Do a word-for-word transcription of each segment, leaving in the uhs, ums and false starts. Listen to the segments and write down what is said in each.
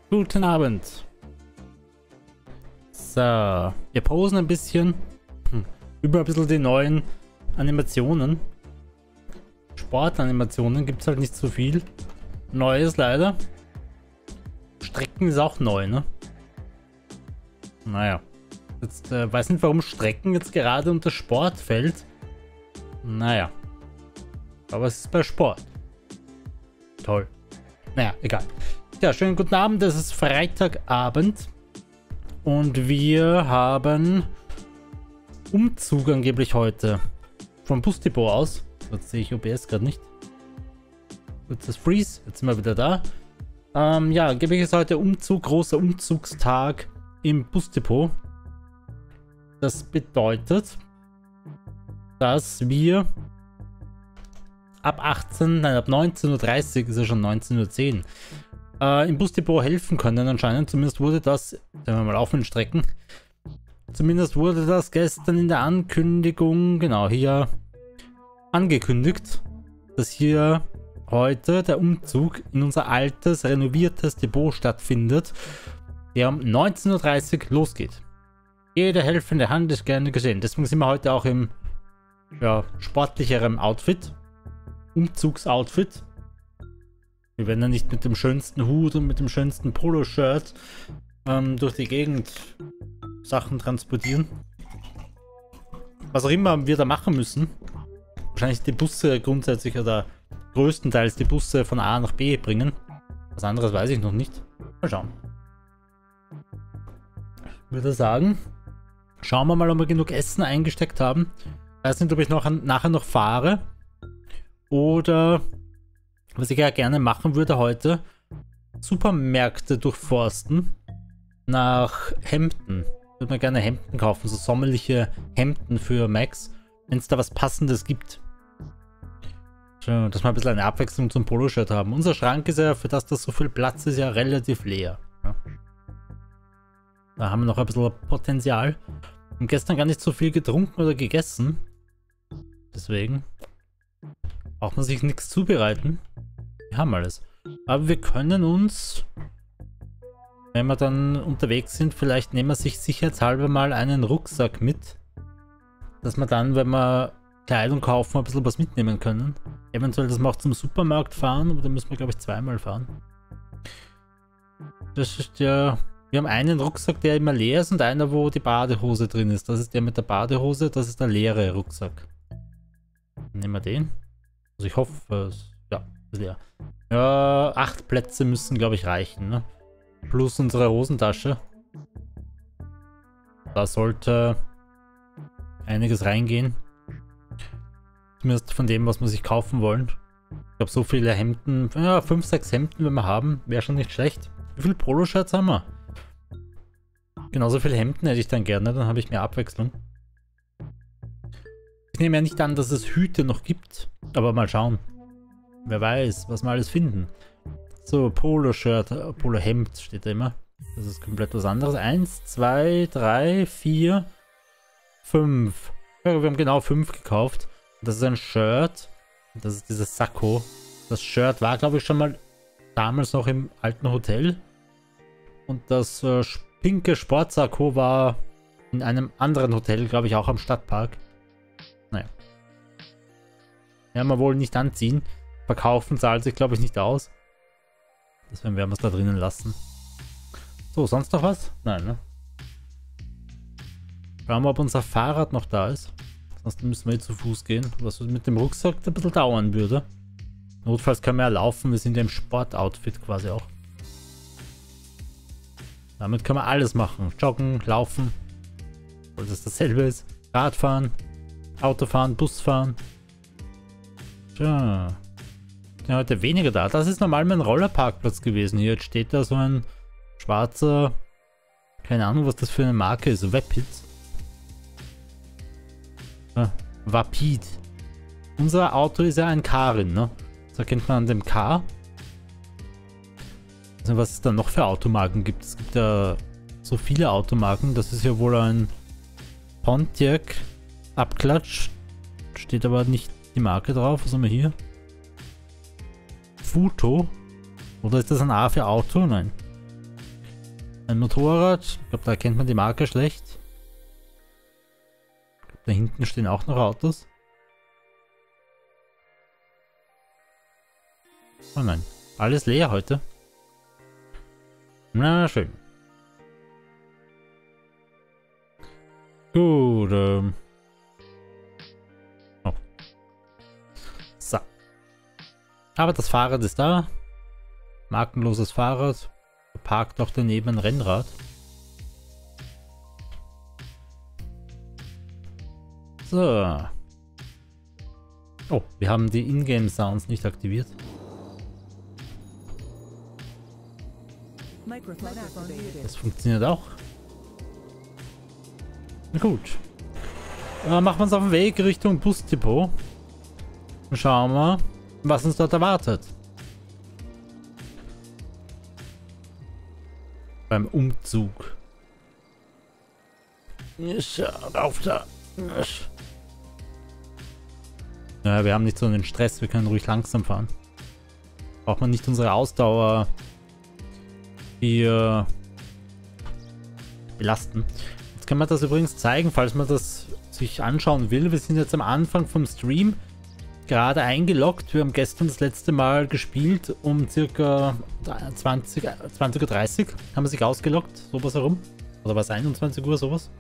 Guten Abend. So, wir posen ein bisschen hm, über ein bisschen die neuen Animationen. Sportanimationen gibt es halt nicht so viel. Neues leider. Strecken ist auch neu, ne? Naja. Jetzt äh, weiß nicht, warum Strecken jetzt gerade unter Sport fällt. Naja. Aber es ist bei Sport. Toll. Naja, egal. Ja, schönen guten Abend. Es ist Freitagabend. Und wir haben Umzug angeblich heute. Vom Busdepot aus. Jetzt sehe ich O B S gerade nicht. Kurzes Freeze. Jetzt sind wir wieder da. Ähm, ja, angeblich ist heute Umzug, großer Umzugstag im Busdepot. Das bedeutet, dass wir ab achtzehn, nein, ab neunzehn Uhr dreißig, ist ja schon neunzehn Uhr zehn, äh, im Busdepot helfen können anscheinend. Zumindest wurde das, sagen wir mal auf den Strecken, zumindest wurde das gestern in der Ankündigung, genau hier, angekündigt, dass hier heute der Umzug in unser altes, renoviertes Depot stattfindet, der um neunzehn Uhr dreißig losgeht. Jede helfende Hand ist gerne gesehen. Deswegen sind wir heute auch im ja, sportlicheren Outfit. Umzugsoutfit. Wir werden ja nicht mit dem schönsten Hut und mit dem schönsten Poloshirt ähm, durch die Gegend Sachen transportieren. Was auch immer wir da machen müssen. Wahrscheinlich die Busse grundsätzlich oder größtenteils die Busse von A nach B bringen. Was anderes weiß ich noch nicht. Mal schauen. Ich würde sagen, schauen wir mal, ob wir genug Essen eingesteckt haben. Ich weiß nicht, ob ich noch, nachher noch fahre. Oder, was ich ja gerne machen würde heute, Supermärkte durchforsten nach Hemden. Ich würde mir gerne Hemden kaufen, so sommerliche Hemden für Max, wenn es da was Passendes gibt. So, dass wir ein bisschen eine Abwechslung zum Poloshirt haben. Unser Schrank ist ja, für das das so viel Platz ist, ja relativ leer. Ja. Da haben wir noch ein bisschen Potenzial. Und gestern gar nicht so viel getrunken oder gegessen. Deswegen braucht man sich nichts zubereiten. Wir haben alles. Aber wir können uns, wenn wir dann unterwegs sind, vielleicht nehmen wir sich sicherheitshalber mal einen Rucksack mit. Dass wir dann, wenn wir Kleidung kaufen, ein bisschen was mitnehmen können. Eventuell, dass wir auch zum Supermarkt fahren, aber da müssen wir, glaube ich, zweimal fahren. Das ist ja... Wir haben einen Rucksack, der immer leer ist und einer, wo die Badehose drin ist. Das ist der mit der Badehose, das ist der leere Rucksack. Nehmen wir den. Also ich hoffe, es, ja, ist leer. Ja, acht Plätze müssen, glaube ich, reichen, ne? Plus unsere Hosentasche. Da sollte einiges reingehen. Zumindest von dem, was wir sich kaufen wollen. Ich glaube, so viele Hemden, ja, fünf, sechs Hemden, wenn wir haben, wäre schon nicht schlecht. Wie viele Poloshirts haben wir? Genauso viele Hemden hätte ich dann gerne, dann habe ich mehr Abwechslung. Ich nehme ja nicht an, dass es Hüte noch gibt, aber mal schauen. Wer weiß, was wir alles finden. So, Poloshirt, Polohemd steht da immer. Das ist komplett was anderes. Eins, zwei, drei, vier, fünf. Ja, wir haben genau fünf gekauft. Das ist ein Shirt. Das ist dieses Sakko. Das Shirt war, glaube ich, schon mal damals noch im alten Hotel. Und das äh, pinke Sportsakko war in einem anderen Hotel, glaube ich, auch am Stadtpark. Naja. Werden wir wohl nicht anziehen. Verkaufen zahlt sich, glaube ich, nicht aus. Deswegen werden wir es da drinnen lassen. So, sonst noch was? Nein, ne? Schauen wir, ob unser Fahrrad noch da ist. Sonst müssen wir hier zu Fuß gehen. Was mit dem Rucksack ein bisschen dauern würde. Notfalls können wir ja laufen. Wir sind ja im Sportoutfit quasi auch. Damit können wir alles machen. Joggen, laufen. Weil das dasselbe ist. Radfahren, Autofahren, Busfahren. Tja. Ja, heute weniger da. Das ist normal mein Rollerparkplatz gewesen. Hier jetzt steht da so ein schwarzer... Keine Ahnung, was das für eine Marke ist. Vapid. Ah, Vapid. Unser Auto ist ja ein Karin, ne? Das erkennt man an dem K. Also was es da noch für Automarken gibt. Es gibt ja so viele Automarken. Das ist ja wohl ein Pontiac Abklatsch. Steht aber nicht die Marke drauf. Was haben wir hier? Futo. Oder ist das ein A für Auto? Nein. Ein Motorrad. Ich glaube, da erkennt man die Marke schlecht. Da hinten stehen auch noch Autos. Oh nein, alles leer heute. Na schön. Gut. Ähm. Oh. So. Aber das Fahrrad ist da. Markenloses Fahrrad. Parkt auch daneben ein Rennrad. So. Oh, wir haben die Ingame-Sounds nicht aktiviert. Das funktioniert auch. Na gut. Dann machen wir uns auf den Weg Richtung Busdepot. Und schauen wir, was uns dort erwartet. Beim Umzug. Rauf da. Ja, wir haben nicht so einen Stress, wir können ruhig langsam fahren. Braucht man nicht unsere Ausdauer hier belasten. Jetzt kann man das übrigens zeigen, falls man das sich anschauen will. Wir sind jetzt am Anfang vom Stream gerade eingeloggt. Wir haben gestern das letzte Mal gespielt um circa zwanzig Uhr dreißig. Haben wir sich ausgeloggt, sowas herum. Oder was, einundzwanzig Uhr, sowas.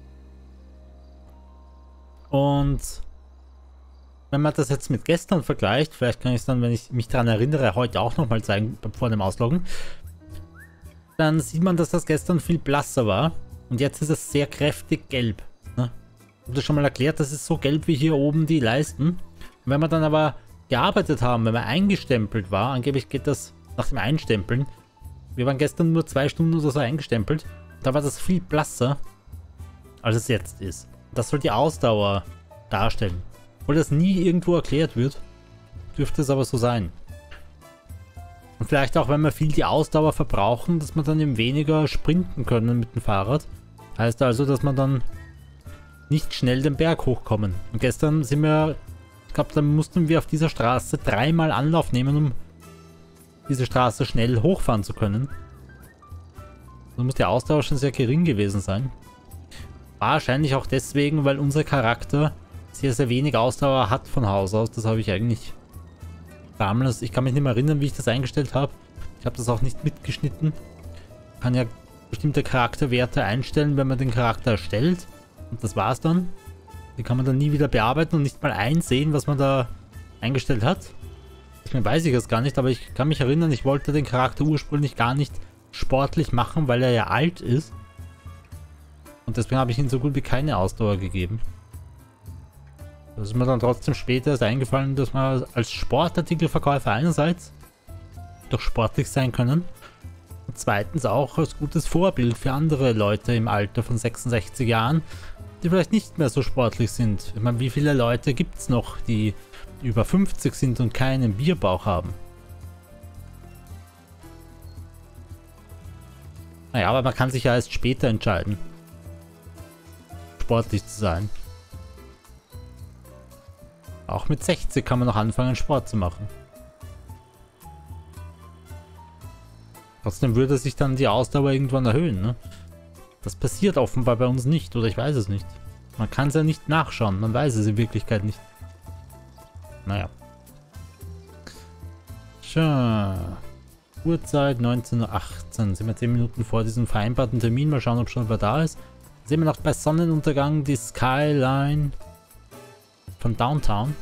Und wenn man das jetzt mit gestern vergleicht, vielleicht kann ich es dann, wenn ich mich daran erinnere, heute auch nochmal zeigen, vor dem Ausloggen, dann sieht man, dass das gestern viel blasser war. Und jetzt ist es sehr kräftig gelb. Ne? Ich habe das schon mal erklärt, das ist so gelb wie hier oben die Leisten. Und wenn wir dann aber gearbeitet haben, wenn man eingestempelt war, angeblich geht das nach dem Einstempeln. Wir waren gestern nur zwei Stunden oder so eingestempelt. Da war das viel blasser, als es jetzt ist. Das soll die Ausdauer darstellen. Obwohl das nie irgendwo erklärt wird, dürfte es aber so sein. Und vielleicht auch, wenn wir viel die Ausdauer verbrauchen, dass wir dann eben weniger sprinten können mit dem Fahrrad. Heißt also, dass man dann nicht schnell den Berg hochkommen. Und gestern sind wir, ich glaube, dann mussten wir auf dieser Straße dreimal Anlauf nehmen, um diese Straße schnell hochfahren zu können. Da muss die Ausdauer schon sehr gering gewesen sein. Wahrscheinlich auch deswegen, weil unser Charakter sehr, sehr wenig Ausdauer hat von Haus aus. Das habe ich eigentlich damals, ich kann mich nicht mehr erinnern, wie ich das eingestellt habe. Ich habe das auch nicht mitgeschnitten. Man kann ja bestimmte Charakterwerte einstellen, wenn man den Charakter erstellt. Und das war's dann. Die kann man dann nie wieder bearbeiten und nicht mal einsehen, was man da eingestellt hat. Deswegen weiß ich es gar nicht, aber ich kann mich erinnern, ich wollte den Charakter ursprünglich gar nicht sportlich machen, weil er ja alt ist. Und deswegen habe ich ihm so gut wie keine Ausdauer gegeben. Das ist mir dann trotzdem später erst eingefallen, dass man als Sportartikelverkäufer einerseits doch sportlich sein können und zweitens auch als gutes Vorbild für andere Leute im Alter von sechsundsechzig Jahren, die vielleicht nicht mehr so sportlich sind. Ich meine, wie viele Leute gibt es noch, die über fünfzig sind und keinen Bierbauch haben? Naja, aber man kann sich ja erst später entscheiden, sportlich zu sein. Auch mit sechzig kann man noch anfangen, Sport zu machen. Trotzdem würde sich dann die Ausdauer irgendwann erhöhen, ne? Das passiert offenbar bei uns nicht, oder ich weiß es nicht. Man kann es ja nicht nachschauen, man weiß es in Wirklichkeit nicht. Naja. Tja. Uhrzeit neunzehn Uhr achtzehn. Sind wir zehn Minuten vor diesem vereinbarten Termin. Mal schauen, ob schon wer da ist. Sehen wir noch bei Sonnenuntergang die Skyline von Downtown.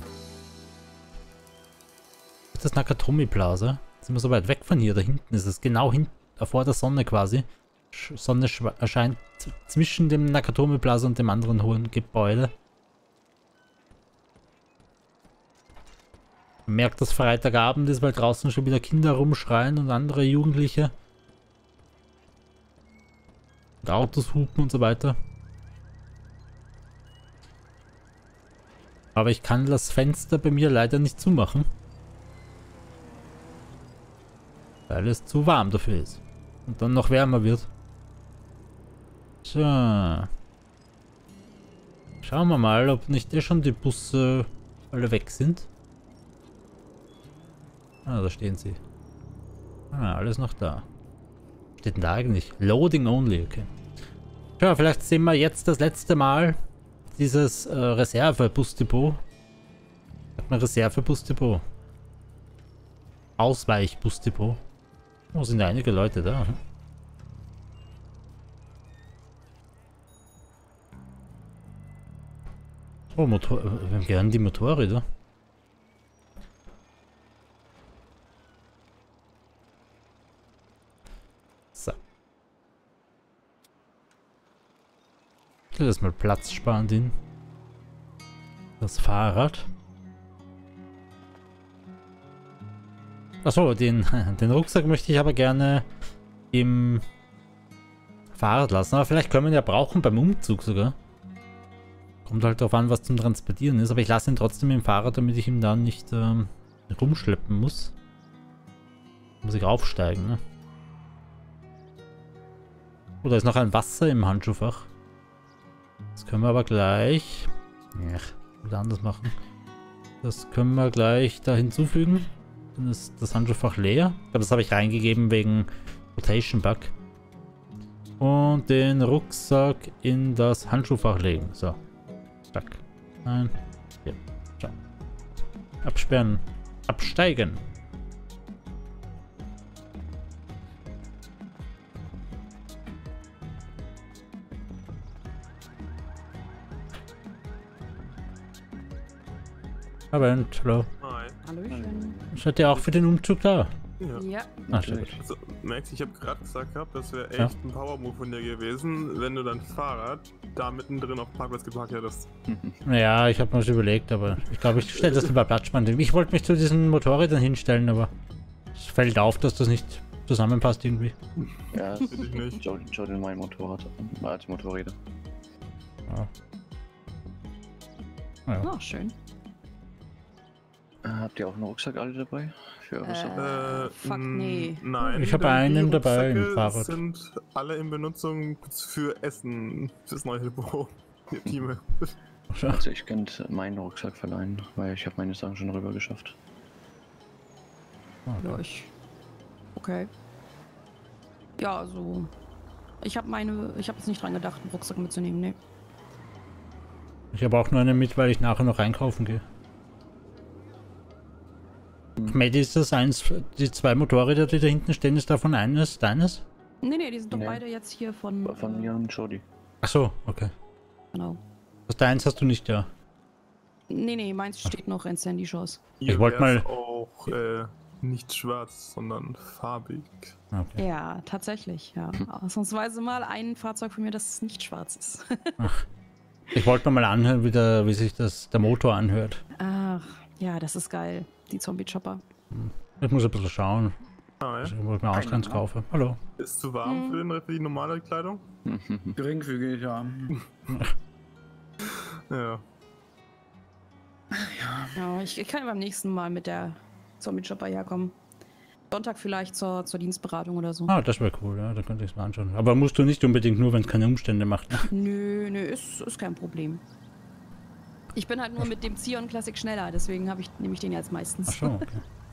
Das ist Nakatomi Plaza. Sind wir so weit weg von hier? Da hinten ist es. Genau hinten, vor der Sonne quasi. Sonne erscheint zwischen dem Nakatomi Plaza und dem anderen hohen Gebäude. Man merkt, dass Freitagabend ist, weil draußen schon wieder Kinder rumschreien und andere Jugendliche. Und Autos hupen und so weiter. Aber ich kann das Fenster bei mir leider nicht zumachen. Weil es zu warm dafür ist. Und dann noch wärmer wird. Tja. Schauen wir mal, ob nicht eh schon die Busse alle weg sind. Ah, da stehen sie. Ah, alles noch da. steht denn da eigentlich? Loading only, okay. Ja, vielleicht sehen wir jetzt das letzte Mal dieses äh, Reserve-Busdepot. Hat man Reserve-Busdepot. Ausweich-Busdepot. Oh, sind einige Leute da. Hm? Oh, Motor. Wem gehören die Motorräder? So. Ich will das mal Platz sparen, den. Das Fahrrad. Achso, den, den Rucksack möchte ich aber gerne im Fahrrad lassen. Aber vielleicht können wir ihn ja brauchen beim Umzug sogar. Kommt halt darauf an, was zum Transportieren ist. Aber ich lasse ihn trotzdem im Fahrrad, damit ich ihn dann nicht ähm, rumschleppen muss. Muss ich aufsteigen, ne? Oh, da ist noch ein Wasser im Handschuhfach. Das können wir aber gleich... Ja, wieder anders machen. Das können wir gleich da hinzufügen. Dann ist das Handschuhfach leer. Ich glaube, das habe ich reingegeben wegen Rotation Bug. Und den Rucksack in das Handschuhfach legen. So. Zack. Nein. Hier. Ciao. Absperren. Absteigen. Aber hallo. Hi. Hallöchen. Seid ihr auch für den Umzug da? Ja. Ja. Ah, schön. Also, Max, ich habe gerade gesagt gehabt, das wäre echt Ja. ein Power-Move von dir gewesen, wenn du dein Fahrrad da mittendrin auf dem Parkplatz geparkt hättest. Ja, ich habe mir das überlegt, aber ich glaube, ich stelle das lieber Platzspann. Ich wollte mich zu diesen Motorrädern hinstellen, aber es fällt auf, dass das nicht zusammenpasst irgendwie. Ja, Finde ich nicht. schau, schau dir mein Motorrad an. Äh, die Motorräder. Ja. Ja. Oh, schön. Äh, habt ihr auch einen Rucksack alle dabei? Für eure Sachen? Äh, fuck, m, nee. Nein. Ich habe denn einen die dabei im Rucksäcke Fahrrad. sind alle in Benutzung für Essen, fürs neue Büro. Die Team. Also ich könnte meinen Rucksack verleihen, weil ich habe meine Sachen schon rüber geschafft. Ja, ich. Okay. Ja, also. Ich habe meine. Ich habe jetzt nicht dran gedacht, einen Rucksack mitzunehmen, ne. Ich habe auch nur einen mit, weil ich nachher noch einkaufen gehe. Maddie, ist das eins, die zwei Motorräder, die da hinten stehen, ist davon eines deines? Nee, nee, die sind doch Nee. beide jetzt hier von. Von mir und Jody. Ach so, okay. Genau. Das deins hast du nicht, ja. Nee, nee, meins steht noch in Sandy Shores. Hier wollt wär's mal- auch äh, nicht schwarz, sondern farbig. Okay. Ja, tatsächlich, ja. Ausnahmsweise mal ein Fahrzeug von mir, das nicht schwarz ist. Ich wollte mir mal anhören, wie, der, wie sich das, der Motor anhört. Ach, ja, das ist geil. Die Zombie-Chopper. Ich muss ein bisschen schauen. Ah, ja. Ich wollte mir Ausgangs kaufen. Hallo. Ist zu warm Hm. für, den, für die normale Kleidung? Geringfügig, ja. Ja. Ja, ich, ich kann ja beim nächsten Mal mit der Zombie-Chopper herkommen. Sonntag vielleicht zur, zur Dienstberatung oder so. Ah, das wäre cool, ja, da könnte ich es mal anschauen. Aber musst du nicht unbedingt nur, wenn es keine Umstände macht. Ne? Nö, nö, ist, ist kein Problem. Ich bin halt nur mit dem Zion Classic schneller, deswegen ich, nehme ich den jetzt meistens. Ach so, okay.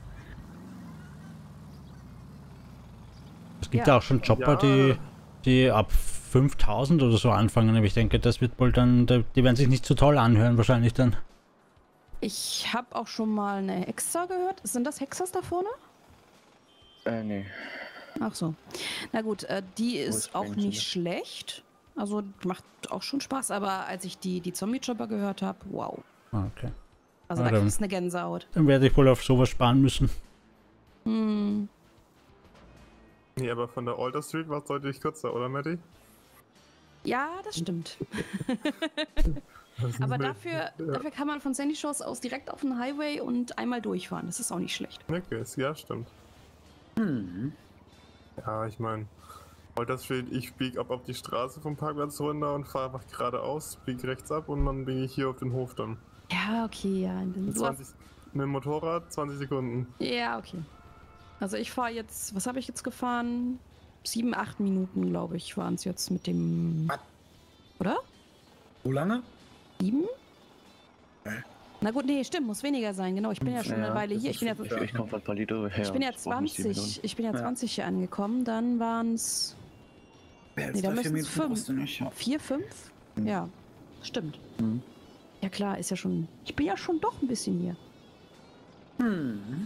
Es gibt ja Ja. auch schon Chopper, Ja. die, die ab fünftausend oder so anfangen. Aber ich denke, das wird wohl dann, die werden sich nicht so toll anhören wahrscheinlich dann. Ich habe auch schon mal eine Hexa gehört. Sind das Hexas da vorne? äh, nee. Ach so. Na gut, äh, die ist ist auch Range, nicht oder? schlecht. Also macht auch schon Spaß, aber als ich die, die Zombie-Chopper gehört habe, wow. Ah, okay. Also Ah, da dann- kriegst du eine Gänsehaut. Dann werde ich wohl auf sowas sparen müssen. Hm. Nee, aber von der Alter Street war es deutlich kürzer, oder, Matty? Ja, das stimmt. Das ist Aber nicht- dafür, Ja. dafür kann man von Sandy Shores aus direkt auf den Highway und einmal durchfahren. Das ist auch nicht schlecht. Okay, ja, stimmt. Hm. Ja, ich meine, Alter Street, ich bieg ab auf die Straße vom Parkplatz runter und fahre einfach geradeaus, bieg rechts ab und dann bin ich hier auf den Hof dann. Ja, okay, ja. Dann Mit, so auf- zwanzig, mit dem Motorrad zwanzig Sekunden. Ja, okay. Also ich fahre jetzt, was habe ich jetzt gefahren? Sieben, acht Minuten, glaube ich, waren es jetzt mit dem... Was? Oder? So lange? Sieben? Na gut, nee, stimmt, muss weniger sein, genau. Ich bin ja schon Ja, eine Weile das hier. ist Ich bin ja, so Ich, ich komme von Palido her. ich bin ja und brauche nicht sieben zwanzig. Ich bin ja Ja. zwanzig hier angekommen. Dann waren es Ja, Nee, da drei, vier müssen's Minuten brauchst fünf. du nicht. Ja. vier, fünf? Mhm. Ja, stimmt. Mhm. Ja klar, ist ja schon. Ich bin ja schon doch ein bisschen hier. Hm.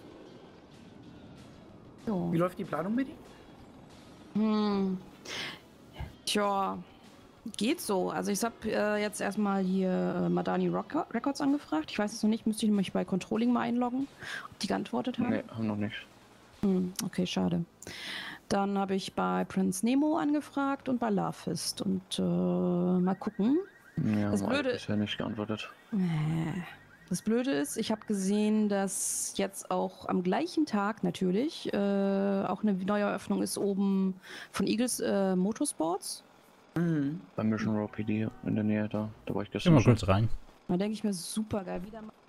So. Wie läuft die Planung mit ihm? Hm. Tja, geht so. Also ich habe äh, jetzt erstmal hier äh, Madani Rock Records angefragt. Ich weiß es noch nicht, müsste ich mich bei Controlling mal einloggen, ob die geantwortet haben. Nee, haben noch nicht. Hm, okay, schade. Dann habe ich bei Prince Nemo angefragt und bei Lovefist. Und äh, mal gucken. Ja, Das haben Blöde- bisher nicht geantwortet. Äh, Das Blöde ist, ich habe gesehen, dass jetzt auch am gleichen Tag natürlich äh, auch eine neue Eröffnung ist oben von Eagles äh, Motorsports. Mhm. Bei Mission Row P D in der Nähe da. Da war ich Geh gestern mal schon. kurz rein. Da denke ich mir, super geil. Wieder mal.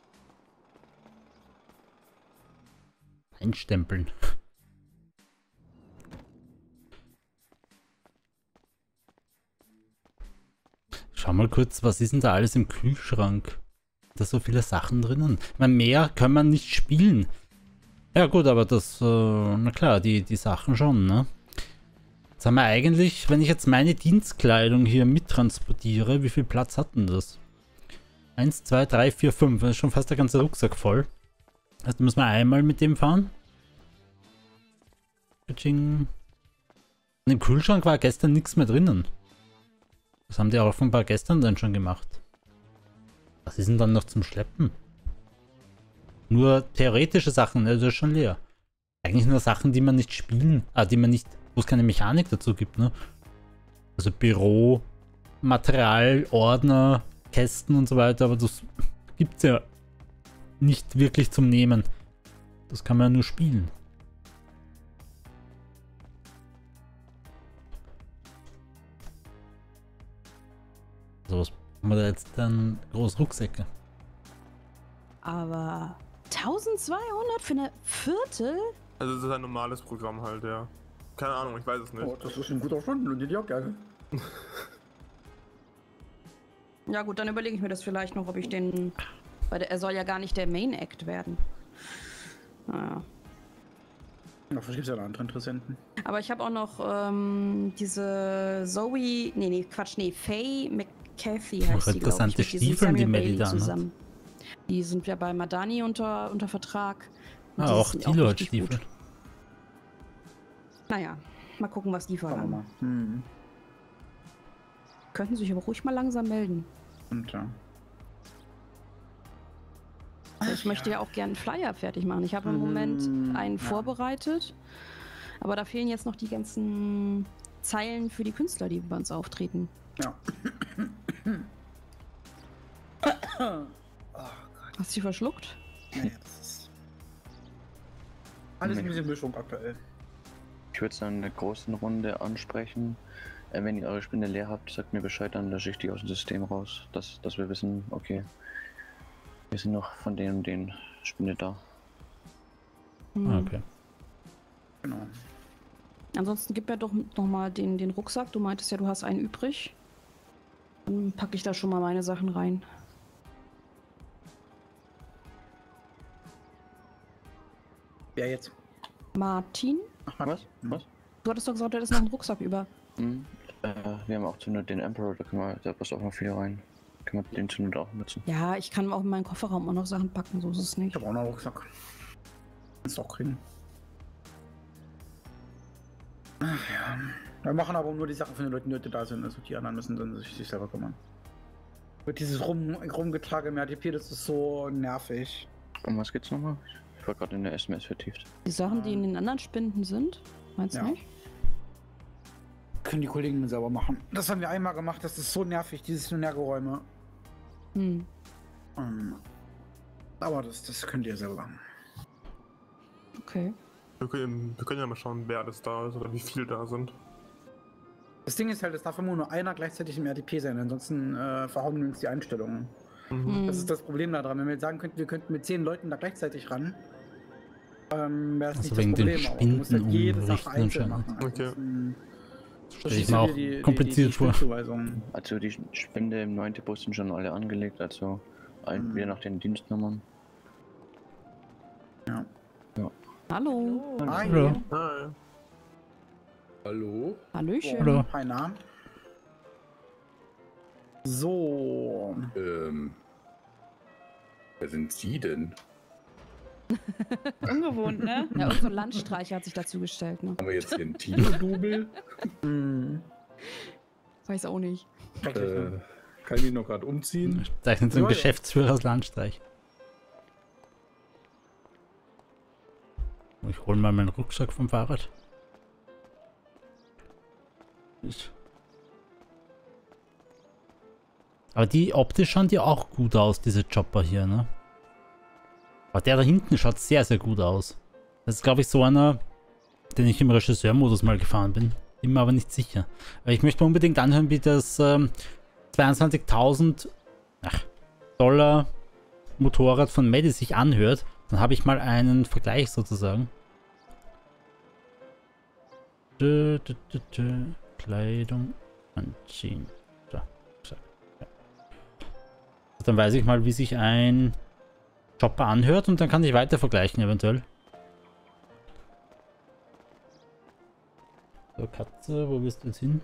Einstempeln. Schau mal kurz, was ist denn da alles im Kühlschrank? Da so viele Sachen drinnen. Ich meine, mehr kann man nicht spielen. Ja gut, aber das, äh, na klar, die, die Sachen schon, ne? Jetzt haben wir eigentlich, wenn ich jetzt meine Dienstkleidung hier mittransportiere, wie viel Platz hat denn das? Eins, zwei, drei, vier, fünf. Das ist schon fast der ganze Rucksack voll. Also müssen wir einmal mit dem fahren. Tsching. Und im Kühlschrank war gestern nichts mehr drinnen. Das haben die auch offenbar gestern dann schon gemacht. Was ist denn dann noch zum Schleppen? Nur theoretische Sachen, ne? Das ist schon leer. Eigentlich nur Sachen, die man nicht spielen, ah, die man nicht, wo es keine Mechanik dazu gibt, ne? Also Büro, Material, Ordner, Kästen und so weiter, aber das gibt's ja nicht wirklich zum Nehmen. Das kann man ja nur spielen. So, was haben wir da jetzt dann? Große Rucksäcke. Aber eintausendzweihundert für eine Viertel? Also es ist ein normales Programm halt, ja. Keine Ahnung, ich weiß es nicht. Oh, das ist ein guter Stundenlohn, den ich auch gerne. Ja gut, dann überlege ich mir das vielleicht noch, ob ich den... Weil der, er soll ja gar nicht der Main Act werden. Naja. Ja, vielleicht gibt es ja noch andere Interessenten. Aber ich habe auch noch ähm, diese Zoe... Nee, nee, Quatsch, nee, Faye McCarthy heißt Auch die, interessante glaub ich, mit diesem Stiefel, die Samuel Melly Bailey da anhat. zusammen. Die sind ja bei Madani unter, unter Vertrag. Und Ah, die auch sind Tilo hat richtig Stiefel. gut. Naja, mal gucken, was die Schauen wir verlangen. mal. Hm. Könnten sich aber ruhig mal langsam melden. Und ja. Also ich möchte ja auch gerne einen Flyer fertig machen. Ich habe im Moment Mm, einen ja. vorbereitet, aber da fehlen jetzt noch die ganzen Zeilen für die Künstler, die bei uns auftreten. Ja. Oh Gott. Hast du sie verschluckt? Nee, das ist. Alles ein bisschen Mischung aktuell. Ich würde es dann in der großen Runde ansprechen. Äh, wenn ihr eure Spinde leer habt, sagt mir Bescheid, dann lösche ich die aus dem System raus. Dass, dass wir wissen, okay, wir sind noch von den und den Spinde da. Hm. Ah, okay. Genau. Ansonsten gib mir doch noch mal den, den Rucksack. Du meintest ja, du hast einen übrig. Dann packe ich da schon mal meine Sachen rein. Wer jetzt? Martin, Ach, Was? Was? du hattest doch gesagt, du hättest noch einen Rucksack über. Hm? Äh, wir haben auch zu nur den Emperor, da, können wir, da passt auch noch viel rein. Können wir den zu nur auch nutzen. Ja, ich kann auch in meinen Kofferraum auch noch Sachen packen, so ist es Ich nicht. habe auch noch einen Rucksack. Kannst du auch kriegen. Ach ja. Wir machen aber nur die Sachen von den Leuten, die heute da sind. Also die anderen müssen dann sich, sich selber kümmern. Wird dieses Rum, Rumgetrage im R T P, das ist so nervig. Um was geht's nochmal? Ich war gerade in der S M S vertieft. Die Sachen, die in den anderen Spinden sind, meinst du Ja. nicht? Können die Kollegen selber machen. Das haben wir einmal gemacht, das ist so nervig, diese Synergeräume. Hm. Ähm, aber das, das könnt ihr selber machen. Okay. Wir können, wir können ja mal schauen, wer alles da ist oder wie viele da sind. Das Ding ist halt, es darf immer nur einer gleichzeitig im R T P sein, ansonsten äh, verhauen wir uns die Einstellungen. Mhm. Hm. Das ist das Problem daran. Wenn wir jetzt sagen könnten, wir könnten mit zehn Leuten da gleichzeitig ran, ähm, wäre es Also nicht wegen das den Problem. Aber du musst halt Spinden jede Sache umrichten einzeln anscheinend. machen. Okay. Ansonsten Stelle ich verschieben mir wir auch die- die- kompliziert die vor. Spielzuweisungen. Also die Spinde im neunten Bus sind schon alle angelegt, also ein, Mhm. wieder nach den Dienstnummern. Ja. Hallo. Hi. Hallo. Hi. Hallo? Hallöchen. Hallo. Hi, Name. So. Ähm. Wer sind Sie denn? Ungewohnt, ne? Ja, irgend so ein Landstreicher hat sich dazu gestellt, ne? Haben wir jetzt hier einen Tino-Double? Hm. Weiß auch nicht. Schrecklich, äh, ne? kann ich mich noch gerade umziehen? Zeichnet so ein Ja, ja. Geschäftsführer aus Landstreich. Ich hole mal meinen Rucksack vom Fahrrad. Ist- Aber die optisch schauen die auch gut aus, diese Chopper hier, ne? Aber der da hinten schaut sehr, sehr gut aus. Das ist, glaube ich, so einer, den ich im Regisseurmodus mal gefahren bin. Bin mir aber nicht sicher. Aber ich möchte mir unbedingt anhören, wie das ähm, zweiundzwanzigtausend ach, Dollar Motorrad von Maddie sich anhört. Dann habe ich mal einen Vergleich sozusagen. Dö, dö, dö, dö. Kleidung anziehen. So, so. Ja. Dann weiß ich mal, wie sich ein Chopper anhört und dann kann ich weiter vergleichen eventuell. So, Katze, wo bist du jetzt hin?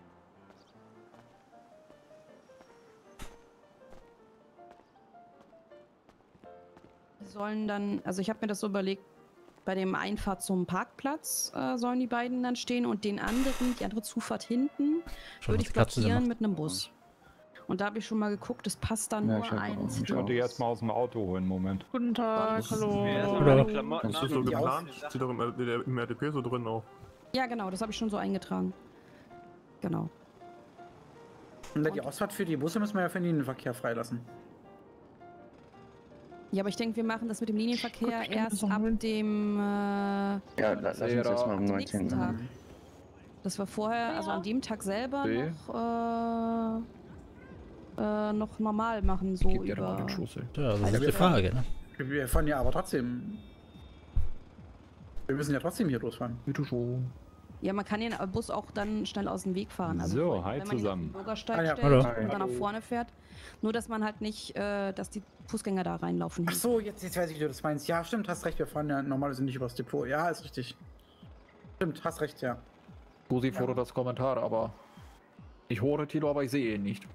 Die sollen dann, also ich habe mir das so überlegt, bei dem Einfahrt zum Parkplatz äh, sollen die beiden dann stehen und den anderen, die andere Zufahrt hinten, Schau, würde was ich die Katze da blockieren macht. mit einem Bus. Und da habe ich schon mal geguckt, es passt dann Ja, nur ich hab auch- ein ich Ich Zug. könnte jetzt mal aus dem Auto holen, Moment. Guten Tag, Sonst- hallo. Hallo. Das ist so Die geplant. Steht doch im, R- der- im R D P so drin auch. Ja, genau, das habe ich schon so eingetragen. Genau. Und dann die Ausfahrt für die Busse müssen wir ja für den Linienverkehr freilassen. Ja, aber ich denke, wir machen das mit dem Linienverkehr Gut, stimmt, erst das ab machen wir. dem, äh, Ja, la- lass uns Lehrer. jetzt mal am am nächsten neunzehnten Tag. machen. Das war vorher, also an dem Tag selber B. noch, äh, äh, noch normal machen, so Gib dir doch mal über... den Schlüssel. Ja, das Also ist die wir- Frage, ne? Wir fahren ja aber trotzdem. Wir müssen ja trotzdem hier losfahren. Bitte schon. Ja, man kann den Bus auch dann schnell aus dem Weg fahren. Also So, wenn hi man ihn auf den zusammen. Bürgersteig Ah ja. stellt Hallo. und dann nach vorne fährt. Nur, dass man halt nicht, äh, dass die Fußgänger da reinlaufen. Ach so, jetzt, jetzt weiß ich, wie du das meinst. Ja, stimmt, hast recht. Wir fahren ja normalerweise nicht übers Depot. Ja, ist richtig. Stimmt, hast recht, ja. Susi fordert das Kommentar, aber ich höre Tilo, aber ich sehe ihn nicht.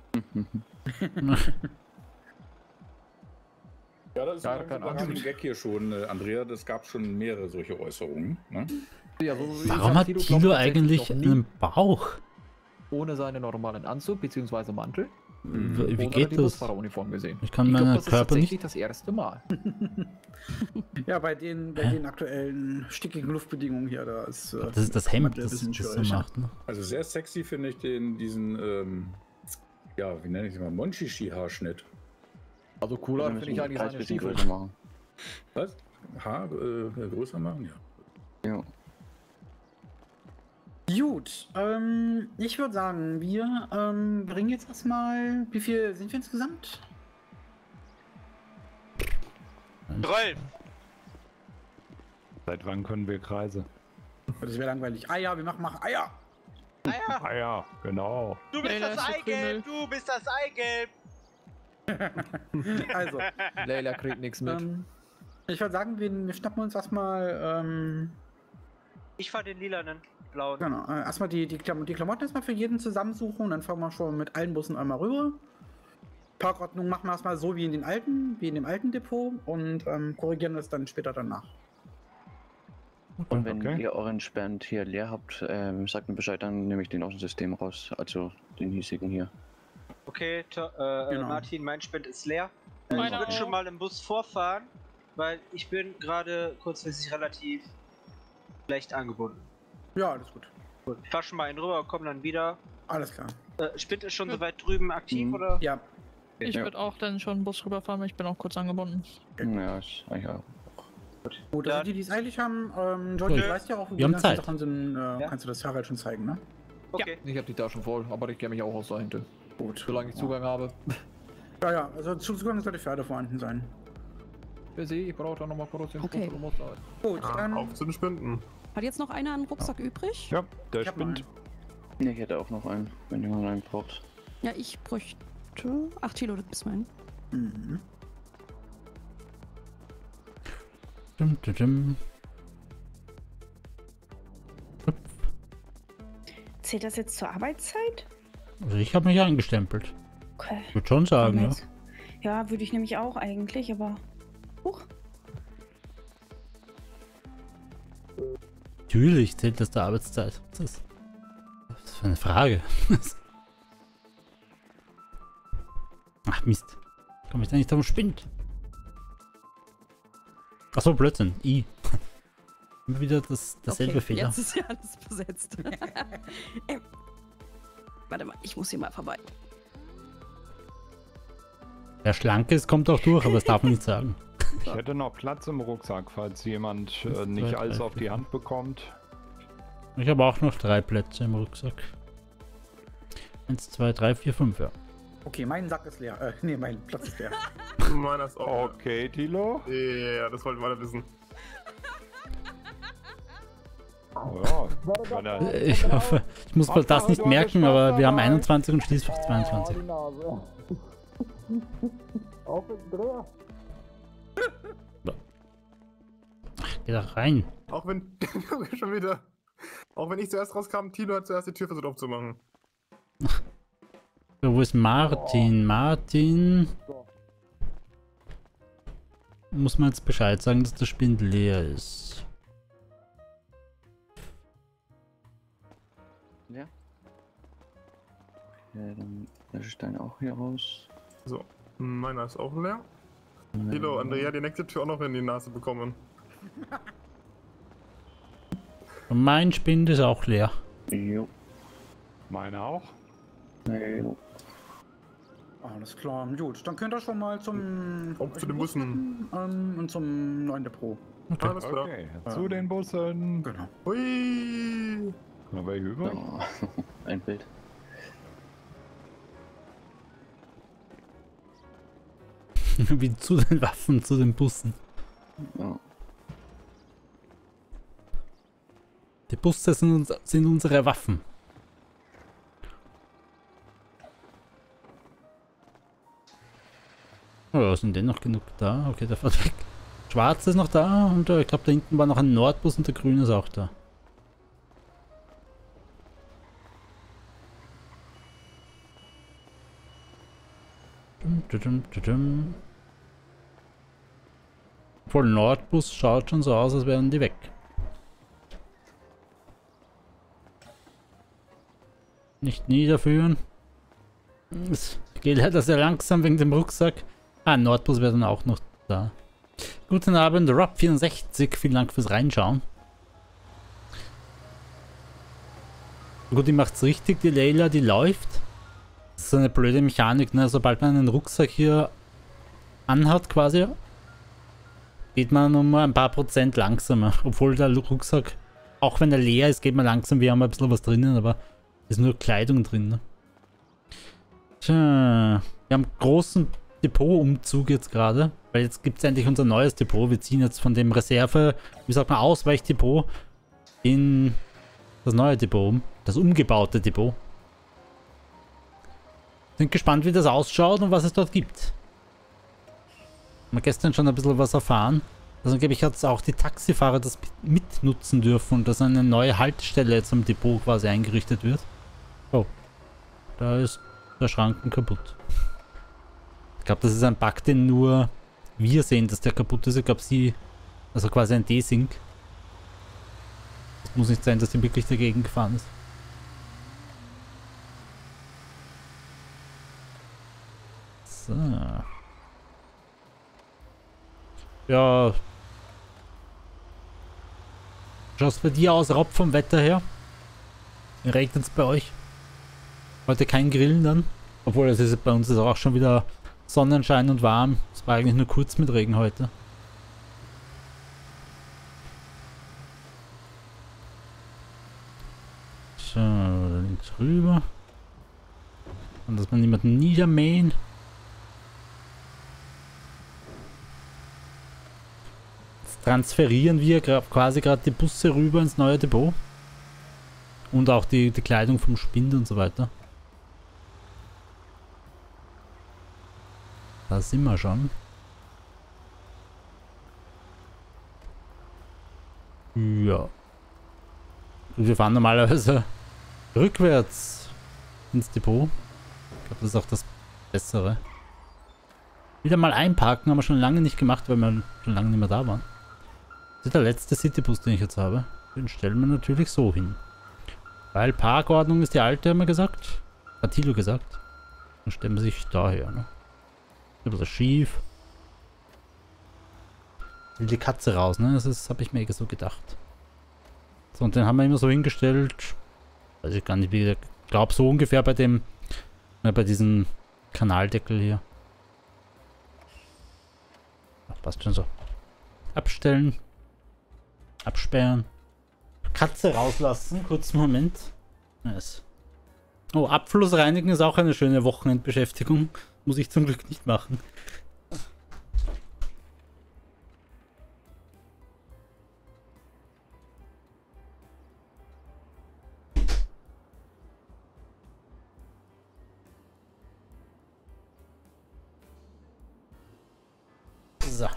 Ja, das ist Ja, ja, kein ein Angst. Gag hier schon, äh, Andrea. Das gab schon mehrere solche Äußerungen. Ne? Ja, so, ich Warum hab hat Tilo, Tilo glaub ich, eigentlich tatsächlich noch nie einen Bauch? ohne seinen normalen Anzug bzw. Mantel Wie, wie oder geht die das? Busfahreruniform gesehen. Ich kann Ich glaub, meinen das ist Körper tatsächlich nicht. das erste Mal. Ja, bei den, bei Hä? den aktuellen stickigen Luftbedingungen hier, da ist. äh, Das ist das Hemd, ein das bisschen das so schwieriger. macht, ne? Also sehr sexy finde ich den, diesen, ähm, ja, wie nenne ich es mal, Monchichi-Haarschnitt. Also cooler Wir finde müssen ich den eigentlich Preis seine ein bisschen Stiefel. Also größer machen. Was? Haar äh, größer machen? Ja. Ja. Gut, ähm, ich würde sagen, wir ähm, bringen jetzt erstmal. Wie viel sind wir insgesamt? Rolf! Seit wann können wir Kreise? Das wäre langweilig. Ah ja, wir machen, machen Eier. Eier! Ah ja, genau. Du bist Leila das ist Eigelb! Du bist das Eigelb! Also, Leila kriegt nichts mit. ähm, ich würde sagen, wir, wir schnappen uns erstmal, ähm, Ich fahr den lilanen, blauen. genau, äh, erstmal die, die, Klam die Klamotten erstmal für jeden zusammensuchen und dann fahren wir schon mit allen Bussen einmal rüber. Parkordnung machen wir erstmal so wie in den alten, wie in dem alten Depot und ähm, korrigieren das dann später danach. Und wenn Okay. ihr euren Sperrend hier leer habt, ähm, sagt mir Bescheid, dann nehme ich den aus dem System raus. Also den hiesigen hier. Okay, to, äh, Genau. Martin, mein Spend ist leer. Äh, ich Meiner würde schon auch. mal im Bus vorfahren, weil ich bin gerade kurzfristig relativ schlecht angebunden. Ja, alles gut. Gut. Ich fahr schon mal einen rüber und komm dann wieder. Alles klar. Äh, Spind ist schon Ja. soweit drüben aktiv, Mhm. oder? Ja, Ich Ja. würde auch dann schon einen Bus rüberfahren, weil ich bin auch kurz angebunden. Ja, ist eigentlich auch. gut. Ja. Also die, die es eilig haben, ähm, Jordi, Gut. du weißt ja auch, wo Wir die haben ganzen Zeit. Sachen sind, äh, Ja. kannst du das Harald schon zeigen, ne? Okay. Ich habe die Taschen voll, aber ich kenne mich auch aus dahinter. Gut. Solange ich Zugang habe. Ja, ja, also Zugang sollte für alle vorhanden sein. Wir sehen, ich brauche da nochmal kurz den Okay. Schlüssel, muss da. Gut, Ah, dann. auf zu den Spenden. Hat jetzt noch einer einen Rucksack übrig? Ja, der Ich hab mal Spind. Ne, ich hätte auch noch einen, wenn jemand einen braucht. Ja, ich bräuchte... Ach, Tilo, das bist mein. einen. Mhm. Dum, dum, dum. Zählt das jetzt zur Arbeitszeit? Also ich habe mich eingestempelt. Okay. Ich würde schon sagen, ja. Jetzt- Ja, würde ich nämlich auch eigentlich, aber. Huch. Natürlich zählt das der Arbeitszeit. Was ist das ist für eine Frage? Ach Mist. Komm ich da nicht auf den Spind? Achso, Blödsinn. I. Immer wieder das, dasselbe okay, Fehler. Jetzt ist ja alles besetzt. ähm, warte mal, ich muss hier mal vorbei. Wer schlank ist, kommt auch durch, aber das darf man nicht sagen. Ich hätte noch Platz im Rucksack, falls jemand äh, Eins, nicht zwei, alles drei, auf die vier. Hand bekommt. Ich habe auch noch drei Plätze im Rucksack. Eins, zwei, drei, vier, fünf, ja. Okay, mein Sack ist leer. Äh, nee, mein Platz ist leer. Meiner ist auch. Okay, Tilo. Ja, das wollten wir alle wissen. Oh, ja. Wenn er- Ich hoffe, ich muss mal das nicht merken, aber wir haben einundzwanzig und schließt auf zweiundzwanzig. Ach, geh da rein. Auch wenn schon wieder. Auch wenn ich zuerst rauskam, Tino hat zuerst die Tür versucht aufzumachen. So, wo ist Martin? Martin. Muss man jetzt Bescheid sagen, dass der Spind leer ist. Ja. Okay, dann lösche ich deinen auch hier raus. So, meiner ist auch leer. Tilo, Andrea, die nächste Tür auch noch in die Nase bekommen. Und mein Spind ist auch leer. Jo. Meine auch. Jo. Alles klar, gut. Dann könnt ihr schon mal zum. Auf zu den Bussen. Ähm, und zum neuen Depot. Okay. Alles klar. Okay, zu den Bussen. Genau. Hui! Noch welche übrig? Oh, ein Bild. Wie zu den Waffen, zu den Bussen. Ja. Die Busse sind, uns, sind unsere Waffen. Oh ja, sind denn noch genug da? Okay, der fährt weg. Schwarz ist noch da und äh, ich glaube da hinten war noch ein Nordbus und der Grüne ist auch da. Dum, dum, dum, dum. Voll Nordbus schaut schon so aus, als wären die weg. Nicht niederführen. Es geht leider sehr langsam wegen dem Rucksack. Ah, Nordbus wäre dann auch noch da. Guten Abend, Rob vierundsechzig. Vielen Dank fürs Reinschauen. Gut, die macht's richtig, die Leila, die läuft. Das ist so eine blöde Mechanik, ne? Sobald man einen Rucksack hier anhat quasi, geht man um ein paar Prozent langsamer. Obwohl der Rucksack, auch wenn er leer ist, geht man langsam. Wir haben ein bisschen was drinnen, aber ist nur Kleidung drin. Ne? Tja, wir haben großen Depotumzug jetzt gerade, weil jetzt gibt es endlich unser neues Depot. Wir ziehen jetzt von dem Reserve, wie sagt man, Ausweichdepot in das neue Depot um, das umgebaute Depot. Sind gespannt, wie das ausschaut und was es dort gibt. Wir haben gestern schon ein bisschen was erfahren. Also glaube ich, hat es auch die Taxifahrer das mitnutzen dürfen und dass eine neue Haltestelle jetzt am Depot quasi eingerichtet wird. Oh, da ist der Schranken kaputt. Ich glaube, das ist ein Bug, den nur wir sehen, dass der kaputt ist. Ich glaube, sie, also quasi ein Desync. Es muss nicht sein, dass sie wirklich dagegen gefahren ist. So. Ja. Schaut's bei dir aus, Rob, vom Wetter her? Regnet es bei euch? Heute kein Grillen dann? Obwohl, es ist bei uns ist auch schon wieder Sonnenschein und warm. Es war eigentlich nur kurz mit Regen heute. So, da links rüber. Und dass man niemanden niedermähen. Jetzt transferieren wir quasi gerade die Busse rüber ins neue Depot. Und auch die, die Kleidung vom Spind und so weiter. Da sind wir schon. Ja. Und wir fahren normalerweise rückwärts ins Depot. Ich glaube, das ist auch das Bessere. Wieder mal einparken haben wir schon lange nicht gemacht, weil wir schon lange nicht mehr da waren. Das ist der letzte Citybus, den ich jetzt habe. Den stellen wir natürlich so hin. Weil Parkordnung ist die alte, haben wir gesagt. Hat Thilo gesagt. Dann stellen wir sich daher. Ne? Ein bisschen schief. Will die Katze raus, ne? Das habe ich mir so gedacht. So, und den haben wir immer so hingestellt. Weiß ich gar nicht, wie ich glaube so ungefähr bei dem, ne, bei diesem Kanaldeckel hier. Ach, passt schon so. Abstellen. Absperren. Katze rauslassen. Kurzen Moment. Nice. Oh, Abfluss reinigen ist auch eine schöne Wochenendbeschäftigung. Muss ich zum Glück nicht machen. So.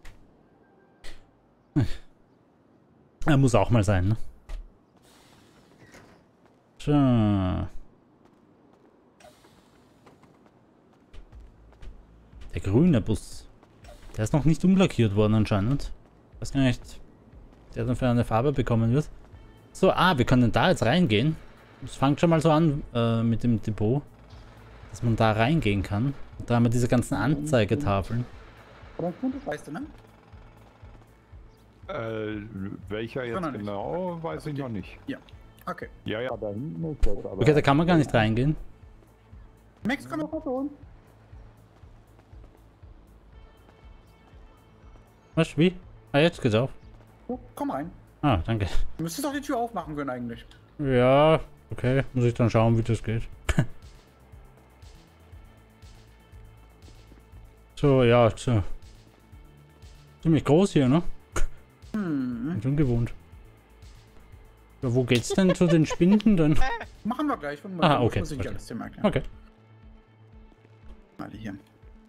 Er muss auch mal sein, ne? So. Der grüne Bus. Der ist noch nicht umlackiert worden anscheinend. Ich weiß gar nicht, der dann für eine Farbe bekommen wird. So, ah, wir können da jetzt reingehen. Es fängt schon mal so an äh, mit dem Depot, dass man da reingehen kann. Und da haben wir diese ganzen Anzeigetafeln. Das weißt du, ne? Äh, welcher jetzt nicht. genau, weiß ich noch nicht. Ja, okay. Ja, ja, da hinten ist das, aber... Okay, da kann man gar nicht reingehen. Max, komm mal holen. Was? Wie? Ah, jetzt geht's auf. Oh, komm rein. Ah, danke. Du müsstest doch die Tür aufmachen können eigentlich. Ja, okay. Muss ich dann schauen, wie das geht. So, ja, so. Ziemlich groß hier, ne? Hm. Schon gewohnt. Ja, wo geht's denn zu den Spinden dann? Machen wir gleich. Wenn wir Ah, okay. Muss ich Okay. alles Thema erklären. Okay. Alle hier.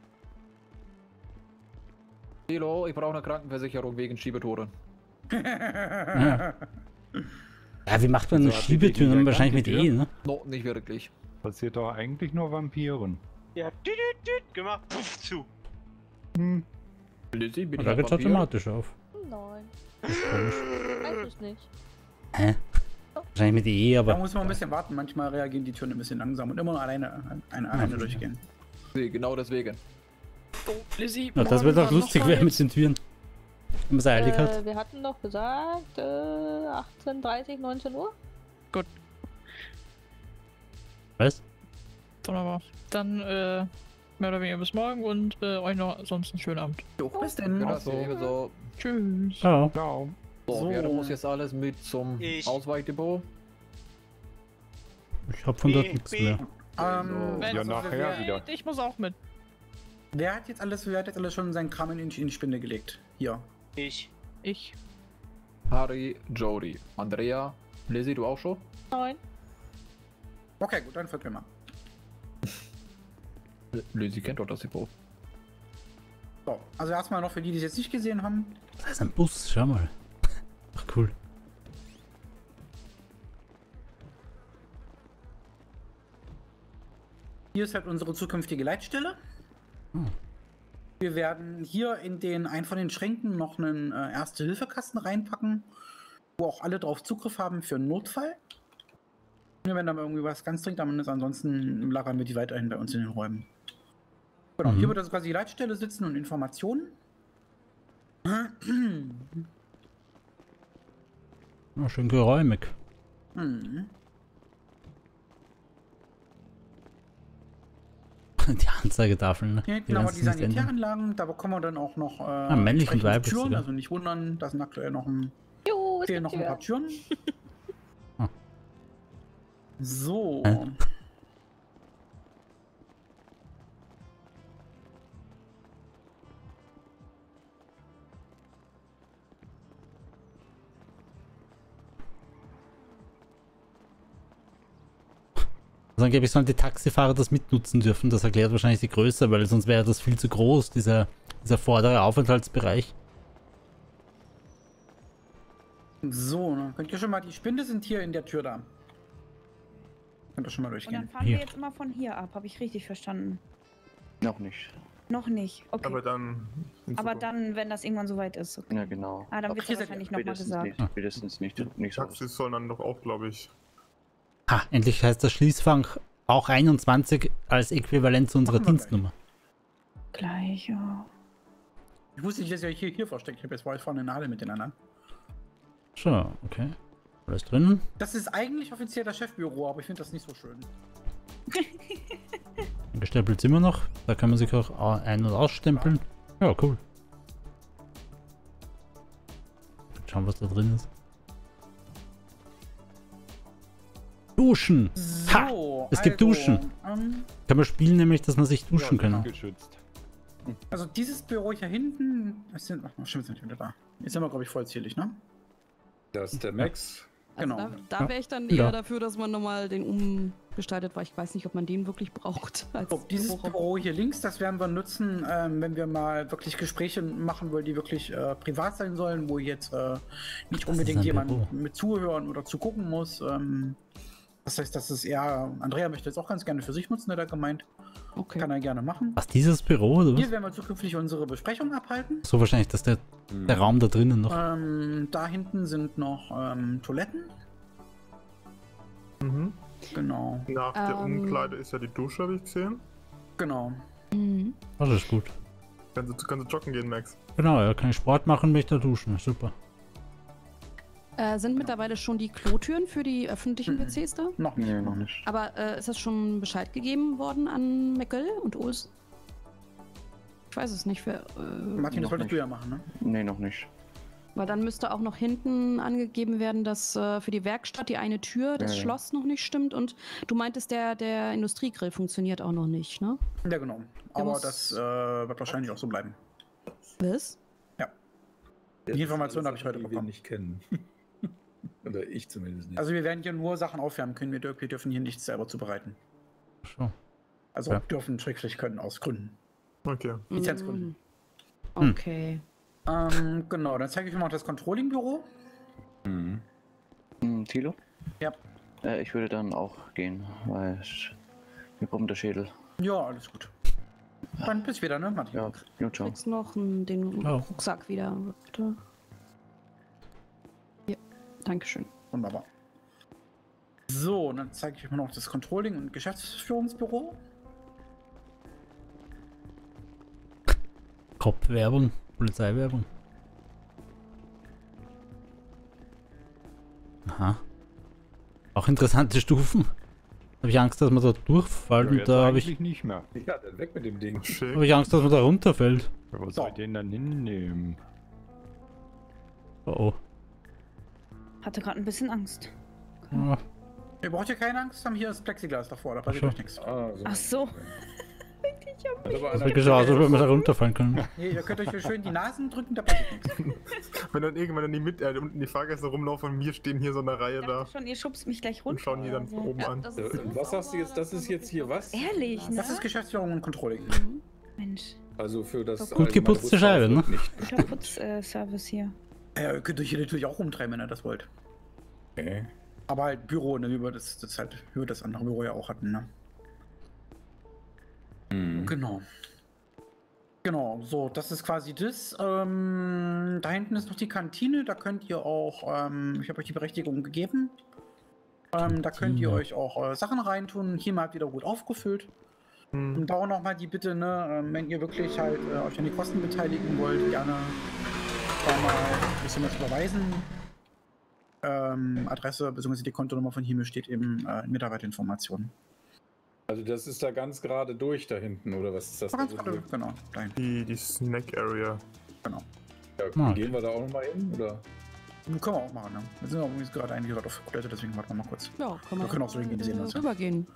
Hallo, ich brauche eine Krankenversicherung wegen Schiebetouren. Ja. Ja, wie macht man eine So, hat die Schiebetür? wegen der Wahrscheinlich mit Kranke E, ne? No, nicht wirklich. Passiert doch eigentlich nur Vampiren. Ja, düt, düt, düt, gemacht, puff, zu. Hm. Lizzie, bin Da ich geht's ein Vampir? automatisch auf. Nein, Das ist komisch. weiß ich nicht. Hä? Wahrscheinlich mit E, Da aber... muss man ein bisschen warten. Manchmal reagieren die Türen ein bisschen langsam und immer nur alleine, eine, alleine durchgehen. Nee, genau deswegen. Oh, Lizzie, Ja, das wird doch lustig werden mit den Türen. Wenn man es eilig hat. Äh, wir hatten doch gesagt, äh, achtzehn Uhr dreißig, neunzehn Uhr. Was? Wunderbar. Dann, äh, mehr oder weniger bis morgen und äh, euch noch sonst einen schönen Abend. Jo, bis denn. Genau, so. so. Tschüss. Ciao. Ciao. So, So. wer muss jetzt alles mit zum Ich. Ausweichdepot? Ich hab von dort B, nichts B. mehr. Ähm, Wenn- Ja, also, nachher wer, wieder. Ich muss auch mit. wer hat jetzt alles, wer hat jetzt alles schon seinen Kram in, die- in die Spinde gelegt? Hier. Ich. Ich. Harry, Jody, Andrea, Lizzie, du auch schon? Nein. Okay, gut, dann folgt mir mal. L- Lizzie kennt doch das Depot. So, also erstmal noch für die, die es jetzt nicht gesehen haben. Da ist ein Bus, schau mal. Ach, cool. Hier ist halt unsere zukünftige Leitstelle. Hm. Wir werden hier in den einen von den Schränken noch einen äh, Erste-Hilfe-Kasten reinpacken, wo auch alle drauf Zugriff haben für einen Notfall. Nur wenn da mal irgendwie was ganz dringend am ist, ansonsten lagern wir die weiterhin bei uns in den Räumen. Genau, Mhm. hier wird also quasi die Leitstelle sitzen und Informationen. Oh, schön geräumig. Mhm. Die Anzeigetafeln, ne? Hier hinten Die haben wir werden die sich nicht ändern. Sanitäranlagen, da bekommen wir dann auch noch äh, Ah, männlich und entsprechende weiblich Türen, sogar. also nicht wundern, da sind aktuell noch ein, Jo, es fehlen gibt noch ein paar Tür. Türen. Ah. So. Hä? Also angeblich sollen die Taxifahrer das mitnutzen dürfen. Das erklärt wahrscheinlich die Größe, weil sonst wäre das viel zu groß, dieser, dieser vordere Aufenthaltsbereich. So, dann könnt ihr schon mal, die Spinde sind hier in der Tür da. Könnt ihr schon mal Und durchgehen. dann fahren Hier. wir jetzt immer von hier ab, habe ich richtig verstanden? Noch nicht. Noch nicht, okay. Aber dann. in Aber Zukunft. dann, wenn das irgendwann soweit ist. Okay. Ja, genau. Ah, dann Okay, wird es seid wahrscheinlich ihr nochmal Spätestens gesagt. nicht, spätestens nicht, nicht so. Taxis sollen dann doch auch, glaube ich. Ha, endlich heißt das Schließfach auch einundzwanzig als Äquivalent zu unserer Machen wir Dienstnummer. Gleich, ja. Ich wusste nicht, dass ihr euch hier, hier versteckt. Ich habe jetzt vorhin eine Nadel mit den anderen. So, okay. Alles drin. Das ist eigentlich offiziell das Chefbüro, aber ich finde das nicht so schön. Gestempelt sind wir noch. Da kann man sich auch au- ein- und ausstempeln. Ja, cool. Schauen, was da drin ist. Duschen! Ha! So, Es gibt also, Duschen. Ähm, Kann man spielen, nämlich, dass man sich duschen Ja, genau. kann. Geschützt. also dieses Büro hier hinten, es sind, ach, stimmt, sind wieder da. Jetzt sind wir, glaube ich, vollzählig, ne? Das ist der Max. Also Genau. da, da wäre ich dann Ja. eher dafür, dass man nochmal den umgestaltet, weil ich weiß nicht, ob man den wirklich braucht. Als So, dieses Büroraum. Büro hier links, das werden wir nutzen, ähm, wenn wir mal wirklich Gespräche machen wollen, die wirklich äh, privat sein sollen, wo jetzt äh, nicht ist unbedingt ein jemand Büro. mit zuhören oder zugucken muss. Ähm, das heißt, das ist eher, Andrea möchte es auch ganz gerne für sich nutzen, hat er gemeint. Okay. Kann er gerne machen. Was, dieses Büro oder Hier was? werden wir zukünftig unsere Besprechung abhalten. So wahrscheinlich, dass der, Hm. der Raum da drinnen noch. Ähm, da hinten sind noch ähm, Toiletten. Mhm. Genau, Nach der Ähm. Umkleide ist ja die Dusche, habe ich gesehen. genau. Mhm. Das ist gut. Kannst du, kannst du joggen gehen, Max? Genau, ja, kann ich Sport machen, möchte da duschen. Super. Äh, sind mittlerweile schon die Klotüren für die öffentlichen Mhm. W Cs da? Noch nicht. Nee, noch nicht. Aber äh, ist das schon Bescheid gegeben worden an Meckel und Olsen? Ich weiß es nicht. Für, äh, Martin, das Noch wolltest du nicht. ja machen, ne? Nee, noch nicht. weil dann müsste auch noch hinten angegeben werden, dass äh, für die Werkstatt die eine Tür, das Ja, ja. Schloss noch nicht stimmt. Und du meintest, der, der Industriegrill funktioniert auch noch nicht, ne? Ja, genau. Aber muss- das äh, wird wahrscheinlich auch so bleiben. Was? Die Information habe ich heute die wir bekommen. nicht kennen. Oder ich zumindest nicht. Also wir werden hier nur Sachen aufwärmen können. Wir, dür wir dürfen hier nichts selber zubereiten. So. Also Ja. dürfen, schrägstrich können, aus Gründen. Okay. Lizenzgründen. Mhm. Okay. Ähm, genau, dann zeige ich euch mal das Controlling-Büro. Mhm. Hm, Thilo? Ja. Äh, ich würde dann auch gehen, weil es, mir brummt der Schädel. Ja, alles gut. Dann bis wieder, ne, Martin? Ja, jo, ciao. Kriegst noch n- den Ja. Rucksack wieder, bitte. Ja, Dankeschön. Wunderbar. So, dann zeige ich euch mal noch das Controlling- und Geschäftsführungsbüro. Kopfwerbung, Polizeiwerbung. Aha. Auch interessante Stufen. Habe ich Angst, dass man da durchfällt Ja, und jetzt da habe ich, eigentlich nicht mehr. Ja, dann weg mit dem Ding. Schick. hab ich Angst, dass man da runterfällt. Ja, wo So. soll ich den dann hinnehmen? Oh oh. Hatte gerade ein bisschen Angst. Ja, Ihr braucht hier keine Angst haben, hier ist Plexiglas davor, da passiert Ach euch nichts. Ah, so. Ach so. Hat aber das einer sieht so aus, als würde man da runterfallen können. Nee, ihr könnt euch hier schön die Nasen drücken, da passiert nichts. Wenn dann irgendwann dann die mit, äh, unten die Fahrgäste rumlaufen und wir stehen hier so in der Reihe Ich da dachte schon, ihr schubst mich gleich runter. und schauen die dann oder von so. oben an. das Äh, was sagst du jetzt? Das ist jetzt hier was? Ehrlich, ne? Das ist Geschäftsführung und Controlling. Mhm. Mensch, Also für das Gut allgemeine geputzte Scheibe, ne? Rüstfahrzeug Nicht guter bestimmt. Putzservice hier. Ja, ihr könnt euch hier natürlich auch rumtreiben, wenn ihr das wollt. Okay. Aber halt Büro, ne, wie wir das, das halt, wie wir das andere Büro ja auch hatten, ne? Mhm. Genau. Genau, so, das ist quasi das. Ähm, da hinten ist noch die Kantine, da könnt ihr auch, ähm, ich habe euch die Berechtigung gegeben. Ähm, da könnt ihr Kantine. euch auch äh, Sachen reintun. Hier mal wieder gut aufgefüllt. Hm. Und da auch nochmal die Bitte, ne, ähm, wenn ihr wirklich halt äh, euch an die Kosten beteiligen wollt, gerne da mal ein bisschen was überweisen. Ähm, Adresse bzw. die Kontonummer von Himmel steht im äh, in Mitarbeiterinformationen. Also das ist da ganz gerade durch da hinten, oder was ist das? So ganz da so gerade, diese- genau, dahin. Die, die Snack Area. Genau. Ja, Ah. gehen wir da auch nochmal hin, oder? Können wir auch machen, ne? Wir sind auch irgendwie gerade einige gerade auf Toilette, deswegen warten wir mal kurz. Ja, kann man Wir können auch so hingehen, die sehen uns ja. rübergehen.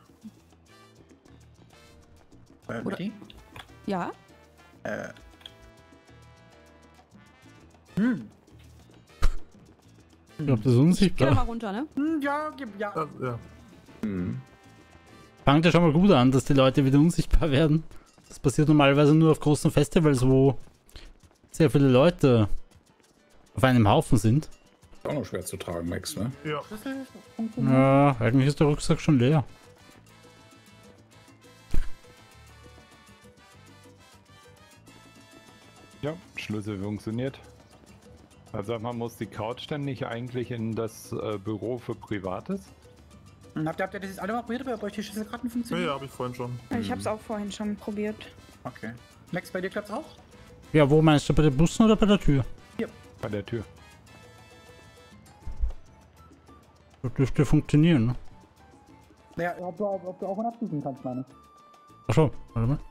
Äh, Oder- Mitty? Ja? Äh. Hm. Ich glaube, das ist Geh doch mal unsichtbar. runter, ne? Hm, ja, gib- ja. Das, ja. Mhm. Fangt ja schon mal gut an, dass die Leute wieder unsichtbar werden. Das passiert normalerweise nur auf großen Festivals, wo sehr viele Leute auf einem Haufen sind. Auch noch schwer zu tragen, Max, ne? Ja. Schlüssel funktioniert. Ja, eigentlich ist der Rucksack schon leer. Ja, Schlüssel funktioniert. Also man muss die Couch dann nicht eigentlich in das äh, Büro für Privates? Und Habt ihr, habt ihr das jetzt alle mal probiert, ob bei euch die Schlüsselkarten Ja, funktionieren? ja, habe ich vorhin schon. Ich hab's auch vorhin schon probiert. Okay. Max, bei dir klappt's auch? Ja, wo meinst du, bei den Bussen oder bei der Tür? Bei der Tür. Das dürfte funktionieren, ne? Ja, ob du, ob du auch abschließen kannst, meine ich. Achso, warte mal.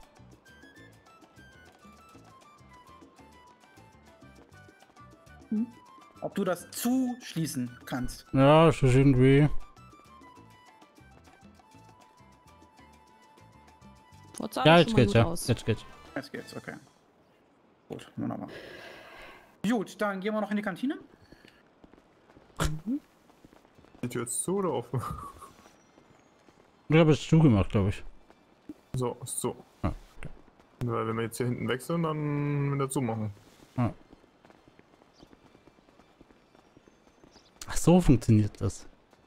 Ob du das zuschließen kannst. Ja, es ist irgendwie... Forza Ja, sah jetzt schon mal geht's, gut ja. aus. Jetzt geht's. Jetzt geht's, okay. Gut, wunderbar. Gut, dann gehen wir noch in die Kantine. Die Tür jetzt zu oder offen? Ich habe es zugemacht, glaube ich. So, so. Ah, Weil wenn wir jetzt hier hinten wechseln, dann wieder zumachen. Ah. Ach so funktioniert das.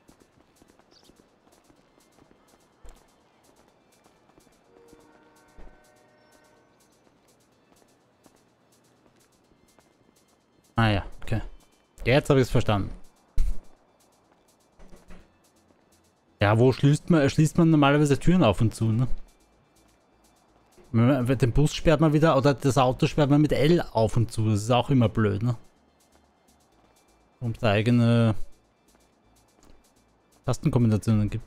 Ah ja, okay. Jetzt habe ich es verstanden. Ja, wo schließt man, schließt man normalerweise Türen auf und zu, ne? Wenn man, den Bus sperrt man wieder, oder das Auto sperrt man mit L auf und zu. Das ist auch immer blöd, ne? Warum es da eigene Tastenkombinationen gibt.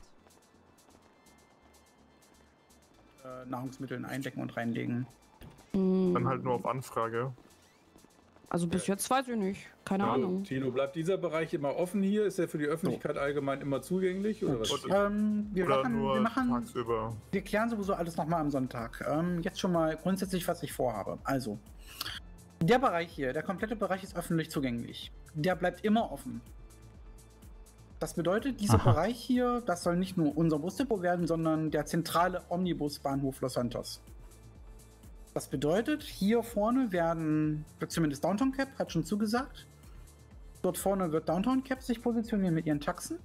Äh, Nahrungsmittel eindecken und reinlegen. Dann halt nur auf Anfrage. Also bis jetzt weiß ich nicht. Keine Ja, Ahnung. Tilo, bleibt dieser Bereich immer offen hier? Ist er für die Öffentlichkeit allgemein immer zugänglich? Oder was? Ähm, wir, Oder machen, nur wir machen, tagsüber. wir klären sowieso alles nochmal am Sonntag. Ähm, jetzt schon mal grundsätzlich, was ich vorhabe. Also, der Bereich hier, der komplette Bereich ist öffentlich zugänglich. Der bleibt immer offen. Das bedeutet, dieser Aha. Bereich hier, das soll nicht nur unser Busdepot werden, sondern der zentrale Omnibusbahnhof Los Santos. Das bedeutet, hier vorne werden, wird zumindest Downtown Cap hat schon zugesagt. Dort vorne wird Downtown Cap sich positionieren mit ihren Taxen.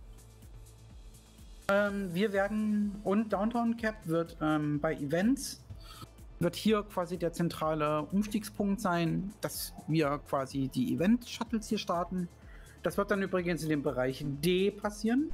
Ähm, wir werden, und Downtown Cap wird ähm, bei Events, wird hier quasi der zentrale Umstiegspunkt sein, dass wir quasi die Event-Shuttles hier starten. Das wird dann übrigens in dem Bereich D passieren.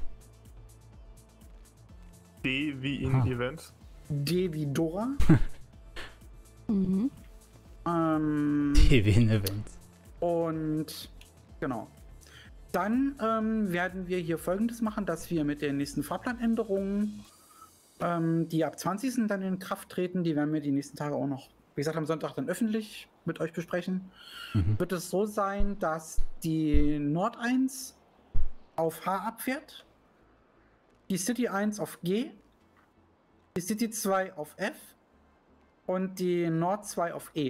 D wie in Ah. Event. D wie Dora. Mhm. ähm, T V-Event. Und genau. Dann ähm, werden wir hier Folgendes machen, dass wir mit den nächsten Fahrplanänderungen, ähm, die ab zwanzigsten dann in Kraft treten, die werden wir die nächsten Tage auch noch, wie gesagt, am Sonntag dann öffentlich mit euch besprechen. Mhm. Wird es so sein, dass die Nord eins auf H abfährt, die City eins auf G, die City zwei auf F und die Nord zwei auf E.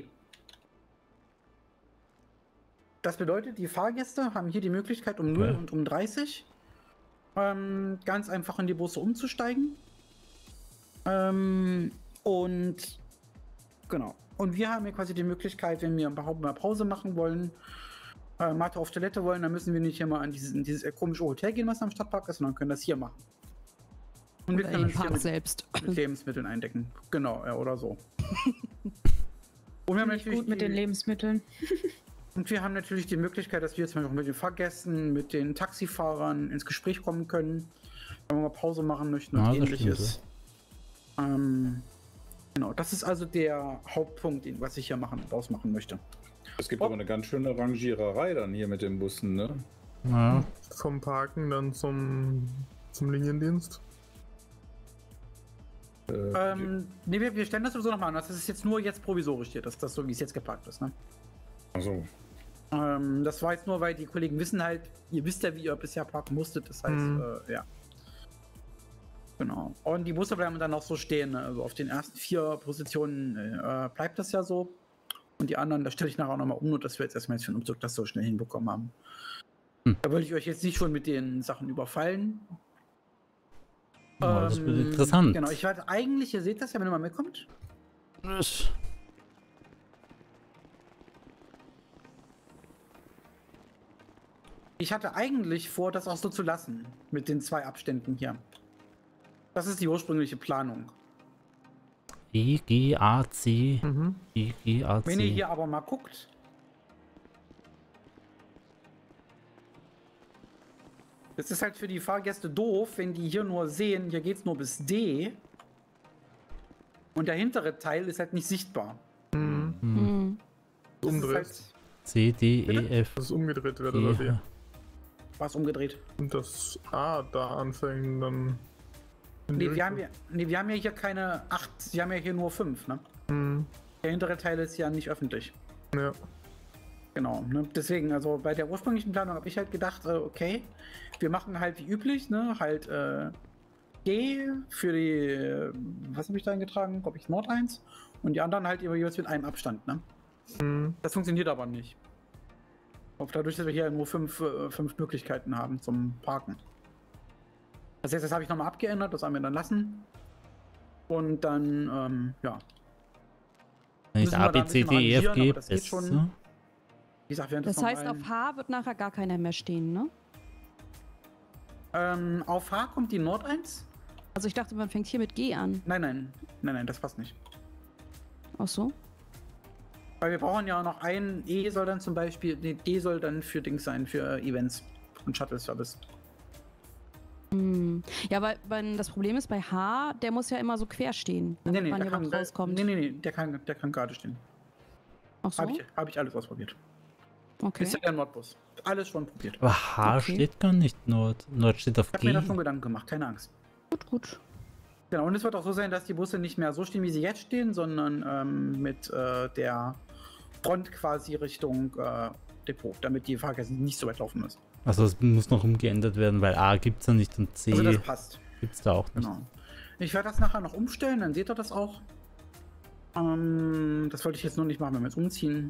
Das bedeutet, die Fahrgäste haben hier die Möglichkeit, um null Okay. und um dreißig ähm, ganz einfach in die Busse umzusteigen. Ähm, und genau. Und wir haben hier quasi die Möglichkeit, wenn wir überhaupt mal Pause machen wollen, äh, mal auf Toilette wollen, dann müssen wir nicht hier mal an dieses, in dieses komische Hotel gehen, was am Stadtpark ist, sondern können das hier machen. Und wir Oder können im uns hier Park mit, selbst. mit Lebensmitteln eindecken. Genau, ja, oder so. Und wir haben Nicht natürlich gut mit die- den Lebensmitteln. Und wir haben natürlich die Möglichkeit, dass wir zum Beispiel mit den Fahrgästen, mit den Taxifahrern ins Gespräch kommen können, wenn wir mal Pause machen möchten und Ja, das ähnliches. Ähm, genau, das ist also der Hauptpunkt, den, was ich hier machen, draus machen möchte. Es gibt aber eine ganz schöne Rangiererei dann hier mit den Bussen, ne? Ja. Vom Parken dann zum, zum Liniendienst. Äh, Ähm, nee, wir, wir stellen das sowieso nochmal an. Das ist jetzt nur jetzt provisorisch hier, dass das so, wie es jetzt geparkt ist. Ne? Also, Ähm, das war jetzt nur, weil die Kollegen wissen halt, ihr wisst ja, wie ihr bisher parken musstet. Das heißt, Mhm. äh, ja. Genau. Und die Busse bleiben dann auch so stehen. Ne? Also auf den ersten vier Positionen äh, bleibt das ja so. Und die anderen, da stelle ich nachher auch nochmal um, nur dass wir jetzt erstmal jetzt für den Umzug das so schnell hinbekommen haben. Hm. Da wollte ich euch jetzt nicht schon mit den Sachen überfallen. Ja, das wird Ähm, interessant. Genau, ich werde eigentlich, ihr seht das ja, wenn ihr mal mitkommt. Das- Ich hatte eigentlich vor, das auch so zu lassen, mit den zwei Abständen hier. Das ist die ursprüngliche Planung. I G A C. Mhm. I G A C. Wenn ihr hier aber mal guckt. Es ist halt für die Fahrgäste doof, wenn die hier nur sehen, hier geht es nur bis D. Und der hintere Teil ist halt nicht sichtbar. Mhm. Hm. Das ist Umdreht. halt, C, D, E, Bitte? F. Das ist umgedreht wird G, oder wie? H. war es umgedreht. Und das A da anfängt dann. in die Nee wir, haben Richtung. ja, nee, wir haben ja hier keine acht, wir haben ja hier nur fünf, ne? Mhm. Der hintere Teil ist ja nicht öffentlich. Ja. Genau, ne? Deswegen, also bei der ursprünglichen Planung habe ich halt gedacht, äh, okay, wir machen halt wie üblich, ne? Halt äh, G für die, äh, was habe ich da eingetragen? Glaube ich Nord eins und die anderen halt jeweils mit einem Abstand, ne? Mhm. Das funktioniert aber nicht. Auch dadurch, dass wir hier nur fünf, äh, fünf Möglichkeiten haben zum Parken. Das heißt, das habe ich nochmal abgeändert, das haben wir dann lassen. Und dann, ähm, ja. Wenn ich Müssen wir A, da B, ein C, bisschen D, E, F, rangieren, G, aber das geht schon. besser. Wie gesagt, während Das des heißt, normalen- auf H wird nachher gar keiner mehr stehen, ne? Ähm, auf H kommt die Nord eins? Also ich dachte, man fängt hier mit G an. Nein, nein, nein, nein, das passt nicht. Ach so? Weil wir brauchen ja noch ein E soll dann zum Beispiel, nee, D soll dann für Dings sein, für äh, Events und Shuttle-Service. Hm. Ja, weil, weil das Problem ist bei H, der muss ja immer so quer stehen, Nee, damit nee, man der hier kann, überhaupt rauskommt. nee, nee, nee, der kann, der kann gerade stehen. Ach so? Habe ich, hab ich alles ausprobiert. Okay. Ist ja der Nordbus. Alles schon probiert. Aber H Okay. steht gar nicht Nord. Nord steht auf Ich habe G. mir da schon Gedanken gemacht, keine Angst. Gut, gut. Genau, und es wird auch so sein, dass die Busse nicht mehr so stehen, wie sie jetzt stehen, sondern ähm, mit äh, der Front quasi Richtung äh, Depot, damit die Fahrgäste nicht so weit laufen müssen. Also es muss noch umgeändert werden, weil A gibt es ja nicht und C Also das passt. gibt es da auch nicht. Genau. Ich werde das nachher noch umstellen, dann seht ihr das auch. Ähm, das wollte ich jetzt nur nicht machen, wenn wir jetzt umziehen.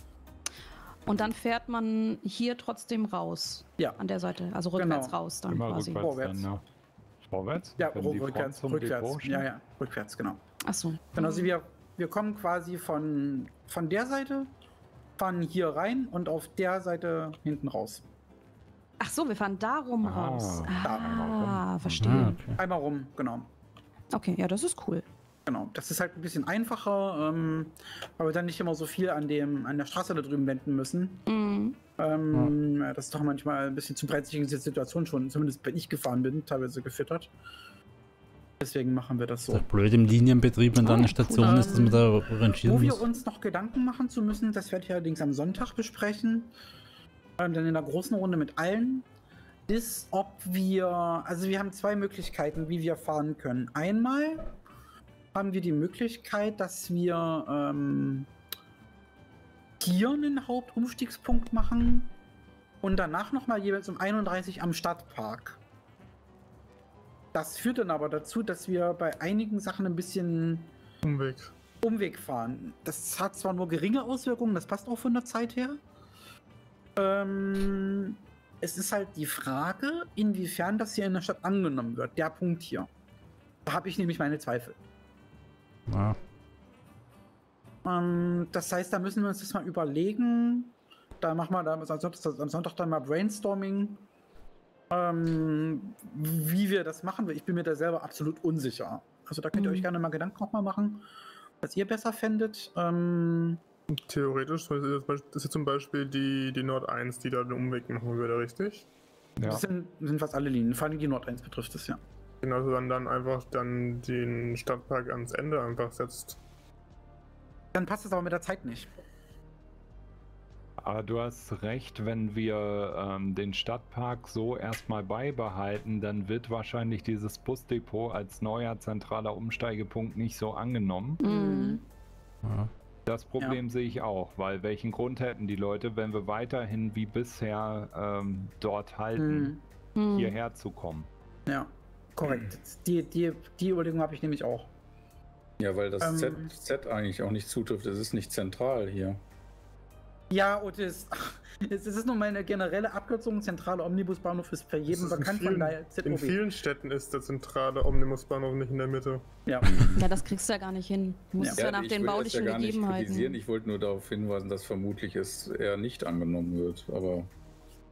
Und dann fährt man hier trotzdem raus. Ja. An der Seite. Also rückwärts Genau. raus dann Immer quasi. rückwärts Vorwärts. dann, ja. Vorwärts? Ja, Wenn die Front rückwärts, zum rückwärts. Depot steht? Ja, ja, rückwärts, genau. Ach so. Genau, also wir, wir kommen quasi von, von der Seite, fahren hier rein und auf der Seite hinten raus. Ach so, wir fahren darum Ah, raus. da Ah, Ah, verstehe. okay. Einmal rum, genau. Okay, ja, das ist cool. Genau, das ist halt ein bisschen einfacher, ähm, weil wir dann nicht immer so viel an, dem, an der Straße da drüben wenden müssen. Mhm. Ähm, ja. Das ist doch manchmal ein bisschen zu brenzlig in dieser Situation schon, zumindest wenn ich gefahren bin, teilweise geführt hat. Deswegen machen wir das Ist so. doch blöd im Linienbetrieb, wenn da Oh, eine cool. Station ist, dass man da rangieren Wo wir muss. uns noch Gedanken machen zu müssen, das werde ich allerdings am Sonntag besprechen, ähm, dann in der großen Runde mit allen, ist, ob wir, also wir haben zwei Möglichkeiten, wie wir fahren können. Einmal haben wir die Möglichkeit, dass wir ähm, hier einen Hauptumstiegspunkt machen und danach nochmal jeweils um einunddreißig am Stadtpark. Das führt dann aber dazu, dass wir bei einigen Sachen ein bisschen Umweg. Umweg fahren. Das hat zwar nur geringe Auswirkungen, das passt auch von der Zeit her. Ähm, es ist halt die Frage, inwiefern das hier in der Stadt angenommen wird. Der Punkt hier. Da habe ich nämlich meine Zweifel. Ja. Ähm, das heißt, da müssen wir uns das mal überlegen. Da machen wir da am Sonntag, am Sonntag dann mal Brainstorming, ähm, wie wir das machen. Ich bin mir da selber absolut unsicher. Also da könnt ihr Mhm. euch gerne mal Gedanken noch mal machen, was ihr besser fändet. Ähm, Theoretisch das ist jetzt zum Beispiel die, die Nord eins, die da den Umweg machen würde, richtig? Ja. Das sind, sind fast alle Linien, vor allem die Nord eins betrifft es ja. Genauso dann, dann einfach dann den Stadtpark ans Ende einfach setzt. Dann passt es aber mit der Zeit nicht. Aber du hast recht, wenn wir ähm, den Stadtpark so erstmal beibehalten, dann wird wahrscheinlich dieses Busdepot als neuer zentraler Umsteigepunkt nicht so angenommen. Mhm. Ja. Das Problem sehe ich auch, weil welchen Grund hätten die Leute, wenn wir weiterhin wie bisher ähm, dort halten, Mhm. hierher zu kommen? Ja, korrekt. Die, die, die Überlegung habe ich nämlich auch. Ja, weil das Z, Ähm. Z eigentlich auch nicht zutrifft. Es ist nicht zentral hier. Ja, Otis, es ist nun mal eine generelle Abkürzung. Zentrale Omnibusbahnhof ist für Das jeden ist in bekannt von vielen- der Z O In B. vielen Städten ist der zentrale Omnibusbahnhof nicht in der Mitte. Ja. Ja, das kriegst du ja gar nicht hin. Du musst es ja, nach ich den will das baulichen ja gar nicht kritisieren. Gegebenheiten. Ich wollte nur darauf hinweisen, dass vermutlich es eher nicht angenommen wird. Aber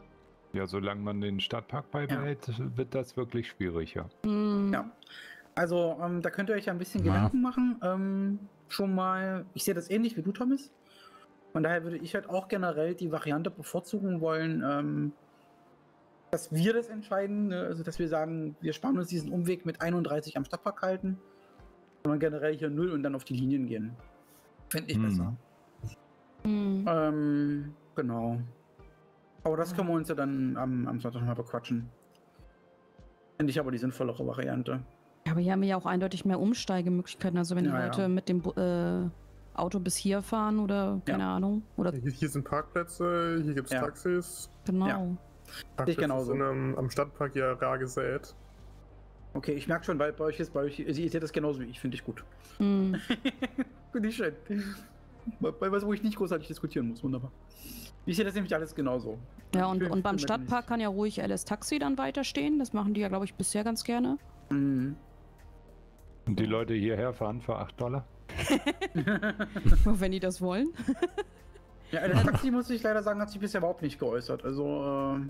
Ja, solange man den Stadtpark beibehält, ja. wird das wirklich schwierig, ja. Mhm. Ja. Also, ähm, da könnt ihr euch ja ein bisschen Ja. Gedanken machen. Ähm, schon mal, ich sehe das ähnlich wie du, Thomas. Von daher würde ich halt auch generell die Variante bevorzugen wollen, ähm, dass wir das entscheiden, ne? Also dass wir sagen, wir sparen uns diesen Umweg mit einunddreißig am Stadtpark halten, sondern generell hier null und dann auf die Linien gehen. Fände ich Mhm. besser. Mhm. Ähm, genau. Aber das können wir uns ja dann am, am Sonntag mal bequatschen. Finde ich aber die sinnvollere Variante. Ja, aber hier haben wir ja auch eindeutig mehr Umsteigemöglichkeiten. Also wenn die Ja, Leute ja. mit dem Bu- äh, Auto bis hier fahren oder keine Ja. Ahnung. Oder Hier, hier sind Parkplätze, hier gibt es Ja. Taxis. genau. Ja. Parkplätze genauso. sind am, am Stadtpark ja rar gesät. Okay, ich merke schon, weil bei euch ist, bei euch, ihr seht das genauso wie ich, finde ich gut. Mhm. Finde ich schön. Bei, bei was, wo ich nicht großartig diskutieren muss, wunderbar. Ich sehe das nämlich alles genauso. Ja, und, Schön, und beim schön, Stadtpark kann ja ruhig L S Taxi dann weiterstehen. Das machen die ja, glaube ich, bisher ganz gerne. Mhm. Und die Leute hierher fahren für acht Dollar? Wenn die das wollen. Ja, das Taxi, muss ich leider sagen, hat sich bisher überhaupt nicht geäußert. Also, ähm.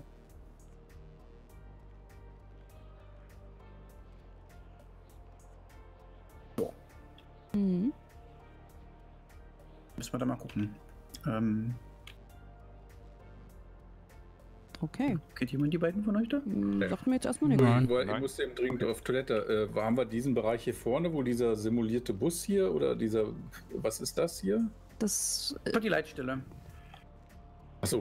So, Mhm. müssen wir da mal gucken. Ähm, Okay. kennt jemand die beiden von euch da? Mhm, Ja. sagt mir jetzt erstmal nichts. Nein. Ich, war- ich musste eben dringend auf Toilette. Äh, haben wir diesen Bereich hier vorne, wo dieser simulierte Bus hier oder dieser, was ist das hier? Das. Das war die Leitstelle. Achso,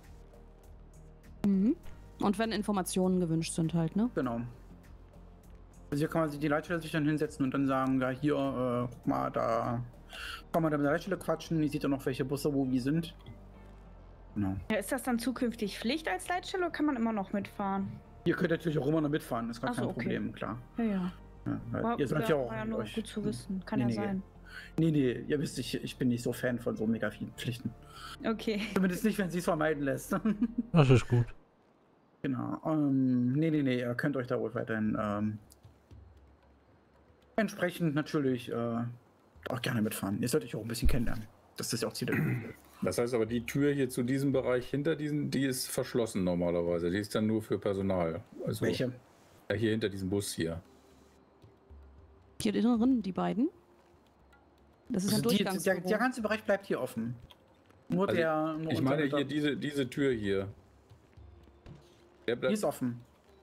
Mhm. Und wenn Informationen gewünscht sind halt, ne? Genau. Also hier kann man sich die Leitstelle sich dann hinsetzen und dann sagen, ja hier, äh, guck mal, da kann man dann mit der Leitstelle quatschen, ihr seht ja noch, welche Busse wo wie sind. Genau. Ja, ist das dann zukünftig Pflicht als Leitstelle oder kann man immer noch mitfahren? Ihr könnt natürlich auch immer noch mitfahren, ist gar Ach so, kein okay. Problem, klar. Ja, ja. Ja, weil War, ihr sollt ja auch war ja nur euch- gut zu wissen. Kann Nee, ja nee. sein. Nee, nee, ihr wisst, ich, ich bin nicht so Fan von so mega vielen Pflichten. Okay. Zumindest nicht, wenn sie es vermeiden lässt. Das ist gut. Genau. Ähm, nee, nee, nee, ihr könnt euch da wohl weiterhin ähm, entsprechend natürlich äh, auch gerne mitfahren. Ihr sollt euch auch ein bisschen kennenlernen. Das ist ja auch Ziel der Übung. das heißt aber, die Tür hier zu diesem Bereich hinter diesen, die ist verschlossen normalerweise. Die ist dann nur für Personal. Also Welche? Ja, hier hinter diesem Bus hier. Hier drin, die beiden. Das ist ein Also die, der, Durchgangsbüro. der ganze Bereich bleibt hier offen. Nur Also der. Nur Ich unser meine Mitar- hier diese, diese Tür hier. Der Die bleibt. ist offen.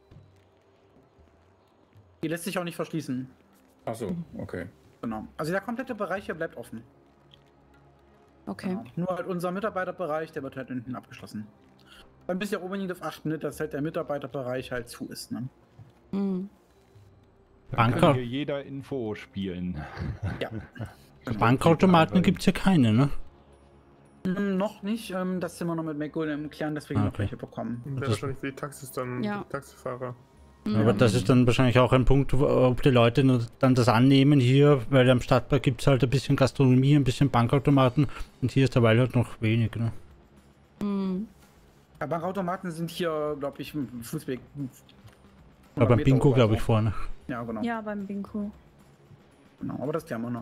Die lässt sich auch nicht verschließen. Achso, okay. Genau. Also der komplette Bereich hier bleibt offen. Okay. Genau. Nur halt unser Mitarbeiterbereich, der wird halt hinten abgeschlossen. Dann müsst ihr unbedingt darauf achten, ne, dass halt der Mitarbeiterbereich halt zu ist. Ne? Mhm. Dann Banker- kann hier jeder Info spielen. Ja. Bankautomaten gibt es ja keine, ne? Hm, noch nicht. Ähm, das sind wir noch mit McGolem klären, dass wir hier Ah, noch okay. welche bekommen. Wäre Das- wahrscheinlich für die Taxis dann Ja. die Taxifahrer. Aber das ist dann wahrscheinlich auch ein Punkt, wo- ob die Leute nur dann das annehmen hier, weil am Stadtpark gibt es halt ein bisschen Gastronomie, ein bisschen Bankautomaten und hier ist dabei halt noch wenig, ne? Mhm. Ja, Bankautomaten sind hier, glaube ich, im Fußweg. Aber beim Bingo, glaube ich, vorne. Ja, genau. Ja, beim Bingo. Genau, aber das klären wir noch.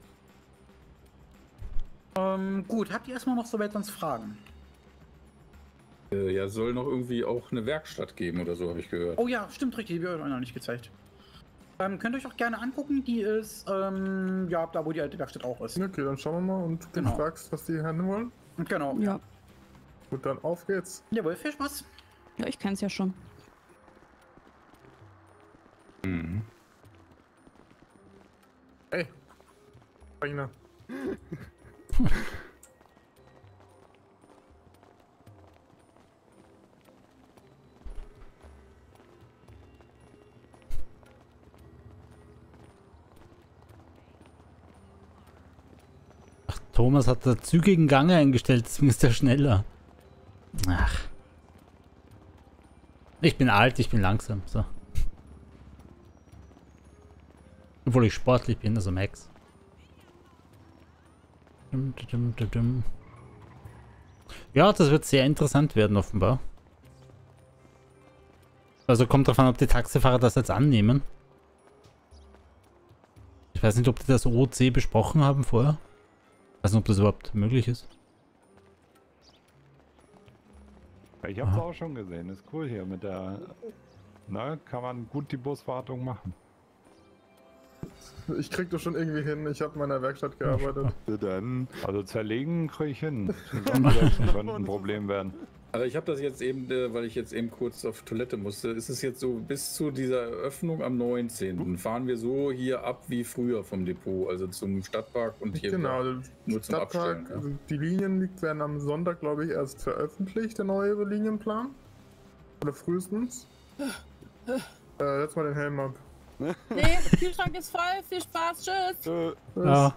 Ähm, gut, habt ihr erstmal noch soweit sonst Fragen? Äh, ja, soll noch irgendwie auch eine Werkstatt geben oder so, habe ich gehört. Oh ja, stimmt richtig, die wird euch noch nicht gezeigt. Ähm, könnt ihr euch auch gerne angucken, die ist, ähm, ja, da wo die alte Werkstatt auch ist. Okay, dann schauen wir mal und Genau. du fragst, was die haben wollen. Genau. Ja. Gut, dann auf geht's. Jawohl, viel Spaß. Ja, ich kenn's ja schon. Mhm. Ey. Feiner. Thomas hat da zügigen Gang eingestellt, zumindest der schneller. Ach. Ich bin alt, ich bin langsam, so. Obwohl ich sportlich bin, also Max. Dum, dum, dum, dum. Ja, das wird sehr interessant werden, offenbar. Also kommt davon, ob die Taxifahrer das jetzt annehmen. Ich weiß nicht, ob die das O C besprochen haben vorher. Ich weiß nicht, ob das überhaupt möglich ist. Ich hab's Aha. auch schon gesehen, ist cool hier mit der, ne, kann man gut die Buswartung machen. Ich krieg das schon irgendwie hin. Ich habe in meiner Werkstatt gearbeitet. Ja, dann. Also zerlegen krieg ich hin. Das könnte ein Problem werden. Also ich habe das jetzt eben, äh, weil ich jetzt eben kurz auf Toilette musste, ist es jetzt so, bis zu dieser Eröffnung am neunzehnten fahren wir so hier ab wie früher vom Depot, also zum Stadtpark und hier Genau, nur der zum Stadtpark, Abstellen. Ja. also die Linien liegt- werden am Sonntag, glaube ich, erst veröffentlicht, der neue Linienplan. Oder frühestens. Äh, setz mal den Helm ab. Nee, Kühlschrank ist voll. Viel Spaß. Tschüss. Äh, Ja.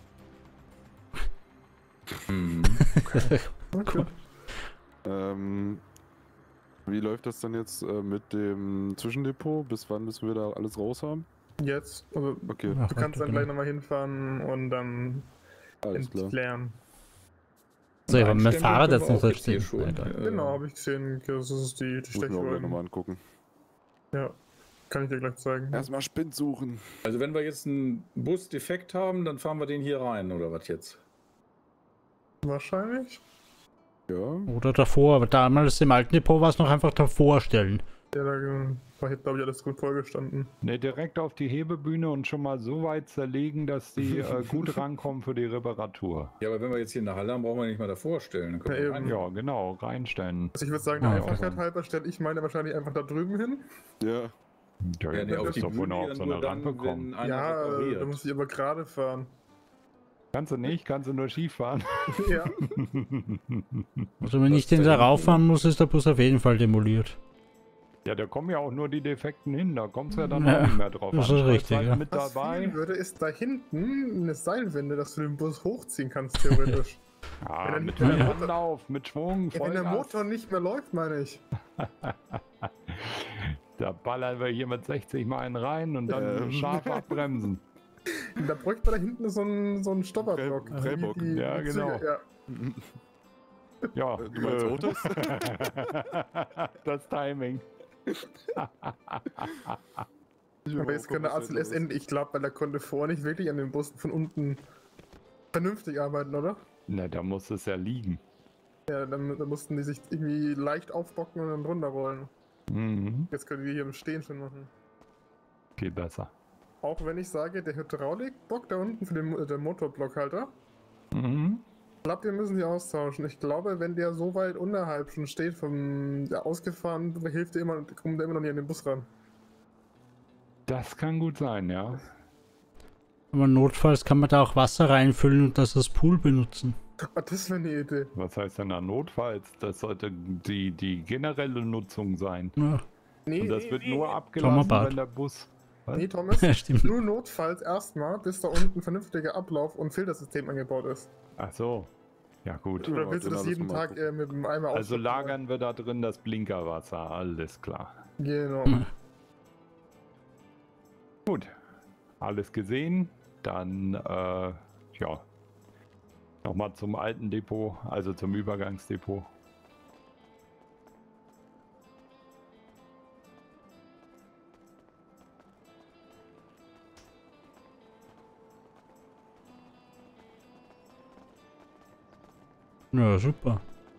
Mhm. Okay. Cool. ähm, wie läuft das dann jetzt äh, mit dem Zwischendepot? Bis wann müssen wir da alles raus haben? Jetzt. Also, Okay, Ja, du kannst dann genau. gleich nochmal hinfahren und dann alles klar. entleeren. So, ich habe mein Einstempeln Fahrrad können jetzt wir noch auch so jetzt hier stehen. schon. Egal. Äh, Genau, habe ich gesehen. Das ist die, die Muss ich mir auch gleich nochmal Stechuhr. angucken. Ja, kann ich dir gleich zeigen. Erstmal Spind suchen. Also wenn wir jetzt einen Bus defekt haben, dann fahren wir den hier rein, oder was jetzt? Wahrscheinlich. Ja. Oder davor, aber damals im alten Depot war es noch einfach davor stellen. Ja, da äh, war hier, glaube ich, alles gut vollgestanden. Ne, direkt auf die Hebebühne und schon mal so weit zerlegen, dass die äh, gut rankommen für die Reparatur. Ja, aber wenn wir jetzt hier eine Halle haben, brauchen wir nicht mal davor stellen. Dann können Ja, wir eben. rein. Ja, genau, reinstellen. Also ich würde sagen, der Ja, Einfachheit also- halber stelle ich meine wahrscheinlich einfach da drüben hin. Ja. Ja, Ja, nee, das auf ist die doch wohl noch Bühne auf so dann eine nur Rampe dann, kommen. wenn einer Ja, äh, repariert. da muss ich aber gerade fahren. Kannst du nicht, kannst du nur Ski fahren. Ja. Also wenn ich den da rauffahren muss, ist der Bus auf jeden Fall demoliert. Ja, da kommen ja auch nur die Defekten hin, da kommst du ja dann Ja, auch nicht mehr drauf das an. ist Schreib's richtig, halt ja. mit Was dabei. fehlen würde, ist da hinten eine Seilwinde, dass du den Bus hochziehen kannst, theoretisch. Ja, Wenn er mit nicht mehr mehr Motor- Anlauf, mit Schwung, Ja, wenn der Vollgas. Motor nicht mehr läuft, meine ich. Da ballern wir hier mit sechzig mal einen rein und dann Ähm. scharf abbremsen. Da bräuchte man da hinten so einen, so einen Stopperblock. Prä- Präbock. wie die- Ja, die genau. Züge, Ja, Du meinst äh, Autos? das Timing. Ja. Aber jetzt kann der A C L S enden. Ich glaube, weil der konnte vorher nicht wirklich an den Bussen von unten vernünftig arbeiten, oder? Na, da muss es ja liegen. Ja, dann, dann mussten die sich irgendwie leicht aufbocken und dann runterrollen. Mhm. Jetzt können die hier im Stehen schon machen. Viel besser. Auch wenn ich sage, der Hydraulikbock da unten für den Mo- der Motorblockhalter, Mhm. ich glaube, wir müssen die austauschen. Ich glaube, wenn der so weit unterhalb schon steht, vom der ausgefahren, hilft der immer, kommt der immer noch nicht an den Bus ran. Das kann gut sein, ja. Aber notfalls kann man da auch Wasser reinfüllen und das als Pool benutzen. Ah, das wäre eine Idee. Was heißt denn da notfalls? Das sollte die, die generelle Nutzung sein. Ja, Nee, Und das nee, wird nee. nur abgelassen, Sommerbad. wenn der Bus... Was? Nee, Thomas, ja stimmt. nur notfalls erstmal, bis da unten ein vernünftiger Ablauf und Filtersystem eingebaut ist. Ach so. Ja gut. Oder Ja, willst du genau, das das jeden mal Tag äh, mit dem Eimer Also ausschütten? lagern wir da drin das Blinkerwasser, alles klar. Genau. Hm. Gut, alles gesehen. Dann, äh, ja, nochmal zum alten Depot, also zum Übergangsdepot. Ja, super.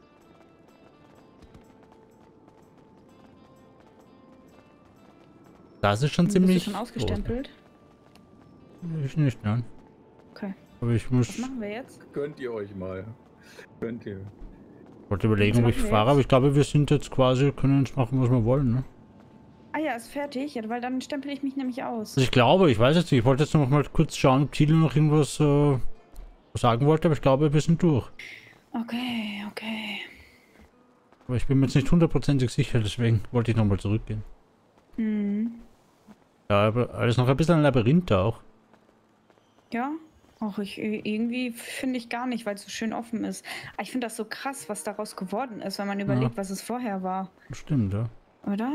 Das ist schon Bist du ziemlich schon groß. ausgestempelt? Ich nicht, nein. Okay. Aber ich muss, Was machen wir jetzt? Könnt ihr euch mal. Könnt ihr. wollte überlegen, Was ob ich machen wir fahre, jetzt? aber ich glaube, wir sind jetzt quasi, können uns machen, was wir wollen, ne? Ah ja, ist fertig. Ja, weil dann stempel ich mich nämlich aus. Also ich glaube, ich weiß jetzt nicht, ich wollte jetzt noch mal kurz schauen, ob Thilo noch irgendwas äh, sagen wollte, aber ich glaube, wir sind durch. Okay, okay. Aber ich bin mir jetzt nicht hundertprozentig sicher, deswegen wollte ich nochmal zurückgehen. Hm. Ja, aber alles noch ein bisschen ein Labyrinth da auch. Ja, auch ich äh, irgendwie finde ich gar nicht, weil es so schön offen ist. Aber ich finde das so krass, was daraus geworden ist, wenn man überlegt, was es vorher war. Stimmt, ja. Oder?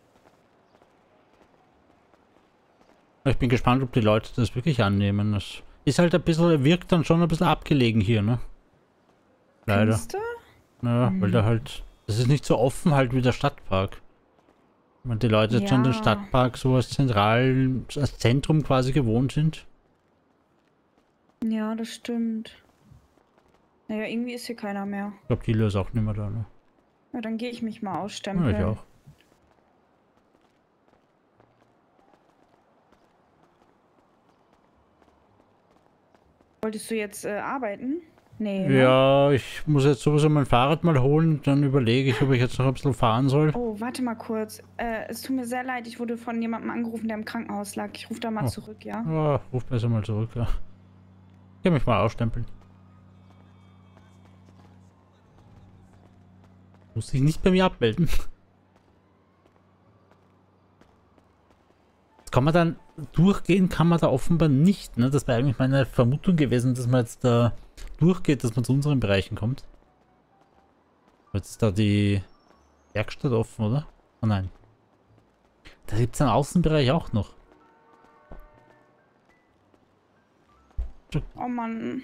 Ich bin gespannt, ob die Leute das wirklich annehmen. Das ist halt ein bisschen, wirkt dann schon ein bisschen abgelegen hier, ne? Leider. Findest du? Ja, Hm. weil da halt, das ist nicht so offen halt wie der Stadtpark. Weil die Leute jetzt schon den Ja. Stadtpark so als zentral, als Zentrum quasi gewohnt sind. Ja, das stimmt. Naja, irgendwie ist hier keiner mehr. Ich glaube, Thilo ist auch nicht mehr da, ne? Ja, dann gehe ich mich mal ausstempeln. Ja, ich auch. Wolltest du jetzt äh, arbeiten? Nee. Ne? Ja, ich muss jetzt sowieso mein Fahrrad mal holen, dann überlege ich, ob ich jetzt noch ein bisschen fahren soll. Oh, warte mal kurz. Äh, es tut mir sehr leid, ich wurde von jemandem angerufen, der im Krankenhaus lag. Ich rufe da mal Oh. zurück, ja? Ja, ruf besser mal zurück, ja. Ich kann mich mal ausstempeln. Muss sich nicht bei mir abmelden. Kann man dann durchgehen, kann man da offenbar nicht, ne? Das wäre eigentlich meine Vermutung gewesen, dass man jetzt da durchgeht, dass man zu unseren Bereichen kommt. Jetzt ist da die Werkstatt offen, oder? Oh nein. Da gibt es einen Außenbereich auch noch. Oh Mann.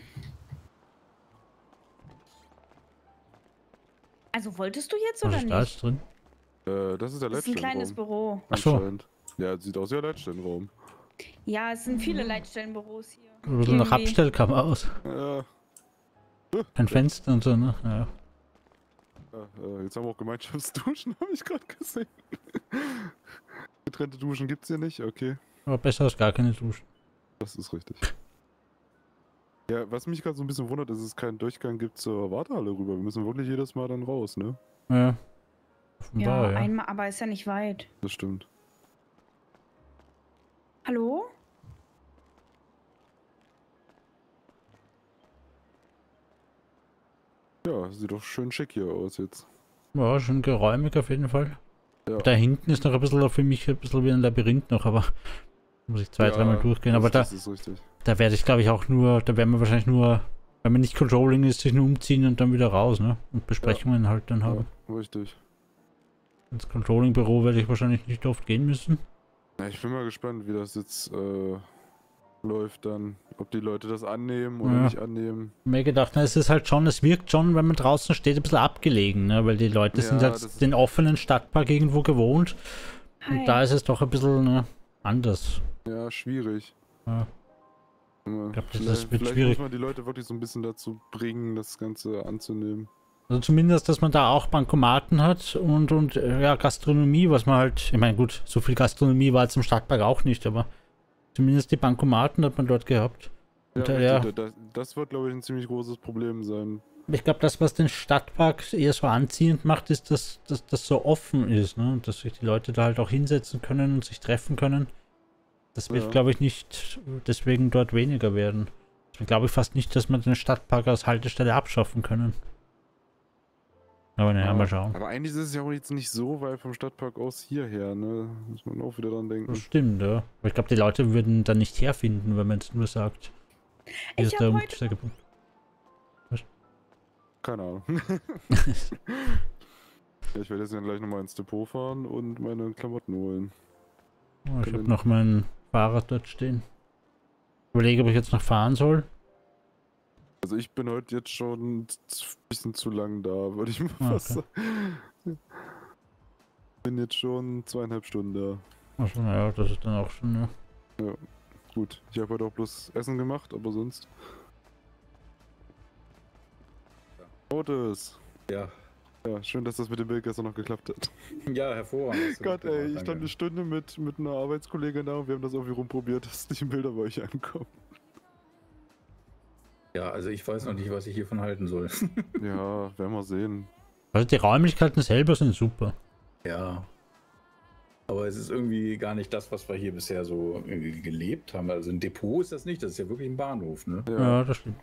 Also wolltest du jetzt Was oder ist da nicht? jetzt drin? Äh, das ist der Das ist ein Leitstellenraum. kleines Büro. Ach so. Anscheinend. Ja, sieht aus wie ein Leitstellenraum. Ja, es sind viele Leitstellenbüros hier. Ein bisschen nach Irgendwie. Abstellkammer aus. Ja. Kein Fenster und so, ne? Ja. Ja, äh, jetzt haben wir auch Gemeinschaftsduschen, habe ich gerade gesehen. Getrennte Duschen gibt's hier nicht, okay. Aber besser als gar keine Duschen. Das ist richtig. Ja, was mich gerade so ein bisschen wundert, ist, dass es keinen Durchgang gibt zur Wartehalle rüber. Wir müssen wirklich jedes Mal dann raus, ne? Ja. Ja, Offenbar, ja. einmal, aber ist ja nicht weit. Das stimmt. Hallo? Ja, sieht doch schön schick hier aus jetzt. Ja, schon geräumig auf jeden Fall. Ja. Da hinten ist noch ein bisschen für mich ein bisschen wie ein Labyrinth noch, aber muss ich zwei, Ja, dreimal durchgehen. das- Aber da, das ist richtig. da werde ich glaube ich auch nur, da werden wir wahrscheinlich nur, wenn man nicht Controlling ist, sich nur umziehen und dann wieder raus, ne? Und Besprechungen halt dann haben. Ja, richtig. Ins Controlling-Büro werde ich wahrscheinlich nicht oft gehen müssen. Na, ich bin mal gespannt, wie das jetzt äh, läuft dann. Ob die Leute das annehmen oder Ja. nicht annehmen. Mir gedacht, na, es ist halt schon, es wirkt schon, wenn man draußen steht, ein bisschen abgelegen, ne? Weil die Leute sind Ja, halt das ist- den offenen Stadtpark irgendwo gewohnt. Hi. Und da ist es doch ein bisschen ne, anders. Ja, schwierig. Ja. Ja, Ich glaub, das vielleicht ist- wird vielleicht schwierig. muss man die Leute wirklich so ein bisschen dazu bringen, das Ganze anzunehmen. Also zumindest, dass man da auch Bankomaten hat und, und äh, ja, Gastronomie, was man halt, ich meine gut, so viel Gastronomie war jetzt im Stadtpark auch nicht, aber zumindest die Bankomaten hat man dort gehabt. Ja, Und, äh, ja, richtig, das, das wird, glaube ich, ein ziemlich großes Problem sein. ich glaube, das, was den Stadtpark eher so anziehend macht, ist, dass dass das so offen ist, ne? Und dass sich die Leute da halt auch hinsetzen können und sich treffen können. Das wird, Ja. glaube ich, nicht deswegen dort weniger werden. Deswegen glaube ich fast nicht, dass man den Stadtpark als Haltestelle abschaffen können. Aber naja, mal schauen. Aber eigentlich ist es ja auch jetzt nicht so weit vom Stadtpark aus hierher, ne? Muss man auch wieder dran denken. Das stimmt, ja. Aber ich glaube, die Leute würden da nicht herfinden, wenn man es nur sagt. Hier Ich ist der hab heute Umsteigepunkt. Keine Ahnung. Ja, ich werde jetzt dann gleich nochmal ins Depot fahren und meine Klamotten holen. Oh, ich habe noch mein Fahrrad dort stehen. Überlege, ob ich jetzt noch fahren soll. Also ich bin heute jetzt schon ein bisschen zu lang da, würde ich mal Ah, fast okay. sagen. Bin jetzt schon zweieinhalb Stunden da. Also, naja, das ist dann auch schon, ja. Ja, gut. Ich habe heute auch bloß Essen gemacht, aber sonst. Otis. Ja. Ja, schön, dass das mit dem Bild gestern noch geklappt hat. Ja, hervorragend. hast du Gott, gut ey, gemacht, ich stand danke. eine Stunde mit, mit einer Arbeitskollegin da und wir haben das irgendwie rumprobiert, dass die Bilder bei euch ankommen. Ja, also ich weiß noch nicht, was ich hiervon halten soll. Ja, werden wir sehen. Also die Räumlichkeiten selber sind super. Ja. Aber es ist irgendwie gar nicht das, was wir hier bisher so irgendwie gelebt haben. Also ein Depot ist das nicht, das ist ja wirklich ein Bahnhof, ne? Ja, das stimmt.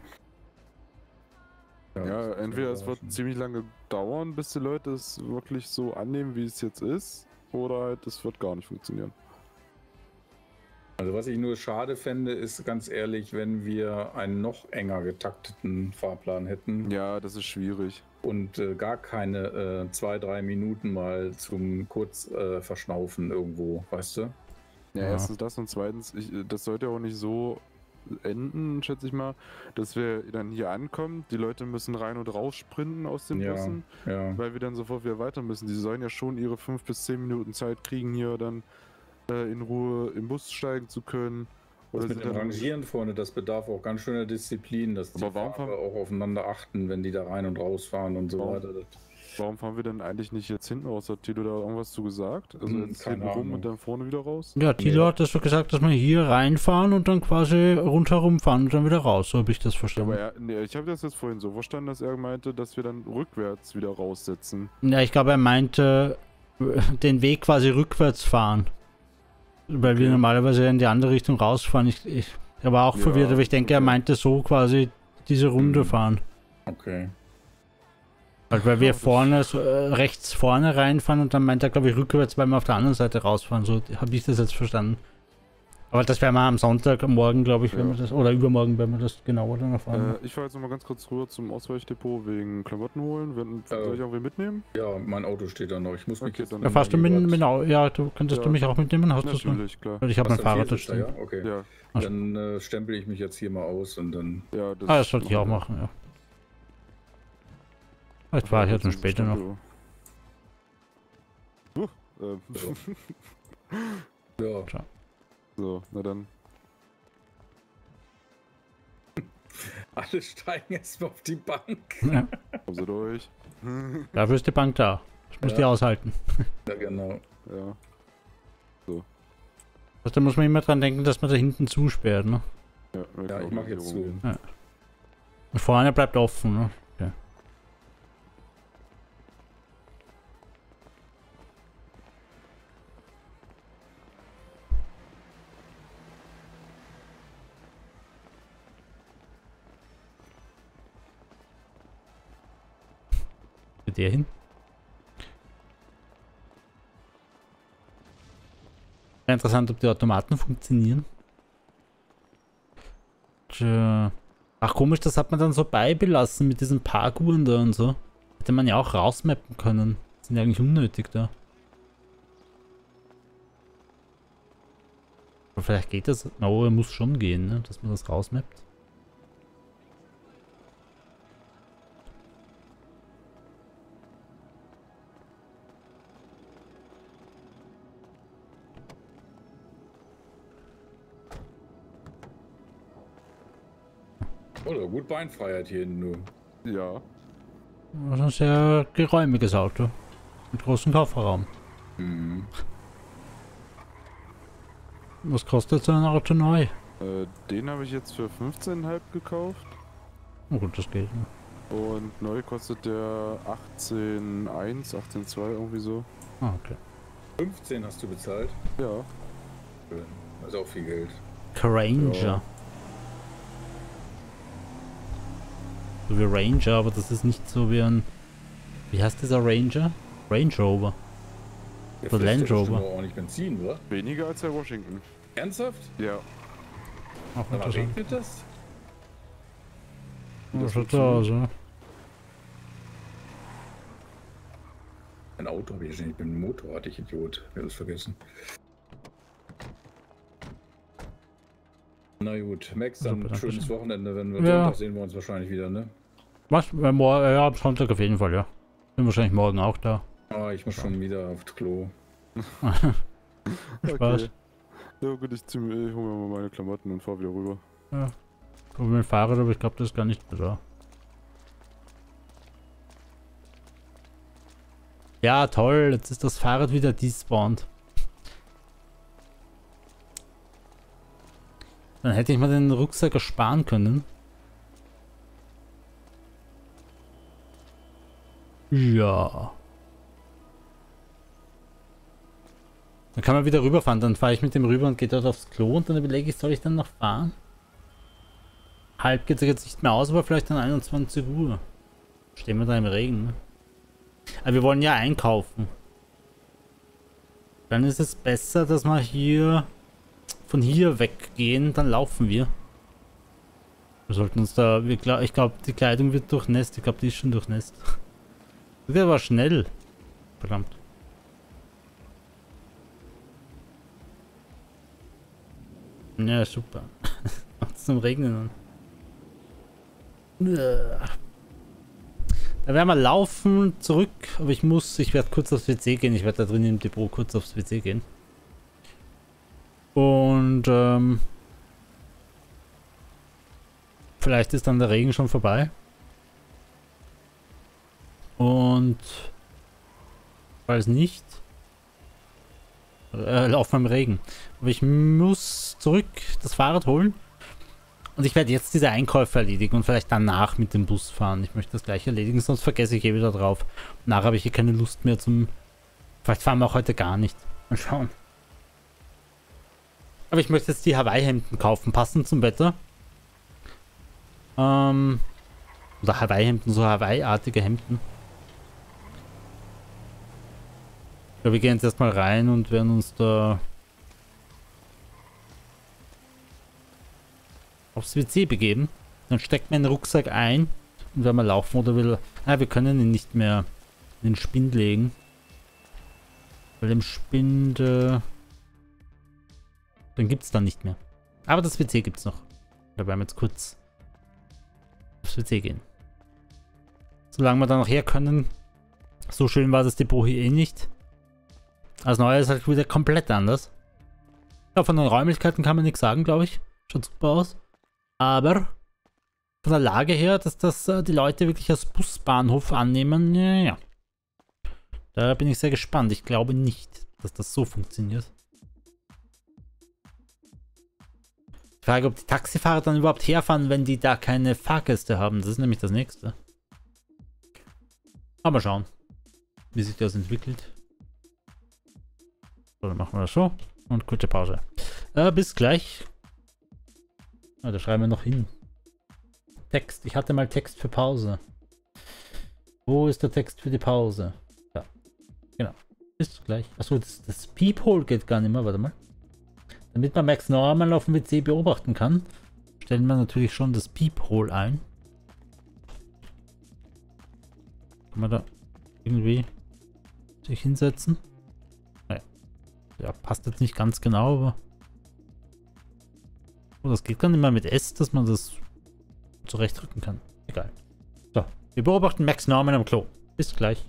Ja, das ist entweder es wird überraschend. ziemlich lange dauern, bis die Leute es wirklich so annehmen, wie es jetzt ist, oder halt es wird gar nicht funktionieren. Also was ich nur schade fände, ist ganz ehrlich, wenn wir einen noch enger getakteten Fahrplan hätten. Ja, das ist schwierig. Und äh, gar keine äh, zwei, drei Minuten mal zum kurz äh, verschnaufen irgendwo, weißt du? Ja, Ja. erstens das und zweitens, ich, das sollte auch nicht so enden, schätze ich mal, dass wir dann hier ankommen, die Leute müssen rein und raus sprinten aus den Ja, Bussen, ja. weil wir dann sofort wieder weiter müssen. Die sollen ja schon ihre fünf bis zehn Minuten Zeit kriegen, hier dann äh, in Ruhe im Bus steigen zu können. Das mit sind dem dann- Rangieren vorne, das bedarf auch ganz schöner Disziplin, dass die Aber warum Fahrer auch aufeinander achten, wenn die da rein und raus fahren und so Warum? weiter. Das, Warum fahren wir denn eigentlich nicht jetzt hinten raus? Hat Tilo da irgendwas zu gesagt? Also Hm, jetzt keine hinten rum Ahnung. und dann vorne wieder raus? Ja, Tilo hat das so gesagt, dass wir hier reinfahren und dann quasi rundherum fahren und dann wieder raus. So habe ich das verstanden. Aber er, nee, ich habe das jetzt vorhin so verstanden, dass er meinte, dass wir dann rückwärts wieder raussetzen. Ja, ich glaube, er meinte, den Weg quasi rückwärts fahren. Weil wir Okay. normalerweise in die andere Richtung rausfahren. Ich, ich, er war auch Ja, verwirrt, aber ich denke, er okay. meinte so quasi diese Runde Mhm. fahren. Okay. Weil, weil wir Ja, das- vorne, so, äh, rechts vorne reinfahren und dann meint er, glaube ich, rückwärts, weil wir auf der anderen Seite rausfahren. So habe ich das jetzt verstanden. Aber das werden wir am Sonntag, am Morgen, glaube ich, wenn Ja. wir das, oder übermorgen, wenn wir das genauer dann erfahren. Äh, ich fahre jetzt nochmal ganz kurz rüber zum Ausweichdepot wegen Klamotten holen. Wenn, Äh, soll ich irgendwie mitnehmen? Ja, mein Auto steht da noch. Ich muss mich Okay, jetzt dann- Ja, fährst du mit, mit, Au- ja, du könntest Ja. du mich auch mitnehmen? Hast du so? Natürlich, klar. Weil ich habe Hast mein du einen Fahrrad da Viersitzer, stehen. ja? Okay. Ja, Dann äh, stempel ich mich jetzt hier mal aus und dann. ja, das, Ah, das sollte ich auch wir. machen, ja. Vielleicht fahre ich ja dann später noch. Uh, ähm. Ja. So, na dann. Alle steigen erstmal auf die Bank. Ja. Kommen Sie durch. Dafür ist die Bank da. Ich muss Ja. die aushalten. Ja, genau. Ja. Also, da muss man immer dran denken, dass man da hinten zusperrt, ne? Ja, wir Ja, können ich auch mach hier jetzt zu. rumgehen. Ja. Und vorne bleibt offen, ne? Okay. Geht der hin? Wäre interessant, ob die Automaten funktionieren. Tja. Ach komisch, das hat man dann so beibelassen mit diesen Parkuhren da und so. Hätte man ja auch rausmappen können. Sind ja eigentlich unnötig da. Aber vielleicht geht das. Oh, er muss schon gehen, ne? Dass man das rausmappt. Oder gut Beinfreiheit hier nur. Ja. Das ist ein sehr geräumiges Auto. Mit großem Kofferraum. Mhm. Was kostet so ein Auto neu? Äh, den habe ich jetzt für fünfzehn Komma fünf gekauft. Oh gut, das geht. Ne? Und neu kostet der achtzehn Komma eins, achtzehn Komma zwei, irgendwie so. Ah, okay. fünfzehn hast du bezahlt? Ja. Schön. Das ist auch viel Geld. Ranger. Ja. So wie Ranger, aber das ist nicht so wie ein... Wie heißt dieser Ranger? Range Rover. Der So frisst Land ja bestimmt Rover. auch nicht Benzin, oder? Weniger als der Washington. Ernsthaft? Ja. Auch Aber interessant. regnet das? Ja, das schaut so aus, ja. Ein Auto habe ich nicht. Ich bin ein Motorrad, ich Idiot. Ich habe das vergessen. Na gut, Max, dann Super, ein schönes Dankeschön. Wochenende. Wenn wir Ja. Sonntag sehen wir uns wahrscheinlich wieder, ne? Was? Ja, morgen, ja, am Sonntag auf jeden Fall, ja. Bin wahrscheinlich morgen auch da. Ah, ich muss schon wieder aufs Klo. Spaß. Ja gut, ich, zieh mir- ich hole mir mal meine Klamotten und fahr wieder rüber. Ja. Aber mit dem Fahrrad, aber ich glaube, das ist gar nicht mehr da. Ja, toll. Jetzt ist das Fahrrad wieder despawned. Dann hätte ich mal den Rucksack ersparen können. Ja. Dann kann man wieder rüberfahren. Dann fahre ich mit dem rüber und gehe dort aufs Klo und dann überlege ich, soll ich dann noch fahren? Halb geht es jetzt nicht mehr aus, aber vielleicht dann einundzwanzig Uhr. Stehen wir da im Regen. Ne? Aber wir wollen ja einkaufen. Dann ist es besser, dass wir hier von hier weggehen, dann laufen wir. Wir sollten uns da, wir, glaub, ich glaube, die Kleidung wird durchnässt. Ich glaube, die ist schon durchnässt. Das geht aber schnell. Verdammt. Ja, super. Macht's zum Regnen an. Da werden wir laufen zurück, aber ich muss, ich werde kurz aufs W C gehen. Ich werde da drin im Depot kurz aufs W C gehen. Und ähm, vielleicht ist dann der Regen schon vorbei. Und und falls nicht, äh, laufen wir im Regen. Aber ich muss zurück das Fahrrad holen und ich werde jetzt diese Einkäufe erledigen und vielleicht danach mit dem Bus fahren. Ich möchte das gleich erledigen, sonst vergesse ich eh wieder drauf. Nachher habe ich hier keine Lust mehr zum... Vielleicht fahren wir auch heute gar nicht. Mal schauen. Aber ich möchte jetzt die Hawaii-Hemden kaufen, passend zum Wetter. Ähm... Oder Hawaii-Hemden, so Hawaii-artige Hemden. Ja, wir gehen jetzt erstmal rein und werden uns da aufs W C begeben. Dann steckt man den Rucksack ein und wenn wir laufen oder will. Ah, wir können ihn nicht mehr in den Spind legen. Weil im Spind äh, dann gibt es dann nicht mehr. Aber das W C gibt es noch. Da werden wir jetzt kurz aufs W C gehen. Solange wir dann noch her können. So schön war das Depot hier eh nicht. Das Neue ist halt wieder komplett anders. Ja, von den Räumlichkeiten kann man nichts sagen, glaube ich. Schaut super aus. Aber von der Lage her, dass das äh, die Leute wirklich als Busbahnhof annehmen, ja, ja. Da bin ich sehr gespannt. Ich glaube nicht, dass das so funktioniert. Ich frage, ob die Taxifahrer dann überhaupt herfahren, wenn die da keine Fahrgäste haben. Das ist nämlich das Nächste. Aber schauen, wie sich das entwickelt. So, dann machen wir das so. Und kurze Pause. Äh, bis gleich. Ah, da schreiben wir noch hin. Text. Ich hatte mal Text für Pause. Wo ist der Text für die Pause? Ja. Genau. Bis gleich. Achso, das, das Peephole geht gar nicht mehr. Warte mal. Damit man Max Norman auf dem W C beobachten kann, stellen wir natürlich schon das Peephole ein. Kann man da irgendwie sich hinsetzen? Naja. Ja, passt jetzt nicht ganz genau, aber... Oh, das geht gar nicht mehr mit S, dass man das zurechtrücken kann. Egal. So, wir beobachten Max Norman am Klo. Bis gleich.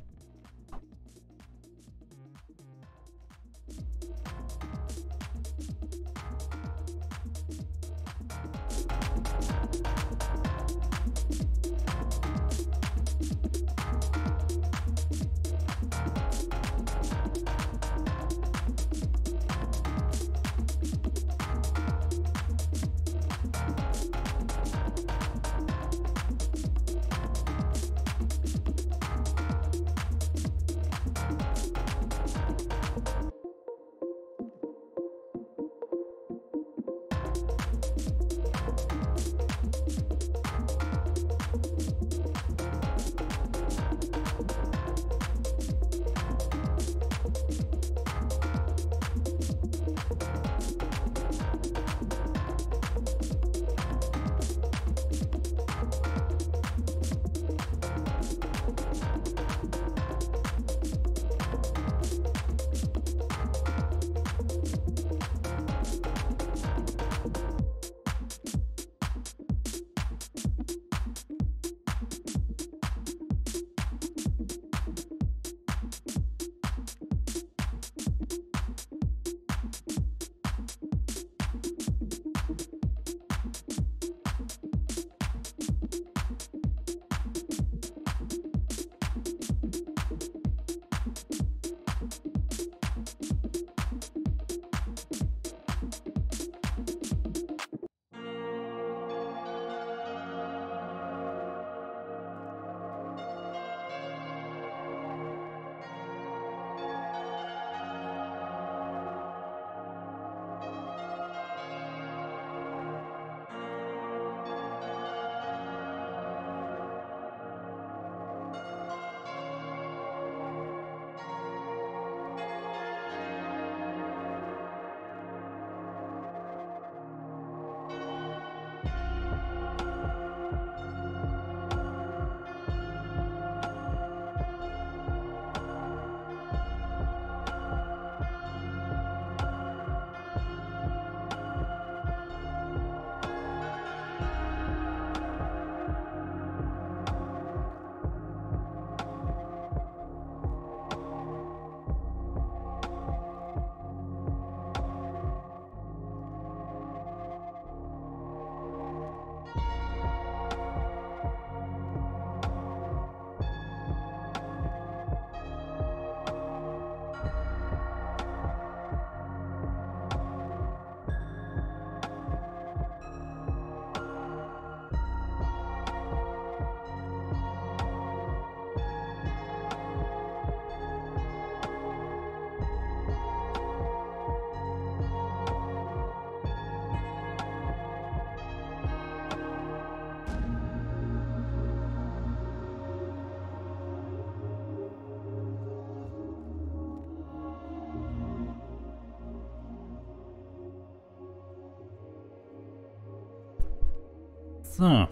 So.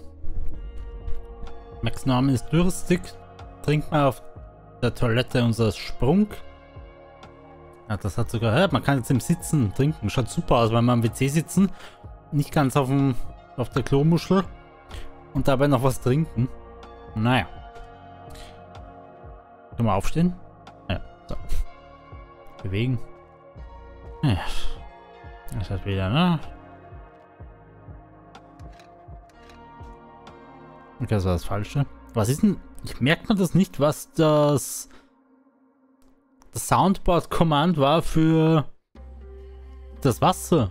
Max Norman ist durstig. Trinkt mal auf der Toilette unser Sprunk. Ja, das hat sogar... Ja, man kann jetzt im Sitzen trinken. Schaut super aus, weil wir am W C sitzen. Nicht ganz auf, dem, auf der Klomuschel. Und dabei noch was trinken. Naja. Können wir aufstehen? Ja, so. Bewegen. Ja. Das hat wieder, ne? Okay, das war das Falsche. Was ist denn... Ich merke mir das nicht, was das... Das Soundboard-Command war für... das Wasser.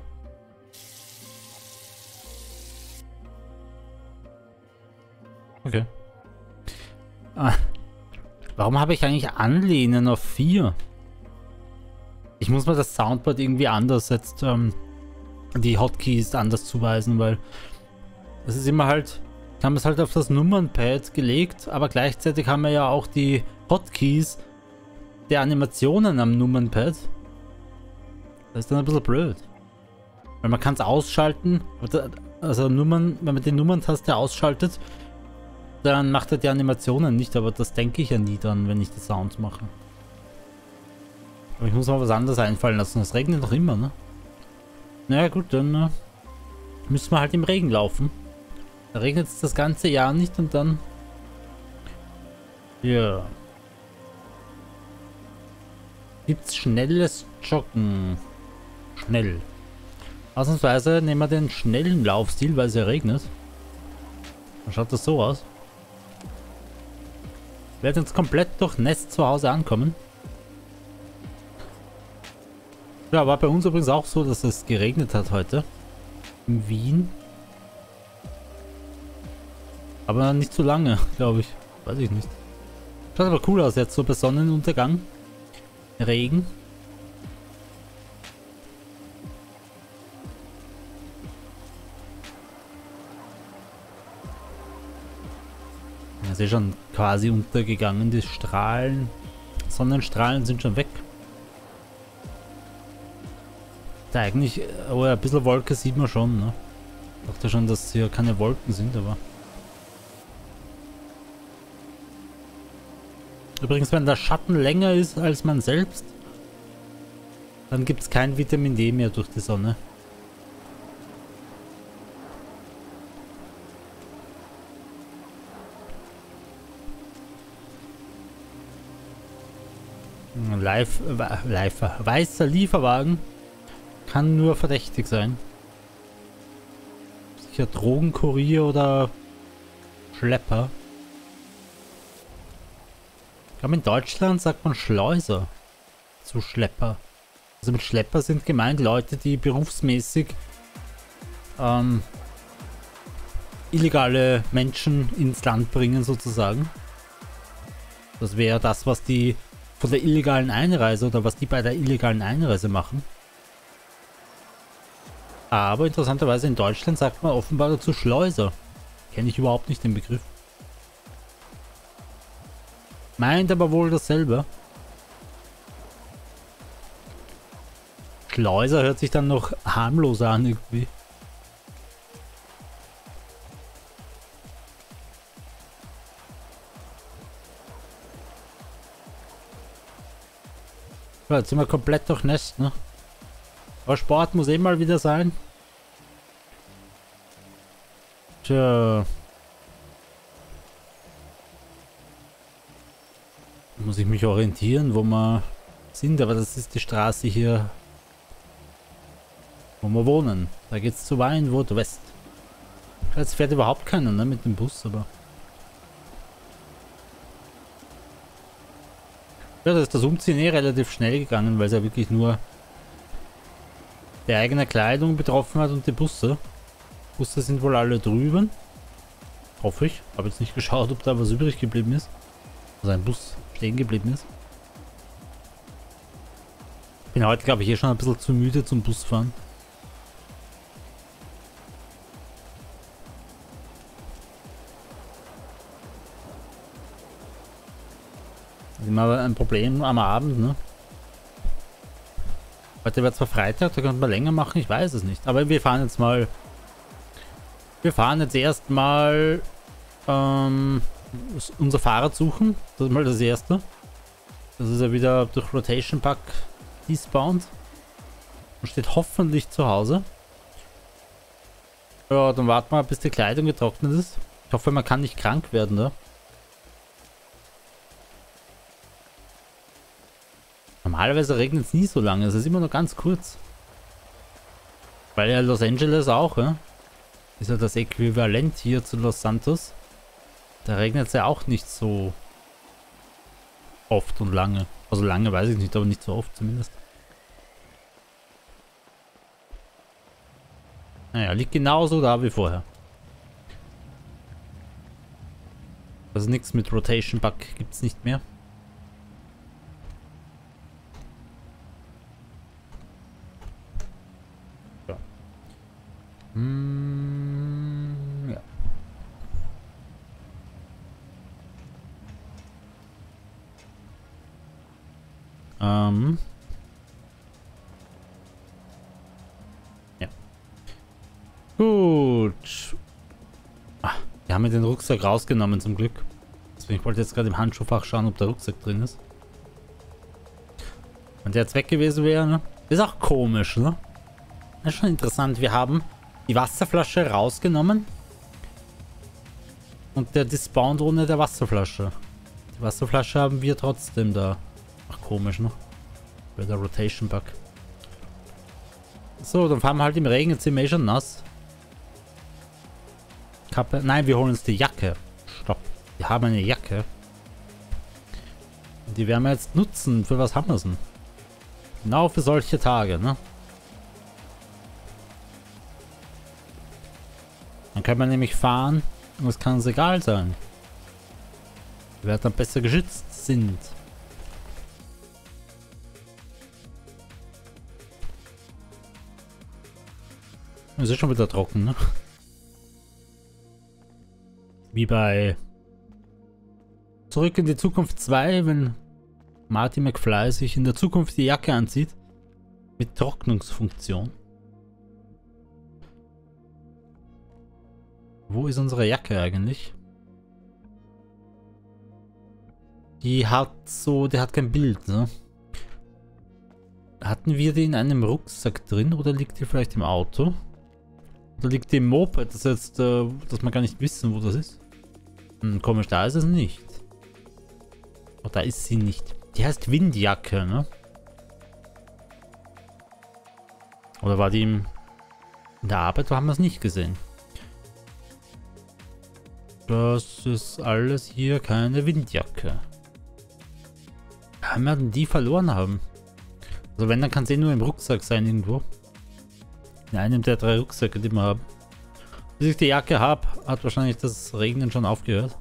Okay. Ah. Warum habe ich eigentlich Anlehnen auf vier? Ich muss mal das Soundboard irgendwie anders jetzt ähm, die Hotkeys anders zuweisen, weil das ist immer halt, haben wir es halt auf das Nummernpad gelegt, aber gleichzeitig haben wir ja auch die Hotkeys der Animationen am Nummernpad. Das ist dann ein bisschen blöd. Weil man kann es ausschalten, also Nummern, wenn man die Nummerntaste ausschaltet, dann macht er die Animationen nicht, aber das denke ich ja nie dann, wenn ich die Sounds mache. Aber ich muss mal was anderes einfallen lassen. Es regnet noch immer, ne? Naja gut, dann äh, müssen wir halt im Regen laufen. Da regnet es das ganze Jahr nicht und dann... Ja. Gibt's schnelles Joggen. Schnell. Ausnahmsweise nehmen wir den schnellen Laufstil, weil es ja regnet. Dann schaut das so aus. Ich werde jetzt komplett durchnässt zu Hause ankommen. Ja, war bei uns übrigens auch so, dass es geregnet hat heute. In Wien. Aber nicht so lange, glaube ich. Weiß ich nicht. Schaut aber cool aus jetzt, so bei Sonnenuntergang. Regen. Ja, ist eh schon quasi untergegangen, die Strahlen. Sonnenstrahlen sind schon weg. Da eigentlich, aber ein bisschen Wolke sieht man schon, ne? Ich dachte schon, dass hier keine Wolken sind, aber... Übrigens, wenn der Schatten länger ist als man selbst, dann gibt es kein Vitamin D mehr durch die Sonne. Live, live, weißer Lieferwagen kann nur verdächtig sein. Sicher Drogenkurier oder Schlepper. Ich glaube, in Deutschland sagt man Schleuser zu Schlepper. Also mit Schlepper sind gemeint Leute, die berufsmäßig ähm, illegale Menschen ins Land bringen sozusagen. Das wäre das, was die von der illegalen Einreise oder was die bei der illegalen Einreise machen. Aber interessanterweise in Deutschland sagt man offenbar dazu Schleuser. Kenne ich überhaupt nicht den Begriff. Meint aber wohl dasselbe. Schleuser hört sich dann noch harmloser an irgendwie. Ja, jetzt sind wir komplett durchnässt, ne? Aber Sport muss eh mal wieder sein. Tja. Muss ich mich orientieren, wo wir sind, aber das ist die Straße hier, wo wir wohnen. Da geht's zu Weinwood West. Jetzt fährt überhaupt keiner, ne, mit dem Bus, aber... Ja, da ist das Umziehen eh relativ schnell gegangen, weil es ja wirklich nur die eigene Kleidung betroffen hat und die Busse. Busse sind wohl alle drüben. Hoffe ich. Habe jetzt nicht geschaut, ob da was übrig geblieben ist. Also ein Bus stehen geblieben ist. Bin heute, glaube ich, eh schon ein bisschen zu müde zum Busfahren. Immer ein Problem am Abend, ne? Heute wäre zwar Freitag, da könnte man länger machen, ich weiß es nicht. Aber wir fahren jetzt mal Wir fahren jetzt erstmal ähm, unser Fahrrad suchen. Das ist mal das erste. Das ist ja wieder durch Rotation Pack despawned. Und steht hoffentlich zu Hause. Ja, dann warten wir, bis die Kleidung getrocknet ist. Ich hoffe, man kann nicht krank werden, da. Normalerweise regnet es nie so lange. Es ist immer nur ganz kurz. Weil ja Los Angeles auch, ja. Ist ja das Äquivalent hier zu Los Santos. Da regnet es ja auch nicht so oft und lange. Also lange weiß ich nicht, aber nicht so oft zumindest. Naja, liegt genauso da wie vorher. Also nichts mit Rotation Bug gibt es nicht mehr. So. Hm, ja. Ähm. Ja. Gut. Ah, wir haben ja den Rucksack rausgenommen zum Glück. Deswegen ich wollte jetzt gerade im Handschuhfach schauen, ob der Rucksack drin ist. Wenn der jetzt weg gewesen wäre, ne? Ist auch komisch, ne? Das ist schon interessant. Wir haben die Wasserflasche rausgenommen. Und der despawnt ohne der Wasserflasche. Die Wasserflasche haben wir trotzdem da. Ach, komisch, ne? Bei der Rotation Bug. So, dann fahren wir halt im Regen. Jetzt sind wir eh schon nass. Kappe. Nein, wir holen uns die Jacke. Stopp. Wir haben eine Jacke. Die werden wir jetzt nutzen. Für was haben wir es denn? Genau für solche Tage, ne? Dann können wir nämlich fahren und es kann uns egal sein. Wir werden dann besser geschützt sind. Es ist schon wieder trocken, ne? Wie bei Zurück in die Zukunft zwei, wenn Marty McFly sich in der Zukunft die Jacke anzieht. Mit Trocknungsfunktion. Wo ist unsere Jacke eigentlich? Die hat so, der hat kein Bild, ne? Hatten wir die in einem Rucksack drin oder liegt die vielleicht im Auto? Oder liegt die im Moped, das jetzt, äh, dass wir gar nicht wissen, wo das ist? Hm, komisch, da ist es nicht. Oh, da ist sie nicht. Die heißt Windjacke, ne? Oder war die im, in der Arbeit? Da haben wir es nicht gesehen. Das ist alles hier keine Windjacke. Kann man die verloren haben? Also wenn, dann kann es eh nur im Rucksack sein irgendwo. In einem der drei Rucksäcke, die wir haben. Bis ich die Jacke habe, hat wahrscheinlich das Regnen schon aufgehört.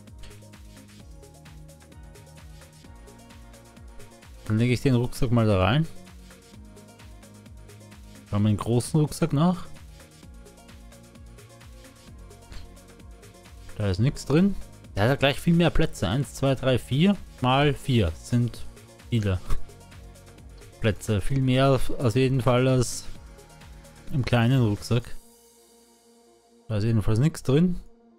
Dann lege ich den Rucksack mal da rein. Schauen wir den großen Rucksack nach. Da ist nichts drin. Der hat ja gleich viel mehr Plätze. eins, zwei, drei, vier mal vier sind viele Plätze. Viel mehr auf jeden Fall als im kleinen Rucksack. Da ist jedenfalls nichts drin.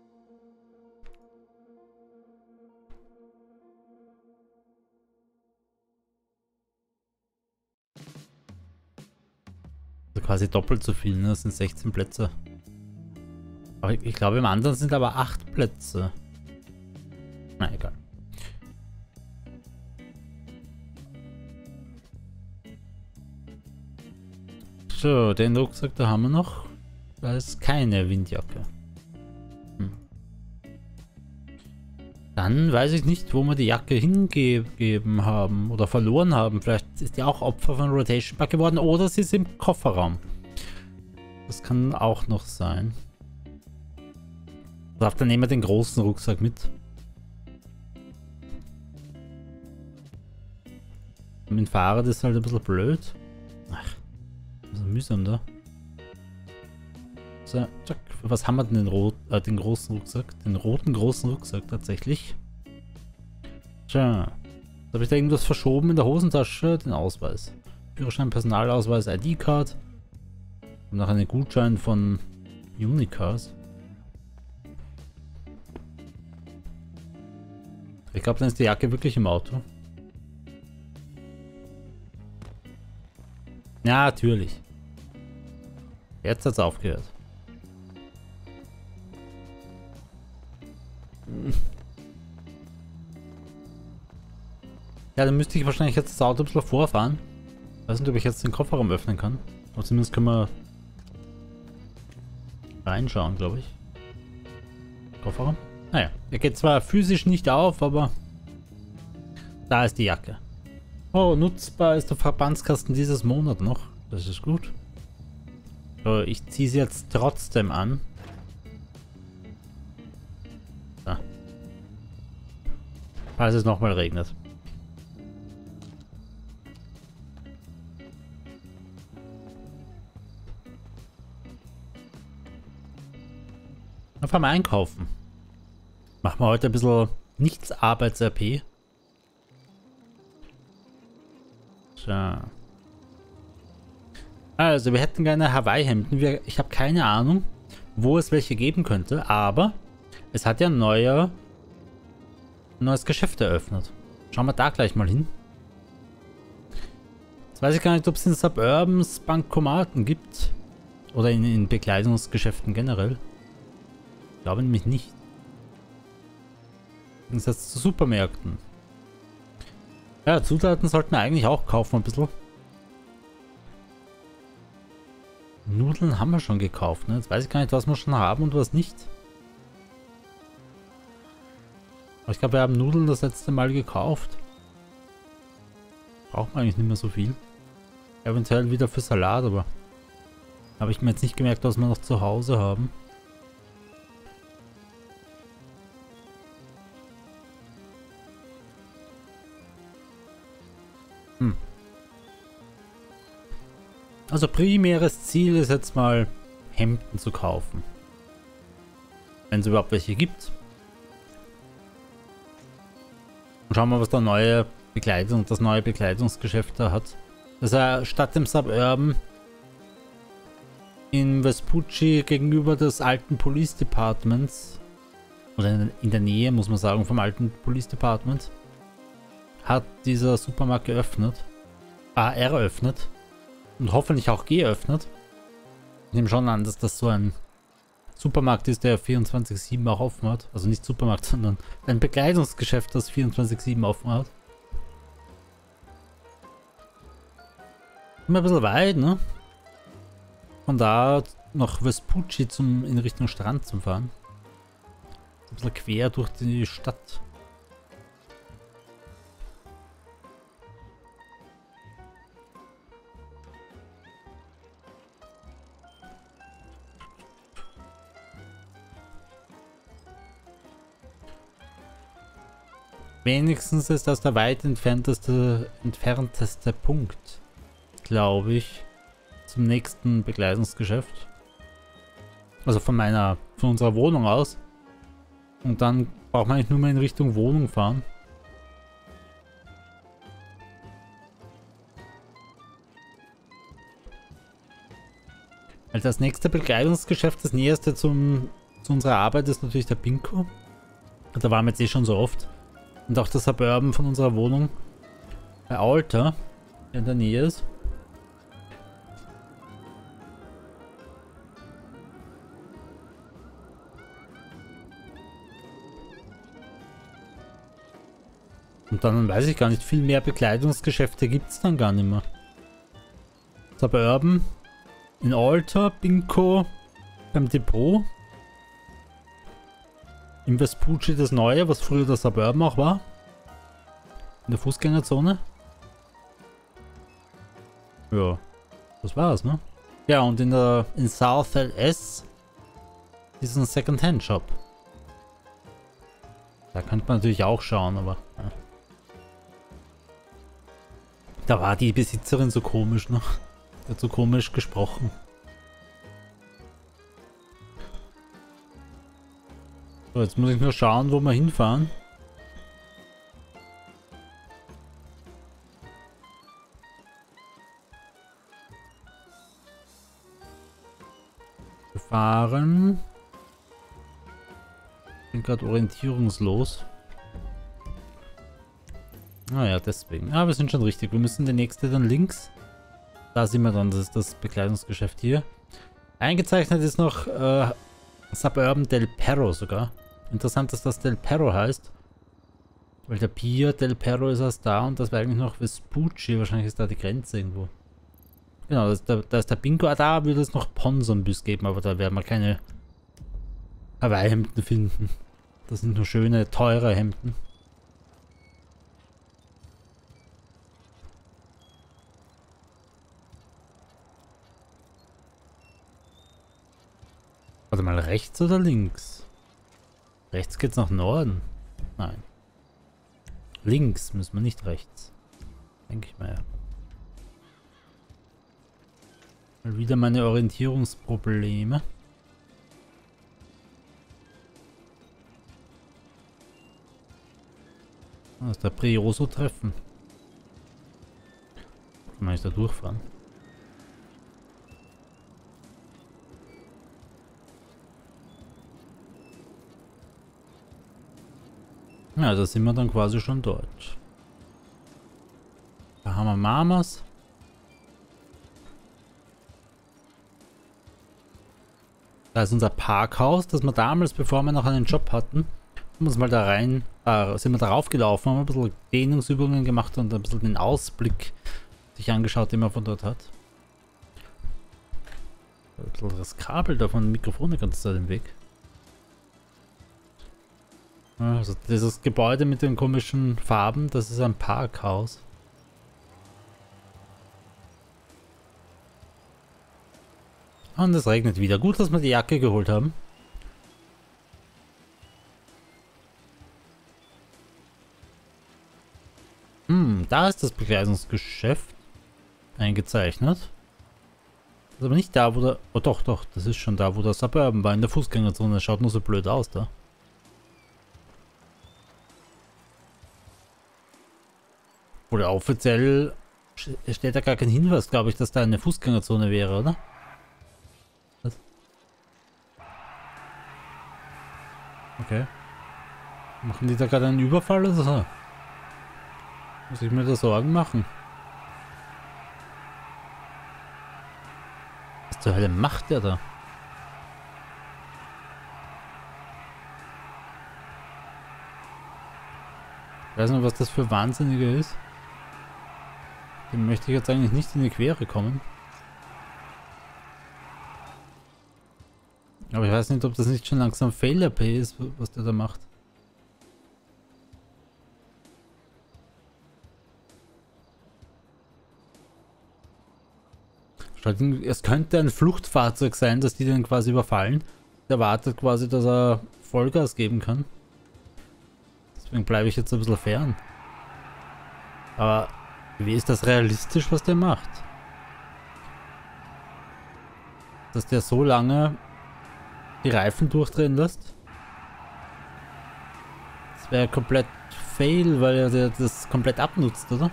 Also quasi doppelt so viel, ne? Das sind sechzehn Plätze. Aber ich, ich glaube, im anderen sind aber acht Plätze. Na, egal. So, den Rucksack, da haben wir noch. Da ist keine Windjacke. Hm. Dann weiß ich nicht, wo wir die Jacke hingegeben haben oder verloren haben. Vielleicht ist die auch Opfer von Rotation Pack geworden oder sie ist im Kofferraum. Das kann auch noch sein. Dann nehmen wir den großen Rucksack mit. Mit dem Fahrrad ist halt ein bisschen blöd. Ach, das ist mühsam da. So, zack. Für was haben wir denn den, rot, äh, den großen Rucksack? Den roten großen Rucksack tatsächlich. Tja. Da habe ich da irgendwas verschoben in der Hosentasche. Den Ausweis. Führerschein, Personalausweis, I D-Card. Und noch einen Gutschein von Unicars. Ich glaube, dann ist die Jacke wirklich im Auto. Ja, natürlich. Jetzt hat es aufgehört. Ja, dann müsste ich wahrscheinlich jetzt das Auto ein bisschen vorfahren. Ich weiß nicht, ob ich jetzt den Kofferraum öffnen kann. Aber zumindest können wir reinschauen, glaube ich. Kofferraum? Naja, er geht zwar physisch nicht auf, aber da ist die Jacke. Oh, nutzbar ist der Verbandskasten dieses Monat noch. Das ist gut. So, ich ziehe sie jetzt trotzdem an. So. Falls es nochmal regnet. Auf einmal einkaufen. Machen wir heute ein bisschen Nichts-Arbeits-R P. So. Also, wir hätten gerne Hawaii-Hemden. Wir, ich habe keine Ahnung, wo es welche geben könnte, aber es hat ja ein neuer, ein neues Geschäft eröffnet. Schauen wir da gleich mal hin. Jetzt weiß ich gar nicht, ob es in Suburbans Bankomaten gibt. Oder in, in Bekleidungsgeschäften generell. Ich glaube nämlich nicht. Im Gegensatz zu Supermärkten. Ja, Zutaten sollten wir eigentlich auch kaufen ein bisschen. Nudeln haben wir schon gekauft, ne? Jetzt weiß ich gar nicht, was wir schon haben und was nicht. Aber ich glaube, wir haben Nudeln das letzte Mal gekauft. Braucht man eigentlich nicht mehr so viel. Eventuell wieder für Salat, aber habe ich mir jetzt nicht gemerkt, was wir noch zu Hause haben. Hm. Also primäres Ziel ist jetzt mal Hemden zu kaufen. Wenn es überhaupt welche gibt. Und schauen wir, was der neue Bekleidung, das neue Bekleidungsgeschäft da hat. Das er statt dem Suburban in Vespucci gegenüber des alten Police Departments, oder in der Nähe, muss man sagen, vom alten Police Department, hat dieser Supermarkt geöffnet. Ah, eröffnet. Und hoffentlich auch geöffnet. Ich nehme schon an, dass das so ein Supermarkt ist, der vierundzwanzig sieben auch offen hat. Also nicht Supermarkt, sondern ein Bekleidungsgeschäft, das vierundzwanzig sieben offen hat. Immer ein bisschen weit, ne? Von da nach Vespucci zum, in Richtung Strand zum Fahren. Ein bisschen quer durch die Stadt. Wenigstens ist das der weit entfernteste, entfernteste Punkt, glaube ich, zum nächsten Bekleidungsgeschäft. Also von meiner, von unserer Wohnung aus. Und dann braucht man eigentlich nur mal in Richtung Wohnung fahren. Weil das nächste Bekleidungsgeschäft, das näherste zum, zu unserer Arbeit, ist natürlich der Pinko. Da waren wir jetzt eh schon so oft. Und auch das Suburban von unserer Wohnung bei Alter, der in der Nähe ist. Und dann weiß ich gar nicht, viel mehr Bekleidungsgeschäfte gibt es dann gar nicht mehr. Suburban, in Alter, Pinko, beim Depot. Im Vespucci das Neue, was früher das Suburban auch war. In der Fußgängerzone. Ja, das war's, ne? Ja, und in der in South L S ist ein Second-Hand-Shop. Da könnte man natürlich auch schauen, aber... Ja. Da war die Besitzerin so komisch, ne? Die hat so komisch gesprochen. So, jetzt muss ich nur schauen, wo wir hinfahren. Wir fahren. Ich bin gerade orientierungslos. Naja, deswegen. Ah, wir sind schon richtig. Wir müssen der nächste dann links. Da sind wir dann. Das ist das Bekleidungsgeschäft hier. Eingezeichnet ist noch äh, Suburban Del Perro sogar. Interessant, dass das Del Perro heißt. Weil der Pier Del Perro ist erst da und das wäre eigentlich noch Vespucci. Wahrscheinlich ist da die Grenze irgendwo. Genau, da ist der, da ist der Bingo. Ah, da würde es noch Ponsonbus geben, aber da werden wir keine Hawaii-Hemden finden. Das sind nur schöne, teure Hemden. Warte mal, rechts oder links? Rechts geht's nach Norden. Nein. Links müssen wir nicht rechts. Denke ich mal, ja. Mal wieder meine Orientierungsprobleme. Das ist der Prioso-Treffen. Kann man nicht da durchfahren? Ja, da sind wir dann quasi schon dort. Da haben wir Mamas. Da ist unser Parkhaus, das wir damals, bevor wir noch einen Job hatten, haben uns mal da rein, äh, sind wir darauf gelaufen, haben ein bisschen Dehnungsübungen gemacht und ein bisschen den Ausblick sich angeschaut, den man von dort hat. Ein bisschen das Kabel da von dem Mikrofon die ganze Zeit im Weg. Also dieses Gebäude mit den komischen Farben, das ist ein Parkhaus. Und es regnet wieder. Gut, dass wir die Jacke geholt haben. Hm, da ist das Bekleidungsgeschäft eingezeichnet. Das ist aber nicht da, wo der... Oh doch, doch, das ist schon da, wo der Suburban war in der Fußgängerzone. Das schaut nur so blöd aus da. Oder offiziell steht da gar kein Hinweis, glaube ich, dass da eine Fußgängerzone wäre, oder? Was? Okay. Machen die da gerade einen Überfall oder so? Muss ich mir da Sorgen machen? Was zur Hölle macht der da? Ich weiß nicht, was das für Wahnsinnige ist. Dem möchte ich jetzt eigentlich nicht in die Quere kommen. Aber ich weiß nicht, ob das nicht schon langsam Failure Pay ist, was der da macht. Es könnte ein Fluchtfahrzeug sein, dass die den quasi überfallen. Der wartet quasi, dass er Vollgas geben kann. Deswegen bleibe ich jetzt ein bisschen fern. Aber wie ist das realistisch, was der macht? Dass der so lange die Reifen durchdrehen lässt? Das wäre komplett fail, weil er das komplett abnutzt, oder?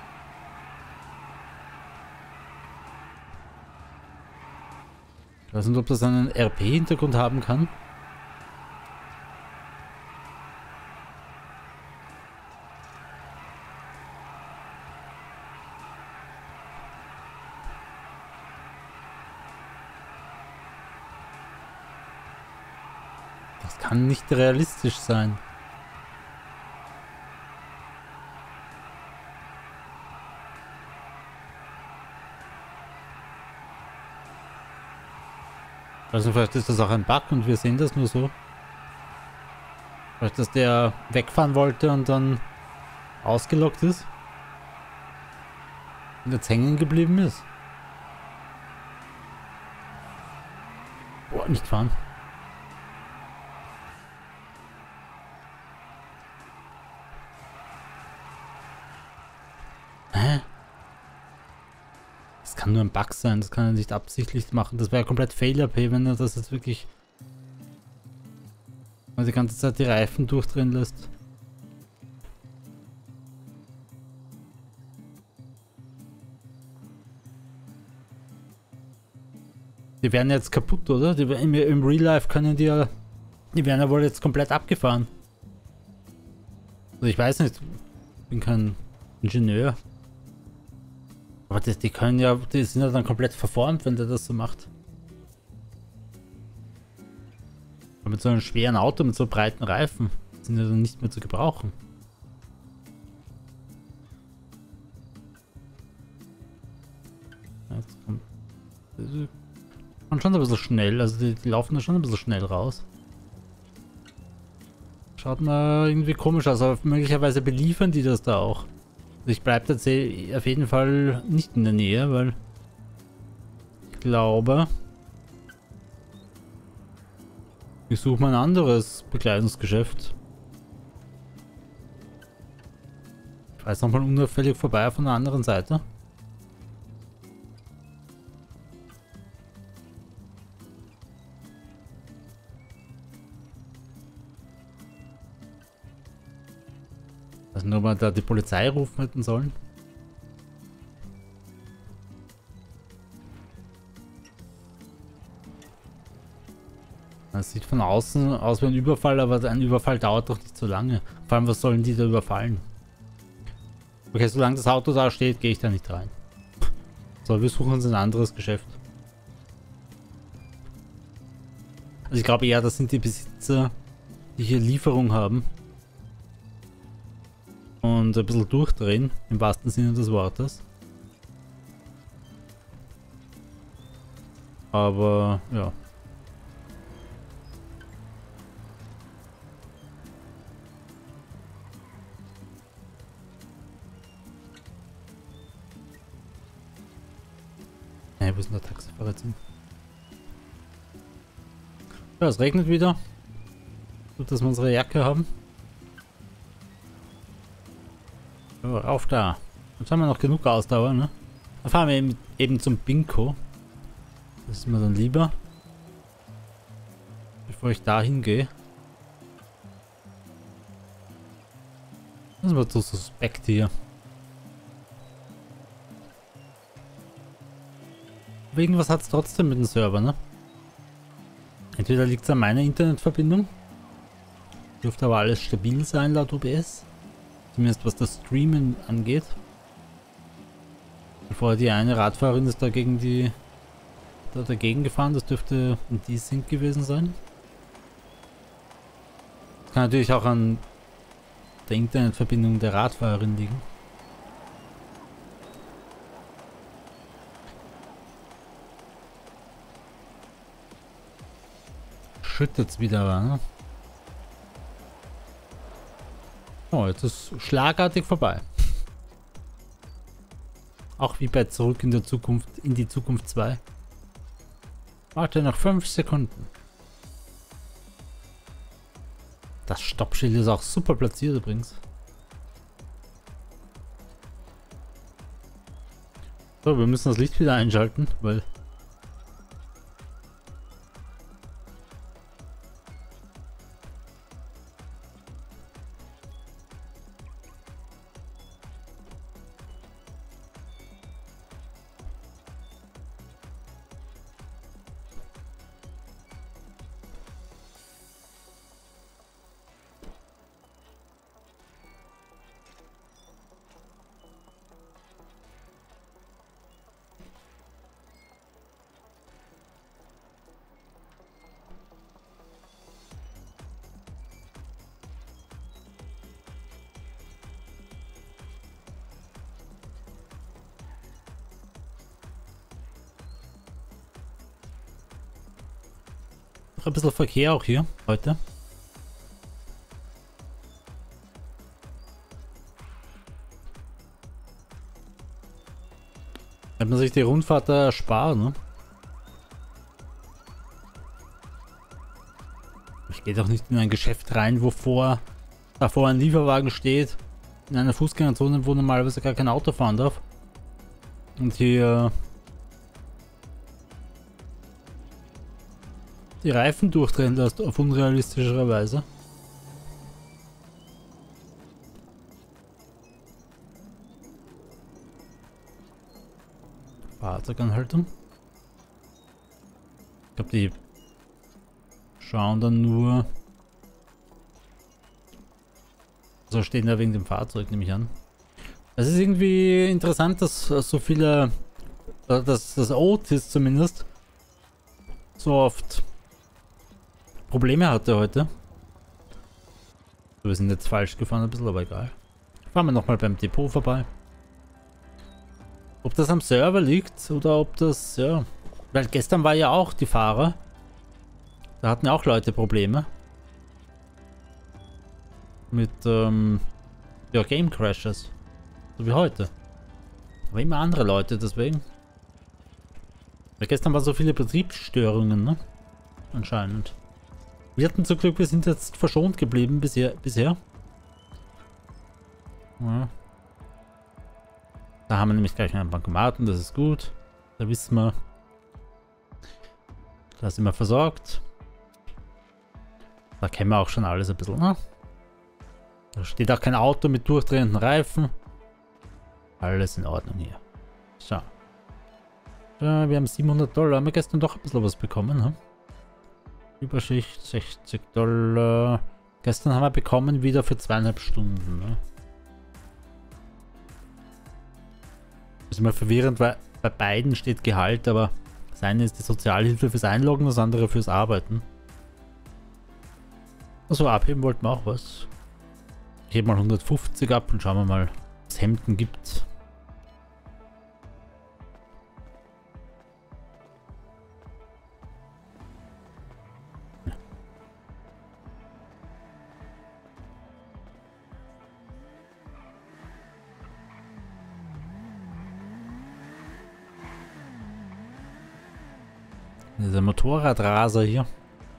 Ich weiß nicht, ob das einen R P-Hintergrund haben kann. Das kann nicht realistisch sein. Also vielleicht ist das auch ein Bug und wir sehen das nur so. Vielleicht, dass der wegfahren wollte und dann ausgelockt ist. Und jetzt hängen geblieben ist. Boah, nicht fahren. Hä? Das kann nur ein Bug sein, das kann er nicht absichtlich machen. Das wäre komplett Failure Pay, wenn er das jetzt wirklich die ganze Zeit die Reifen durchdrehen lässt. Die werden jetzt kaputt, oder? Die, im, Im Real Life können die ja... Die werden ja wohl jetzt komplett abgefahren. Also ich weiß nicht. Ich bin kein Ingenieur. Aber die, die können ja, die sind ja dann komplett verformt, wenn der das so macht. Aber mit so einem schweren Auto, mit so breiten Reifen, sind ja dann nicht mehr zu gebrauchen. Jetzt kommt, die fahren schon ein bisschen schnell, also die, die laufen da schon ein bisschen schnell raus. Schaut mal irgendwie komisch aus, aber möglicherweise beliefern die das da auch. Ich bleibe tatsächlich auf jeden Fall nicht in der Nähe, weil ich glaube, ich suche mal ein anderes Bekleidungsgeschäft. Ich weiß nochmal unauffällig vorbei von der anderen Seite. Also nur mal da die Polizei rufen hätten sollen. Das sieht von außen aus wie ein Überfall, aber ein Überfall dauert doch nicht so lange. Vor allem, was sollen die da überfallen? Okay, solange das Auto da steht, gehe ich da nicht rein. So, wir suchen uns ein anderes Geschäft. Also ich glaube eher, das sind die Besitzer, die hier Lieferung haben. Und ein bisschen durchdrehen, im wahrsten Sinne des Wortes. Aber, ja. Hey, wo ist denn der Taxifahrer jetzt hin? Ja, es regnet wieder. Gut, dass wir unsere Jacke haben. So, auf da. Jetzt haben wir noch genug Ausdauer, ne? Dann fahren wir eben, eben zum Bingo. Das ist mir dann lieber. Bevor ich da hingehe. Das ist mir zu suspekt hier. Aber irgendwas hat es trotzdem mit dem Server, ne? Entweder liegt es an meiner Internetverbindung. Dürfte aber alles stabil sein laut O B S. Zumindest was das Streamen angeht. Bevor die eine Radfahrerin ist da gegen die da dagegen gefahren, das dürfte ein Desync gewesen sein. Kann natürlich auch an der Internetverbindung der Radfahrerin liegen. Schüttet's wieder, ne? Oh, jetzt ist schlagartig vorbei. Auch wie bei Zurück in der Zukunft, in die Zukunft zwei. Warte noch fünf Sekunden. Das Stoppschild ist auch super platziert übrigens. So, wir müssen das Licht wieder einschalten, weil... Ein bisschen Verkehr auch hier heute. Hat man sich die Rundfahrt da erspart, ne? Ich gehe doch nicht in ein Geschäft rein, wo vor, davor ein Lieferwagen steht, in einer Fußgängerzone, wo normalerweise gar kein Auto fahren darf. Und hier die Reifen durchdrehen lässt auf unrealistische Weise. Fahrzeuganhaltung. Ich glaube, die schauen dann nur. So stehen da wegen dem Fahrzeug, nehme ich an. Es ist irgendwie interessant, dass so viele, dass das Otis zumindest so oft Probleme hatte heute. Wir sind jetzt falsch gefahren ein bisschen, aber egal. Fahren wir nochmal beim Depot vorbei. Ob das am Server liegt oder ob das, ja... Weil gestern war ja auch die Fahrer. Da hatten ja auch Leute Probleme. Mit, ähm... ja, Game Crashes. So wie heute. Aber immer andere Leute, deswegen. Weil gestern waren so viele Betriebsstörungen, ne? Anscheinend. Wir hatten zum Glück, wir sind jetzt verschont geblieben bisher. bisher. Ja. Da haben wir nämlich gleich einen Bankomaten, das ist gut. Da wissen wir. Da sind wir versorgt. Da kennen wir auch schon alles ein bisschen, ne? Da steht auch kein Auto mit durchdrehenden Reifen. Alles in Ordnung hier. So. Ja, wir haben siebenhundert Dollar. Haben wir gestern doch ein bisschen was bekommen, ne? Überschicht sechzig Dollar. Gestern haben wir bekommen wieder für zweieinhalb Stunden, ne? Das ist immer verwirrend, weil bei beiden steht Gehalt, aber das eine ist die Sozialhilfe fürs Einloggen, das andere fürs Arbeiten. Also abheben wollten wir auch was. Ich hebe mal hundertfünfzig ab und schauen wir mal, was es Hemden gibt. Dieser Motorradraser hier.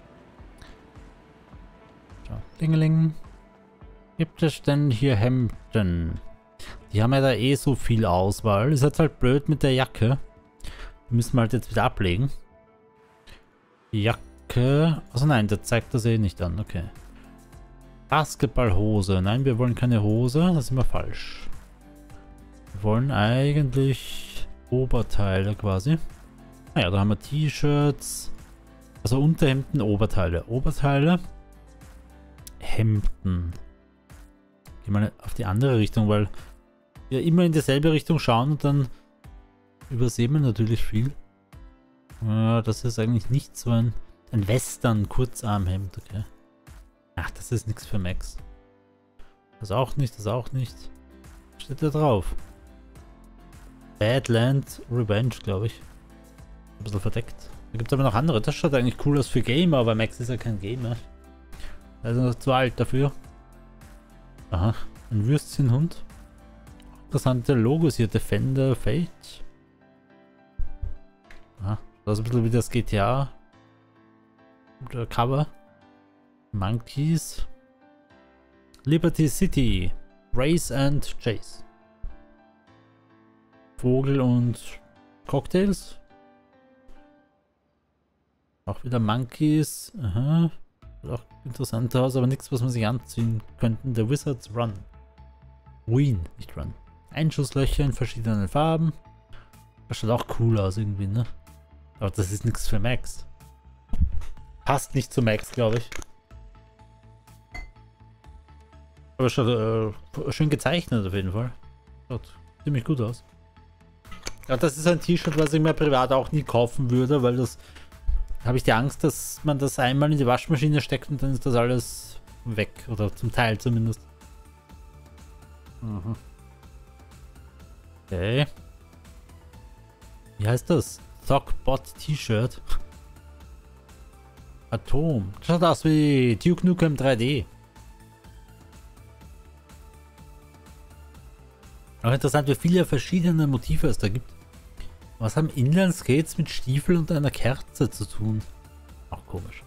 So, Dingeling. Gibt es denn hier Hemden? Die haben ja da eh so viel Auswahl. Ist jetzt halt blöd mit der Jacke. Die müssen wir halt jetzt wieder ablegen. Die Jacke. Also nein, der zeigt das eh nicht an. Okay. Basketballhose. Nein, wir wollen keine Hose. Das ist immer falsch. Wir wollen eigentlich Oberteile quasi. Naja, da haben wir T-Shirts. Also Unterhemden, Oberteile. Oberteile. Hemden. Gehen wir auf die andere Richtung, weil wir immer in dieselbe Richtung schauen und dann übersehen wir natürlich viel. Ja, das ist eigentlich nicht so ein, ein Western-Kurzarmhemd, okay. Ach, das ist nichts für Max. Das auch nicht, das auch nicht. Was steht da drauf? Badland Revenge, glaube ich. Ein bisschen verdeckt. Da gibt es aber noch andere. Das schaut eigentlich cool aus für Gamer, aber Max ist ja kein Gamer. Also noch zu alt dafür. Aha, ein Würstchenhund. Interessante Logos hier. Defender, Fate. Aha, das ist ein bisschen wie das G T A. Oder Cover. Monkeys. Liberty City. Race and Chase. Vogel und Cocktails. Auch wieder Monkeys. Aha. Sieht auch interessant aus, aber nichts, was man sich anziehen könnten. Der Wizards Run. Wien, nicht Run. Einschusslöcher in verschiedenen Farben. Das schaut auch cool aus irgendwie, ne? Aber das ist nichts für Max. Passt nicht zu Max, glaube ich. Aber schaut äh, schön gezeichnet auf jeden Fall. Schaut ziemlich gut aus. Ja, das ist ein T-Shirt, was ich mir privat auch nie kaufen würde, weil das habe ich die Angst, dass man das einmal in die Waschmaschine steckt und dann ist das alles weg. Oder zum Teil zumindest. Mhm. Okay. Wie heißt das? Thogbot T-Shirt. Atom. Das schaut aus wie Duke Nukem drei D. Auch interessant, wie viele verschiedene Motive es da gibt. Was haben Inline-Skates mit Stiefeln und einer Kerze zu tun? Auch komisch.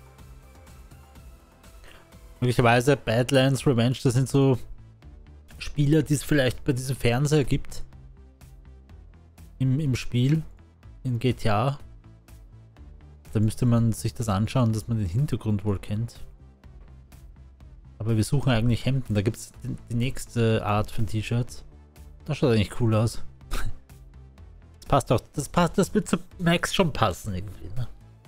Möglicherweise Badlands Revenge, das sind so Spiele, die es vielleicht bei diesem Fernseher gibt. Im, im Spiel. In G T A. Da müsste man sich das anschauen, dass man den Hintergrund wohl kennt. Aber wir suchen eigentlich Hemden. Da gibt es die, die nächste Art von T-Shirts. Das schaut eigentlich cool aus. Das passt auch. Das passt, das wird zu Max schon passen irgendwie, ne?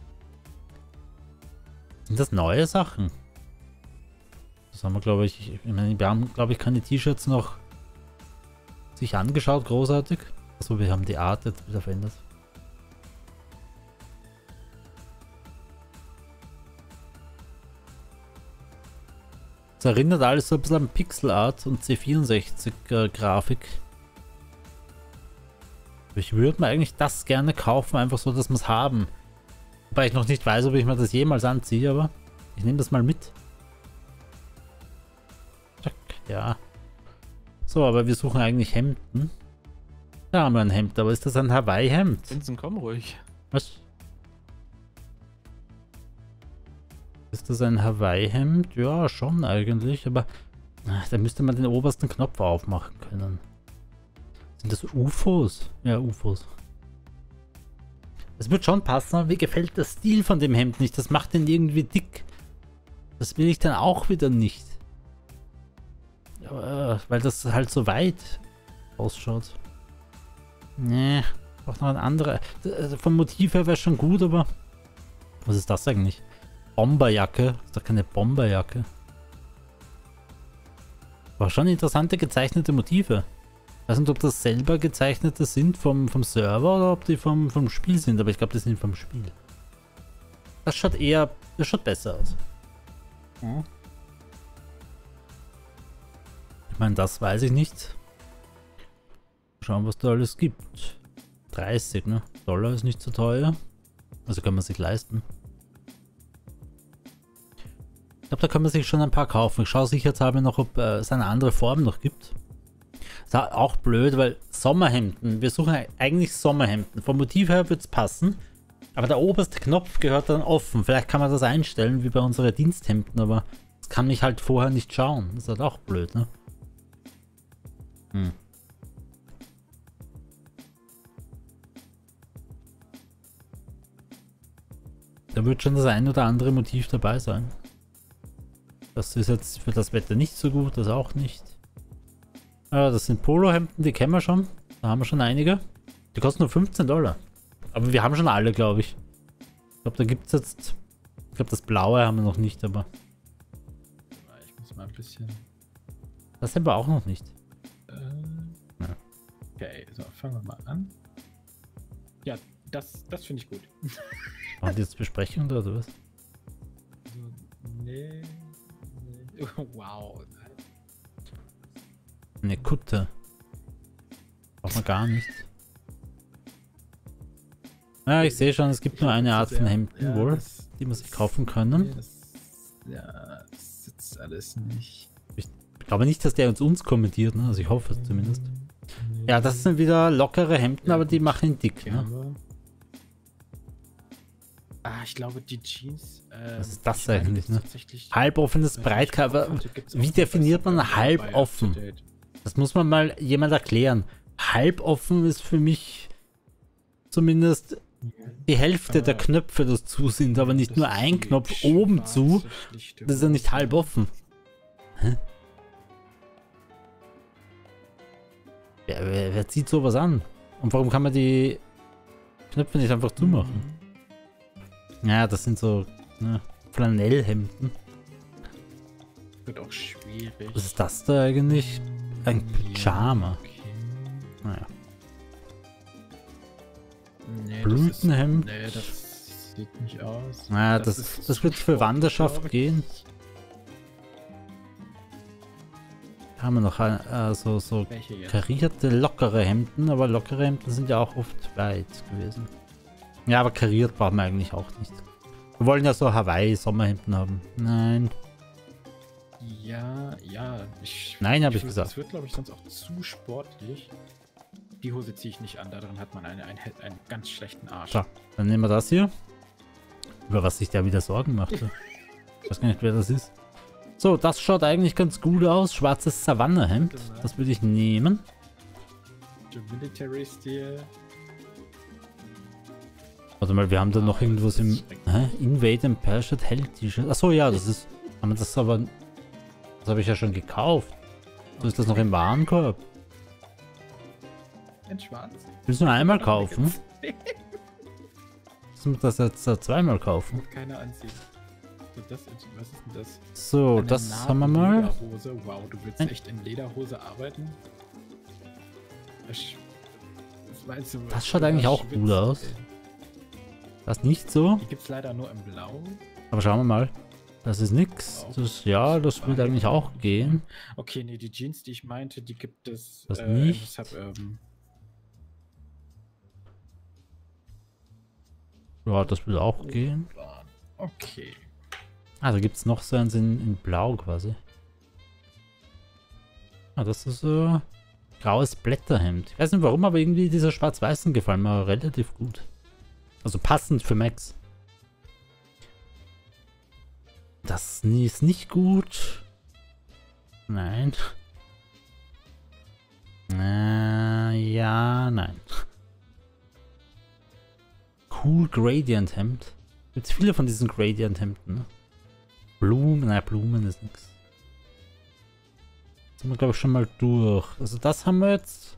Sind das neue Sachen? Das haben wir, glaube ich. Ich meine, wir haben, glaube ich, keine T-Shirts noch sich angeschaut, großartig. Achso, wir haben die Art jetzt wieder verändert. Es erinnert alles so ein bisschen an Pixelart und C vierundsechzig äh, Grafik. Ich würde mir eigentlich das gerne kaufen, einfach so, dass wir es haben. Wobei ich noch nicht weiß, ob ich mir das jemals anziehe, aber ich nehme das mal mit. Ja. So, aber wir suchen eigentlich Hemden. Da haben wir ein Hemd, aber ist das ein Hawaii-Hemd? Vincent, komm ruhig. Was? Ist das ein Hawaii-Hemd? Ja, schon eigentlich, aber ach, da müsste man den obersten Knopf aufmachen können. Sind das U F Os? Ja, U F Os. Das wird schon passen, aber mir gefällt der Stil von dem Hemd nicht. Das macht den irgendwie dick. Das will ich dann auch wieder nicht. Ja, weil das halt so weit ausschaut. Nee, auch noch ein anderer. Vom Motiv her wäre schon gut, aber was ist das eigentlich? Bomberjacke? Ist doch keine Bomberjacke. War schon interessante gezeichnete Motive. Ich weiß nicht, ob das selber gezeichnete sind vom, vom Server oder ob die vom, vom Spiel sind, aber ich glaube, die sind vom Spiel. Das schaut eher, das schaut besser aus. Hm. Ich meine, das weiß ich nicht. Schauen, was da alles gibt. dreißig, ne? Dollar ist nicht so teuer. Also kann man sich leisten. Ich glaube, da kann man sich schon ein paar kaufen. Ich schaue sicherheitshalber noch, ob äh, es eine andere Form noch gibt. Ist auch blöd, weil Sommerhemden, wir suchen eigentlich Sommerhemden. Vom Motiv her wird es passen. Aber der oberste Knopf gehört dann offen. Vielleicht kann man das einstellen, wie bei unseren Diensthemden, aber das kann ich halt vorher nicht schauen. Das ist halt auch blöd, ne? Hm. Da wird schon das ein oder andere Motiv dabei sein. Das ist jetzt für das Wetter nicht so gut, das auch nicht. Ah, das sind Polohemden, die kennen wir schon. Da haben wir schon einige. Die kosten nur fünfzehn Dollar. Aber wir haben schon alle, glaube ich. Ich glaube, da gibt es jetzt... Ich glaube, das Blaue haben wir noch nicht, aber... Ich muss mal ein bisschen... Das haben wir auch noch nicht. Äh, ja. Okay, so, fangen wir mal an. Ja, das, das finde ich gut. Machen die jetzt Besprechung oder was? So, nee, nee. Wow. Eine Kutte. Braucht man gar nicht. Ja, ich sehe schon, es gibt nur eine Art von Hemden ja, wohl, das, die man sich kaufen können. Nee, das, ja, das sitzt alles nicht. Ich glaube nicht, dass der uns uns kommentiert, ne? Also ich hoffe es zumindest. Ja, das sind wieder lockere Hemden, ja, aber die machen ihn dick, ne? Ah, ich glaube, die Jeans... Äh, was ist das eigentlich, ne? Halboffenes Breitcover. Wie definiert man halboffen? Das muss man mal jemand erklären. Halboffen ist für mich zumindest die Hälfte der Knöpfe, das zu sind, aber nicht nur ein Knopf oben zu. Das ist ja nicht halb offen. Hä? Wer, wer, wer zieht sowas an? Und warum kann man die Knöpfe nicht einfach zumachen? Ja, das sind so ne, Flanellhemden. Wird auch schwierig. Was ist das da eigentlich? Ein Pyjama. Okay. Naja. Nee, Blütenhemd. Das ist, nee, das sieht nicht aus. Naja, das, das, ist, das wird für Wanderschaft gehen. Haben wir noch äh, so, so karierte, lockere Hemden, aber lockere Hemden sind ja auch oft weit gewesen. Ja, aber kariert brauchen wir eigentlich auch nicht. Wir wollen ja so Hawaii-Sommerhemden haben. Nein. Ja, ja. Ich, Nein, habe ich, ich gesagt. Das wird, glaube ich, sonst auch zu sportlich. Die Hose ziehe ich nicht an, darin hat man eine, einen, einen ganz schlechten Arsch. So, dann nehmen wir das hier. Über was sich der wieder Sorgen machte. Ich weiß gar nicht, wer das ist. So, das schaut eigentlich ganz gut aus. Schwarzes Savannahemd. Das würde ich nehmen. Military-Stil. Warte mal, wir haben da noch irgendwas im... Hä? Invade and Parachute Hell T-Shirt. Achso, ja, das ist... Haben wir das aber... Das habe ich ja schon gekauft. So ist das noch im Warenkorb. Ein Schwarz? Willst du nur einmal kaufen? Müssen wir das jetzt uh, zweimal kaufen? Keine anziehen. So, das, was ist denn das? So, Eine das haben wir mal. Lederhose. Wow, du willst Ein echt in Lederhose arbeiten? Ich, weißt du, Das schaut eigentlich auch gut aus. Das nicht so. Die gibt es leider nur im Blau. Aber schauen wir mal. Das ist nix. Das, ja, das würde eigentlich auch gehen. Okay, nee, die Jeans, die ich meinte, die gibt es Das äh, nicht. Deshalb, ähm, Ja, das würde auch gehen. okay. Ah, da gibt es noch so eins in, in Blau quasi. Ah, das ist so graues Blätterhemd. Ich weiß nicht warum, aber irgendwie diese schwarz-weißen gefallen mir relativ gut. Also passend für Max. Das ist nicht gut. Nein. Äh, ja, nein. Cool Gradient Hemd. Gibt es viele von diesen Gradient Hemden, ne? Blumen, naja, Blumen ist nix. Das sind wir, glaube ich, schon mal durch. Also das haben wir jetzt.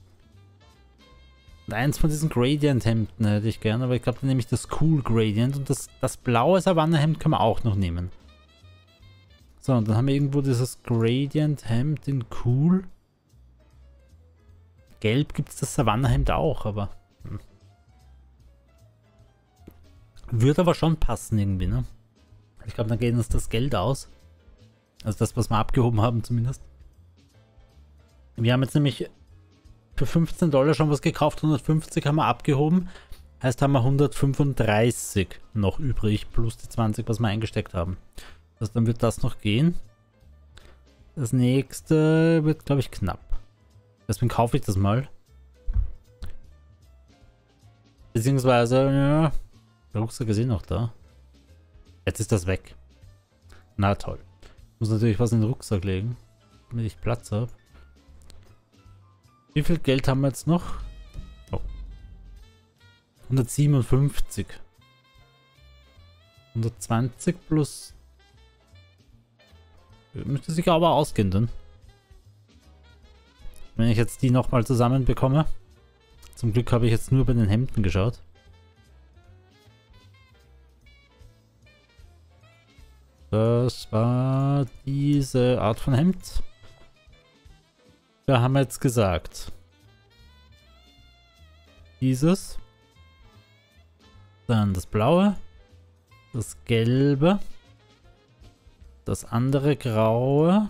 Und eins von diesen Gradient-Hemden hätte ich gerne, aber ich glaube, dann nehme ich das Cool Gradient und das, das blaue Savanne-Hemd kann man auch noch nehmen. So, und dann haben wir irgendwo dieses Gradient-Hemd in Cool. Gelb gibt es das Savanne-Hemd auch, aber... Hm. Würde aber schon passen irgendwie, ne? Ich glaube, dann geht uns das Geld aus. Also das, was wir abgehoben haben zumindest. Wir haben jetzt nämlich für fünfzehn Dollar schon was gekauft, hundertfünfzig haben wir abgehoben. Heißt, haben wir hundertfünfunddreißig noch übrig, plus die zwanzig, was wir eingesteckt haben. Also dann wird das noch gehen. Das nächste wird, glaube ich, knapp. Deswegen kaufe ich das mal. Beziehungsweise, ja, der Rucksack ist eh noch da. Jetzt ist das weg. Na toll. Muss natürlich was in den Rucksack legen, damit ich Platz habe. Wie viel Geld haben wir jetzt noch? Oh. hundertsiebenundfünfzig. hundertzwanzig plus... Müsste sich aber ausgehen dann. Wenn ich jetzt die nochmal zusammen bekomme. Zum Glück habe ich jetzt nur bei den Hemden geschaut. Das war diese Art von Hemd. Da haben wir jetzt gesagt. Dieses. Dann das blaue. Das gelbe. Das andere graue.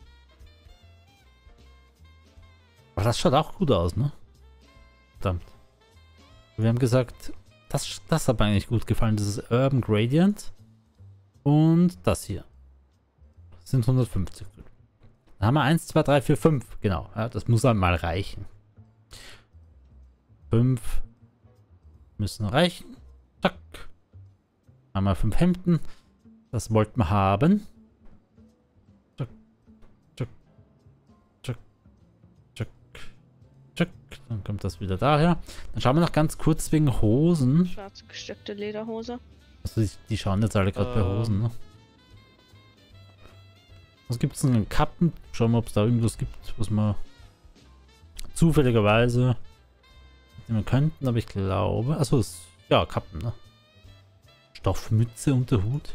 Aber das schaut auch gut aus, ne? Verdammt. Wir haben gesagt, das, das hat mir eigentlich gut gefallen. Das ist Urban Gradient. Und das hier. Das sind hundertfünfzig. Dann haben wir eins, zwei, drei, vier, fünf. Genau. Ja, das muss einmal reichen. fünf müssen reichen. Zack. Haben wir fünf Hemden. Das wollten wir haben. Zack. Zack. Zack. Zack. Zack. Dann kommt das wieder daher. Dann schauen wir noch ganz kurz wegen Hosen. Schwarz gesteckte Lederhose. Also die, die schauen jetzt alle gerade ähm. bei Hosen, ne? Was gibt es denn in Kappen? Schauen wir, ob es da irgendwas gibt, was wir zufälligerweise nehmen könnten, aber ich glaube... Achso, ist, ja, Kappen, ne? Stoffmütze und der Hut.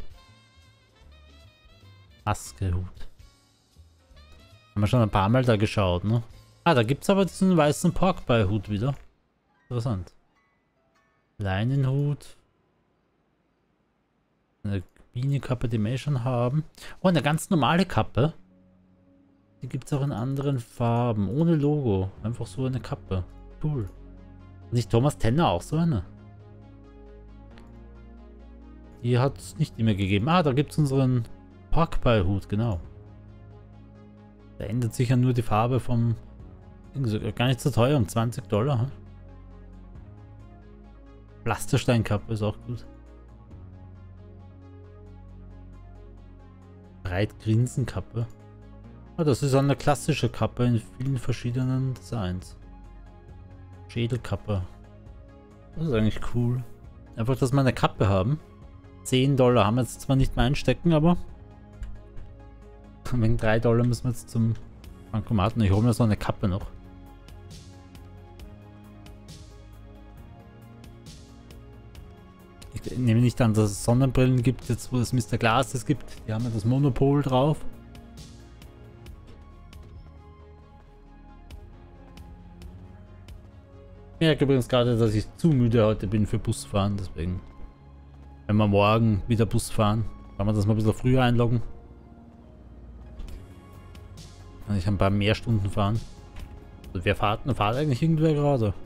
Maske-Hut. Haben wir schon ein paar Mal da geschaut, ne? Ah, da gibt es aber diesen weißen Porkpie-Hut wieder. Interessant. Leinenhut. Eine Bienenkappe, die wir schon haben. Oh, eine ganz normale Kappe. Die gibt es auch in anderen Farben. Ohne Logo. Einfach so eine Kappe. Cool. Nicht Thomas Tenner auch so eine? Die hat es nicht immer gegeben. Ah, da gibt es unseren Porkpie-Hut, genau. Da ändert sich ja nur die Farbe vom... Gar nicht so teuer, um zwanzig Dollar. Hm? Plastiksteinkappe ist auch gut. Breitgrinsenkappe. Ah, das ist eine klassische Kappe in vielen verschiedenen Designs. Schädelkappe. Das ist eigentlich cool. Einfach, dass wir eine Kappe haben. zehn Dollar haben wir jetzt zwar nicht mehr einstecken, aber wegen drei Dollar müssen wir jetzt zum Bankomaten. Ich hole mir so eine Kappe noch. Ich nehme nicht an, dass es Sonnenbrillen gibt, jetzt wo es Mister Glasses gibt. Die haben ja das Monopol drauf. merke übrigens gerade, dass ich zu müde heute bin für Busfahren, deswegen. Wenn wir morgen wieder Bus fahren, kann man das mal ein bisschen früher einloggen. Kann ich ein paar mehr Stunden fahren. Also wer fährt, fährt eigentlich irgendwer gerade?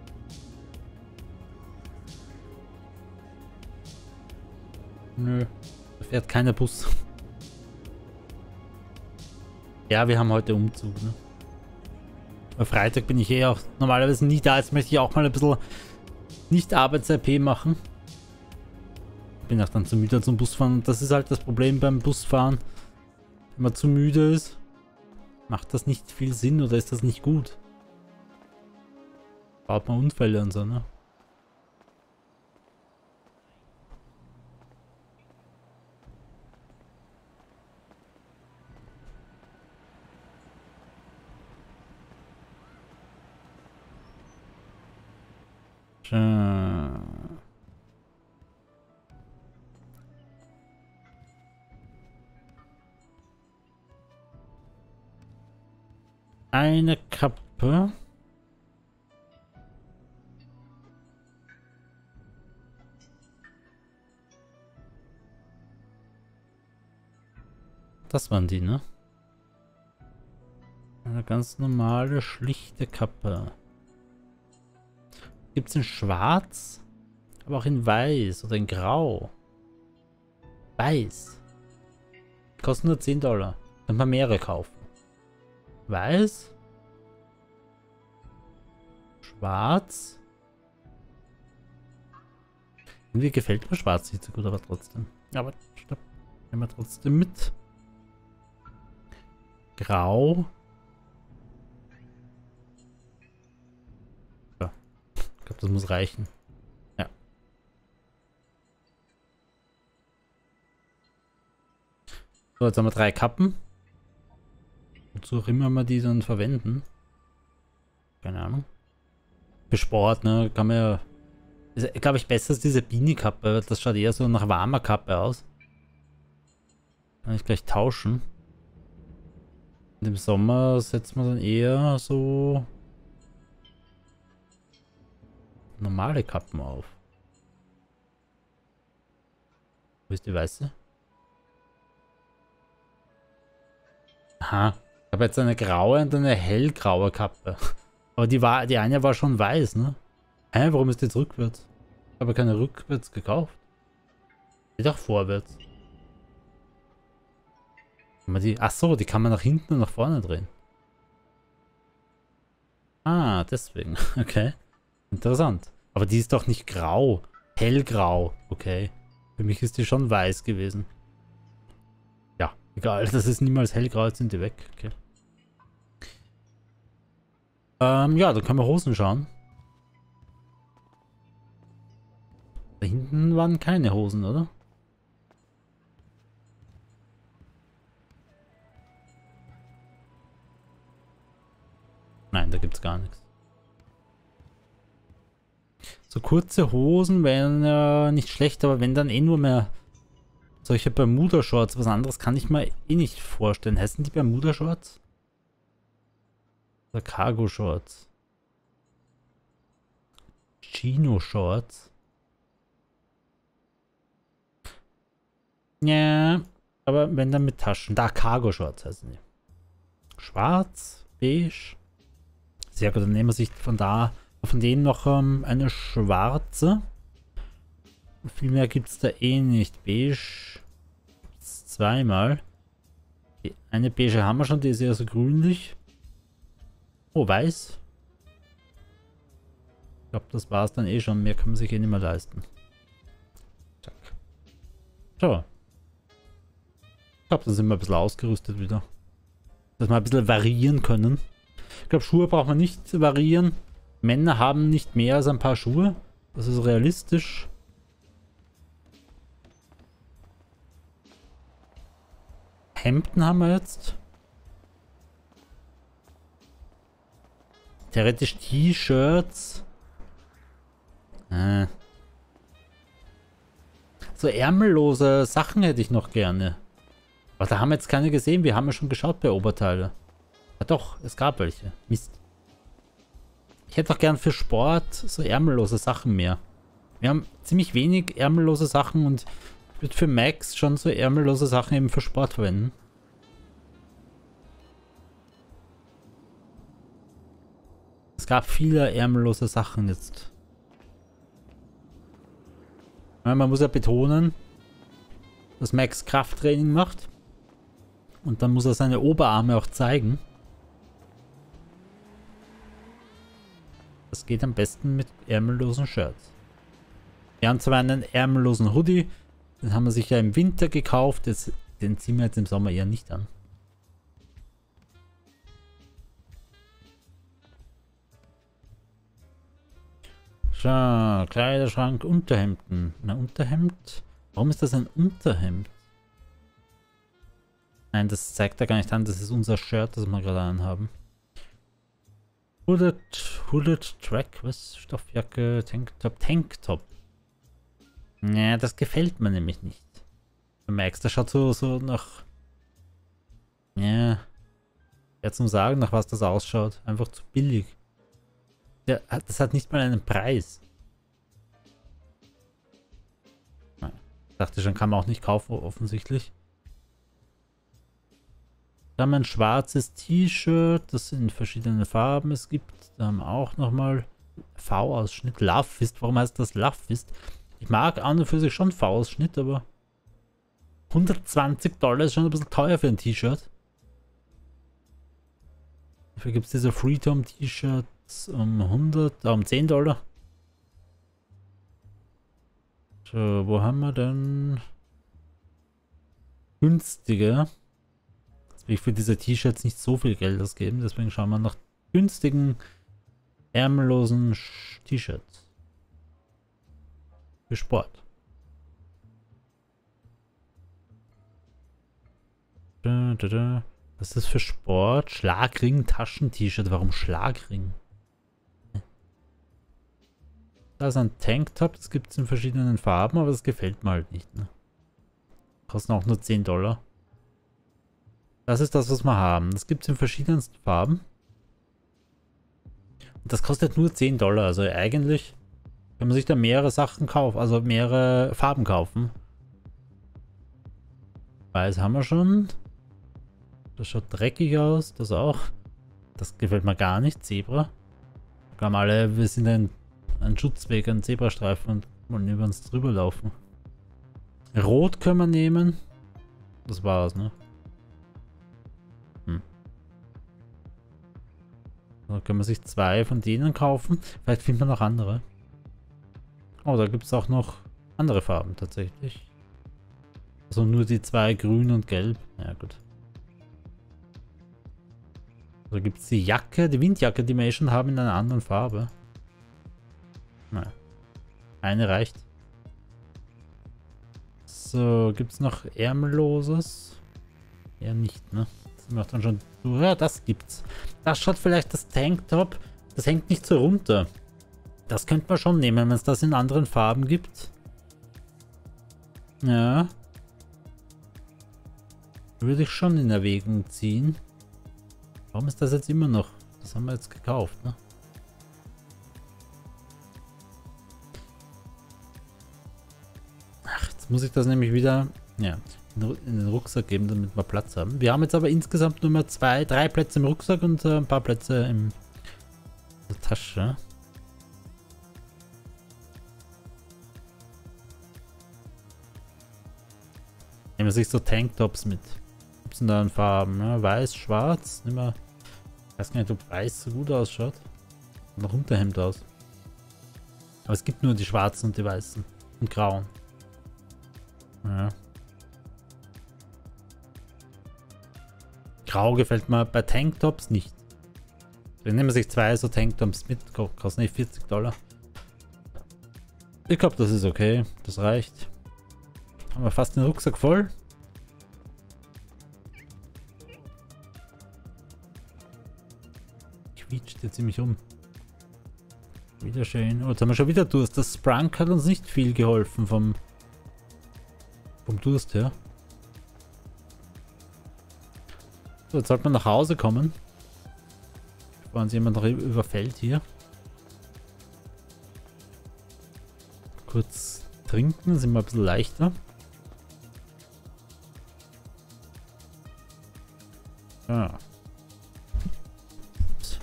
Nö, da fährt keiner Bus. Ja, wir haben heute Umzug, ne? Am Freitag bin ich eh auch normalerweise nie da. Jetzt möchte ich auch mal ein bisschen Nicht-Arbeits-R P machen. Bin auch dann zu müde zum Busfahren. Und das ist halt das Problem beim Busfahren. Wenn man zu müde ist, macht das nicht viel Sinn oder ist das nicht gut? Baut man Unfälle und so, ne? Eine Kappe. Das waren die, ne? Eine ganz normale, schlichte Kappe. Gibt es in Schwarz? Aber auch in Weiß oder in Grau. Weiß. Kostet nur zehn Dollar. Kann man mehrere kaufen. Weiß. Schwarz. Irgendwie gefällt mir Schwarz nicht so gut, aber trotzdem. Aber stopp. Nehmen wir trotzdem mit. Grau. Ja. Ich glaube, das muss reichen. Ja. So, jetzt haben wir drei Kappen. Wozu auch immer wir die dann verwenden. Keine Ahnung. Für Sport, ne? Kann man ja. Ist, glaube ich, besser als diese Beanie-Kappe. Das schaut eher so nach warmer Kappe aus. Kann ich gleich tauschen. Und im Sommer setzt man dann eher so normale Kappen auf. Wo ist die weiße? Aha. Ich habe jetzt eine graue und eine hellgraue Kappe. Aber die war, die eine war schon weiß, ne? Hä, warum ist die jetzt rückwärts? Ich habe keine rückwärts gekauft. Die doch vorwärts. Kann man die, ach so, die kann man nach hinten und nach vorne drehen. Ah, deswegen. Okay. Interessant. Aber die ist doch nicht grau. Hellgrau. Okay. Für mich ist die schon weiß gewesen. Ja, egal. Das ist niemals hellgrau. Jetzt sind die weg. Okay. Ähm, ja, dann können wir Hosen schauen. Da hinten waren keine Hosen, oder? Nein, da gibt's gar nichts. So kurze Hosen wären ja nicht schlecht, aber wenn dann eh nur mehr solche Bermuda-Shorts, was anderes kann ich mir eh nicht vorstellen. Heißen die Bermuda-Shorts? Oder Cargo-Shorts? Chino-Shorts? Ja, aber wenn dann mit Taschen. Da, Cargo-Shorts heißen die. Schwarz, beige. Sehr gut, dann nehmen wir sich von da, von denen noch ähm, eine schwarze. Viel mehr gibt es da eh nicht. Beige gibt's zweimal. Die eine beige haben wir schon, die ist eher so grünlich. Oh, weiß. Ich glaube, das war es dann eh schon. Mehr kann man sich eh nicht mehr leisten. Zack. So. Ich glaube, da sind wir ein bisschen ausgerüstet wieder. Dass wir ein bisschen variieren können. Ich glaube, Schuhe braucht man nicht variieren. Männer haben nicht mehr als ein paar Schuhe. Das ist realistisch. Hemden haben wir jetzt. Theoretisch T-Shirts. Äh. So ärmellose Sachen hätte ich noch gerne. Aber da haben wir jetzt keine gesehen. Wir haben ja schon geschaut bei Oberteile. Ja doch, es gab welche. Mist. Ich hätte auch gern für Sport so ärmellose Sachen mehr. Wir haben ziemlich wenig ärmellose Sachen und ich würde für Max schon so ärmellose Sachen eben für Sport verwenden. Es gab viele ärmellose Sachen jetzt. Ja, man muss ja betonen, dass Max Krafttraining macht. Und dann muss er seine Oberarme auch zeigen. Das geht am besten mit ärmellosen Shirts. Wir haben zwar einen ärmellosen Hoodie, den haben wir sich ja im Winter gekauft, das, den ziehen wir jetzt im Sommer eher nicht an. So, Kleiderschrank, Unterhemden. Na, Unterhemd? Warum ist das ein Unterhemd? Nein, das zeigt ja gar nicht an, das ist unser Shirt, das wir gerade anhaben. Hooded, Hooded Track, was? Stoffjacke, Tanktop, Tanktop. Ja, das gefällt mir nämlich nicht. Du merkst, das schaut so, so nach... Ja... Jetzt zum Sagen, nach was das ausschaut. Einfach zu billig. Ja, das hat nicht mal einen Preis. Ich dachte schon, kann man auch nicht kaufen, offensichtlich. Da haben wir ein schwarzes T-Shirt, das in verschiedenen Farben es gibt. Da haben wir auch nochmal V-Ausschnitt. Love Fist, warum heißt das Love Fist? Ich mag an und für sich schon V-Ausschnitt, aber hundertzwanzig Dollar ist schon ein bisschen teuer für ein T-Shirt. Dafür gibt es diese Freedom T-Shirts um hundert, äh, um zehn Dollar. So, wo haben wir denn? Günstiger. Jetzt will ich für diese T-Shirts nicht so viel Geld ausgeben, deswegen schauen wir nach günstigen, ärmellosen T-Shirts. Für Sport. Da, da, da. Was ist das für Sport? Schlagring, Taschen-T-Shirt. Warum Schlagring? Da ist ein Tanktop, das gibt es in verschiedenen Farben, aber das gefällt mir halt nicht. Ne? Kosten auch nur zehn Dollar. Das ist das, was wir haben. Das gibt es in verschiedensten Farben. Und das kostet nur zehn Dollar. Also eigentlich kann man sich da mehrere Sachen kaufen, also mehrere Farben kaufen. Weiß haben wir schon. Das schaut dreckig aus, das auch. Das gefällt mir gar nicht. Zebra. Wir haben alle, wir sind ein, ein Schutzweg, ein Zebrastreifen und wollen über uns drüber laufen. Rot können wir nehmen. Das war's, ne? Hm. Da können wir sich zwei von denen kaufen. Vielleicht findet man noch andere. Oh, da gibt es auch noch andere Farben tatsächlich. Also nur die zwei, grün und gelb. Ja, gut. Da gibt es die Jacke, die Windjacke, die wir eh schon haben, in einer anderen Farbe. Nein. Eine reicht. So, gibt es noch Ärmelloses? Ja, nicht, ne? Das macht dann schon. Ja, das gibt's. Das schaut vielleicht das Tanktop. Das hängt nicht so runter. Das könnte man schon nehmen, wenn es das in anderen Farben gibt. Ja. Würde ich schon in Erwägung ziehen. Warum ist das jetzt immer noch? Das haben wir jetzt gekauft, ne? Ach, jetzt muss ich das nämlich wieder, ja, in den Rucksack geben, damit wir Platz haben. Wir haben jetzt aber insgesamt nur mehr zwei, drei Plätze im Rucksack und äh, ein paar Plätze in der Tasche. Nehmen wir sich so Tanktops mit. Gibt es denn da in Farben? Ne? Weiß, schwarz. Nimm mal. Ich weiß gar nicht, ob weiß so gut ausschaut. Noch Unterhemd aus. Aber es gibt nur die schwarzen und die weißen. Und grauen. Ja. Grau gefällt mir bei Tanktops nicht. Dann nehmen wir sich zwei so Tanktops mit. Kosten nicht vierzig Dollar. Ich glaube, das ist okay. Das reicht. Haben wir fast den Rucksack voll. Quietscht jetzt ziemlich um. Wieder schön. Oh, jetzt haben wir schon wieder Durst. Das Sprunk hat uns nicht viel geholfen vom, vom Durst her. So, jetzt sollte man nach Hause kommen. Bevor uns jemand noch überfällt hier. kurz trinken, sind wir ein bisschen leichter. Ja. Ups.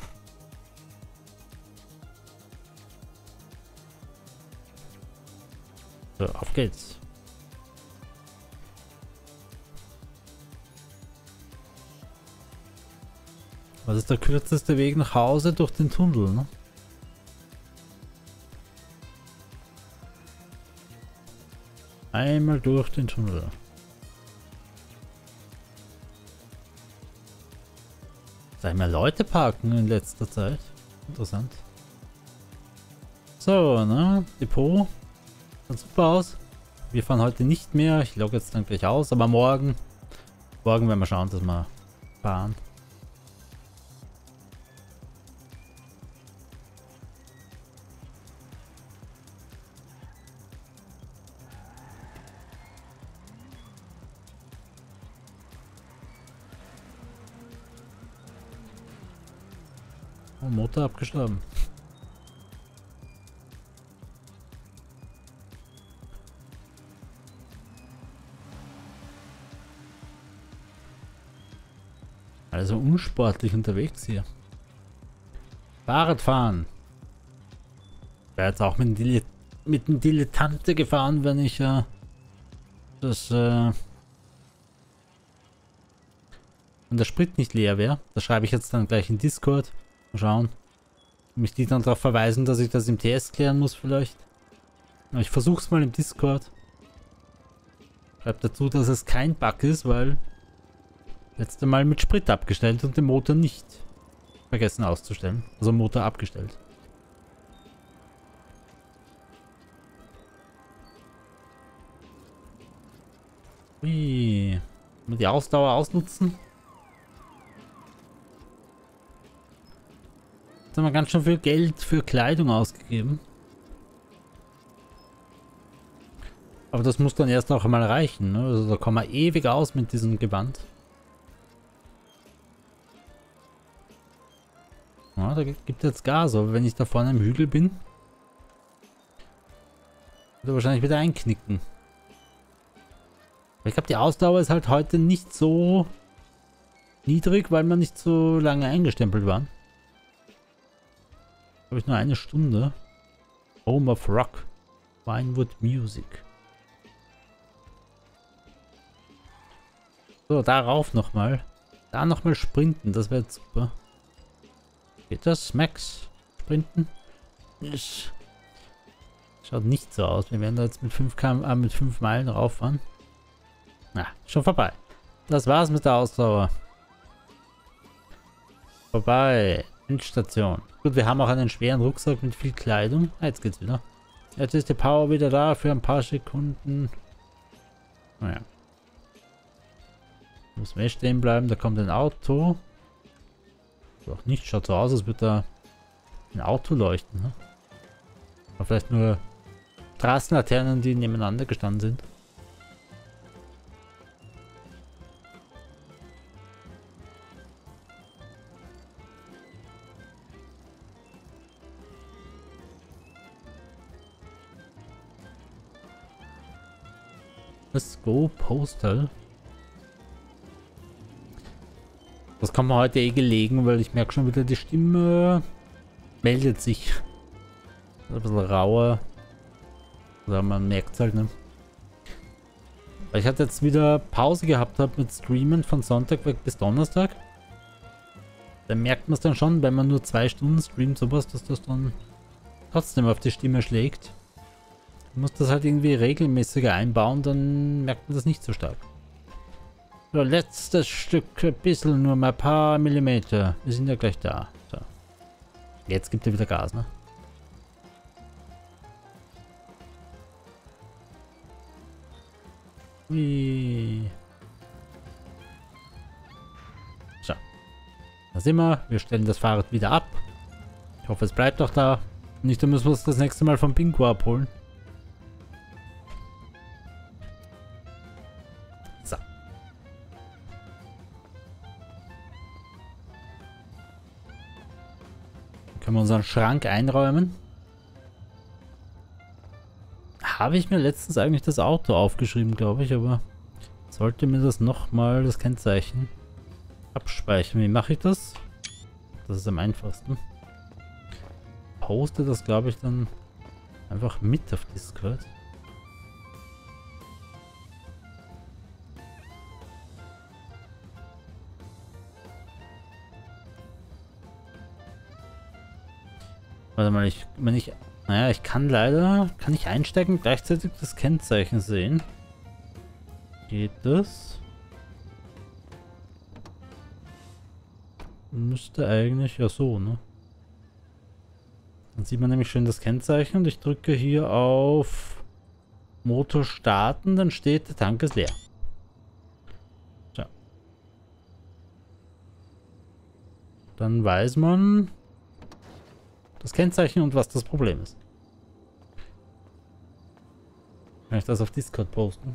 So, auf geht's. Was ist der kürzeste Weg nach Hause? Durch den Tunnel, ne? Einmal durch den Tunnel. Sag mal, Leute parken in letzter Zeit. Interessant. So, ne? Depot. Sieht super aus. Wir fahren heute nicht mehr. Ich logge jetzt dann gleich aus. Aber morgen. Morgen werden wir schauen, dass wir fahren. Oh, Motor abgestorben. Also unsportlich unterwegs hier. Fahrradfahren. Wäre jetzt auch mit dem, Dile mit dem Dilettante gefahren, wenn ich äh, das äh, wenn der Sprit nicht leer wäre. Das schreibe ich jetzt dann gleich in Discord. Mal schauen. Mich die dann darauf verweisen, dass ich das im T S klären muss vielleicht. Aber ich versuche es mal im Discord. Schreibt dazu, dass es kein Bug ist, weil letzte Mal mit Sprit abgestellt und den Motor nicht vergessen auszustellen. Also Motor abgestellt. Ui. Die Ausdauer ausnutzen. Jetzt haben wir ganz schön viel Geld für Kleidung ausgegeben. Aber das muss dann erst noch einmal reichen, ne? Also da kommen wir ewig aus mit diesem Gewand. Ja, da gibt jetzt Gas, aber wenn ich da vorne im Hügel bin, wird er wahrscheinlich wieder einknicken. Aber ich glaube, die Ausdauer ist halt heute nicht so niedrig, weil wir nicht so lange eingestempelt waren. Habe ich nur eine Stunde. Home of Rock. Vinewood Music. So, darauf nochmal. Da nochmal sprinten, das wäre super. Geht das, Max? Sprinten? Yes. Schaut nicht so aus. Wir werden da jetzt mit fünf Kilometer, äh, mit fünf Meilen rauffahren. Na, schon vorbei. Das war's mit der Ausdauer. Vorbei. Endstation. Gut, wir haben auch einen schweren Rucksack mit viel Kleidung. Ah, jetzt geht's wieder. Jetzt ist die Power wieder da für ein paar Sekunden. Naja. Muss mehr stehen bleiben. Da kommt ein Auto. Doch nicht. Schaut so aus, als würde da ein Auto leuchten. Ne? Aber vielleicht nur Straßenlaternen, die nebeneinander gestanden sind. Let's go Postal. Das kann man heute eh gelegen, weil ich merke schon wieder, die Stimme meldet sich. Ein bisschen rauer. Oder man merkt es halt, ne? Weil ich hatte jetzt wieder Pause gehabt habe mit Streamen von Sonntag weg bis Donnerstag. Dann merkt man es dann schon, wenn man nur zwei Stunden streamt, sowas, dass das dann trotzdem auf die Stimme schlägt. Man muss das halt irgendwie regelmäßiger einbauen, dann merkt man das nicht so stark. So, letztes Stück, ein bisschen, nur mal ein paar Millimeter. Wir sind ja gleich da. So. Jetzt gibt er wieder Gas, ne? Ui. So. Da sind wir. Wir stellen das Fahrrad wieder ab. Ich hoffe, es bleibt auch da. Nicht, dann müssen wir es das nächste Mal vom Bingo abholen. Können wir unseren Schrank einräumen. Ah, habe ich mir letztens eigentlich das Auto aufgeschrieben, glaube ich, aber sollte mir das nochmal, das Kennzeichen, abspeichern. Wie mache ich das? Das ist am einfachsten. Poste das, glaube ich, dann einfach mit auf Discord. Warte mal, ich, wenn ich, naja, ich kann leider, kann ich einsteigen und gleichzeitig das Kennzeichen sehen. Geht das? Müsste eigentlich, ja so, ne? Dann sieht man nämlich schön das Kennzeichen und ich drücke hier auf Motor starten, dann steht, der Tank ist leer. So. Dann weiß man das Kennzeichen und was das Problem ist. Kann ich das auf Discord posten?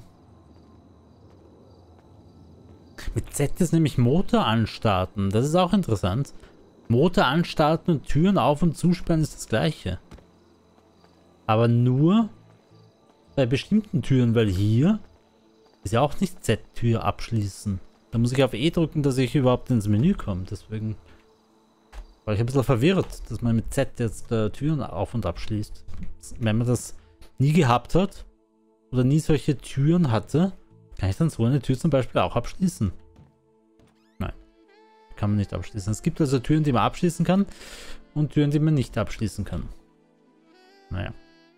Mit Z ist nämlich Motor anstarten. Das ist auch interessant. Motor anstarten und Türen auf- und zusperren ist das gleiche. Aber nur bei bestimmten Türen, weil hier ist ja auch nicht Z-Tür abschließen. Da muss ich auf E drücken, dass ich überhaupt ins Menü komme. Deswegen war ich ein bisschen verwirrt, dass man mit Z jetzt äh, Türen auf- und abschließt. Wenn man das nie gehabt hat oder nie solche Türen hatte, kann ich dann so eine Tür zum Beispiel auch abschließen? Nein, kann man nicht abschließen. Es gibt also Türen, die man abschließen kann und Türen, die man nicht abschließen kann. Naja.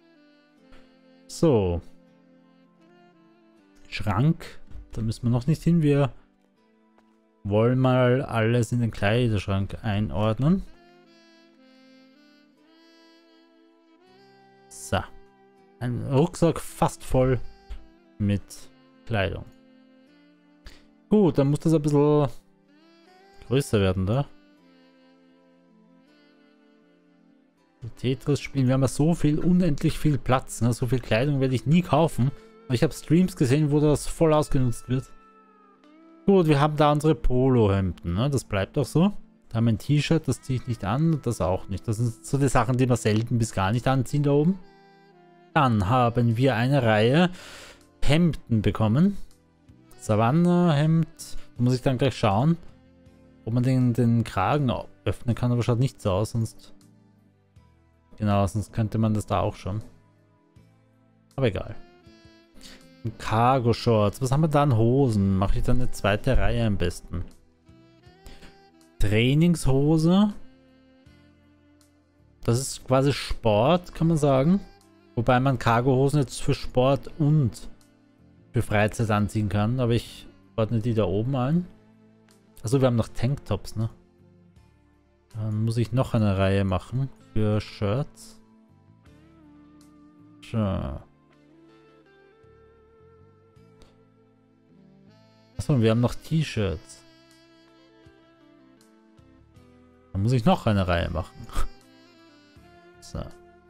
So. Schrank. Da müssen wir noch nicht hin. Wir wollen mal alles in den Kleiderschrank einordnen. So. Ein Rucksack fast voll mit Kleidung. Gut, dann muss das ein bisschen größer werden da. Tetris spielen. Wir haben ja so viel, unendlich viel Platz. Ne? So viel Kleidung werde ich nie kaufen. Aber ich habe Streams gesehen, wo das voll ausgenutzt wird. Gut, wir haben da unsere Polohemden. Ne? Das bleibt auch so. Da haben wir ein T-Shirt, das ziehe ich nicht an. Das auch nicht. Das sind so die Sachen, die wir selten bis gar nicht anziehen da oben. Dann haben wir eine Reihe Hemden bekommen. Savanna-Hemd. Da muss ich dann gleich schauen, ob man den, den Kragen öffnen kann. Aber schaut nicht so aus, sonst... Genau, sonst könnte man das da auch schon. Aber egal. Cargo-Shorts. Was haben wir da an Hosen? Mache ich dann eine zweite Reihe am besten. Trainingshose. Das ist quasi Sport, kann man sagen. Wobei man Cargo-Hosen jetzt für Sport und für Freizeit anziehen kann. Aber ich ordne die da oben ein. Also wir haben noch Tanktops, ne? Dann muss ich noch eine Reihe machen für Shirts. So. Achso, wir haben noch T-Shirts. Dann muss ich noch eine Reihe machen. So.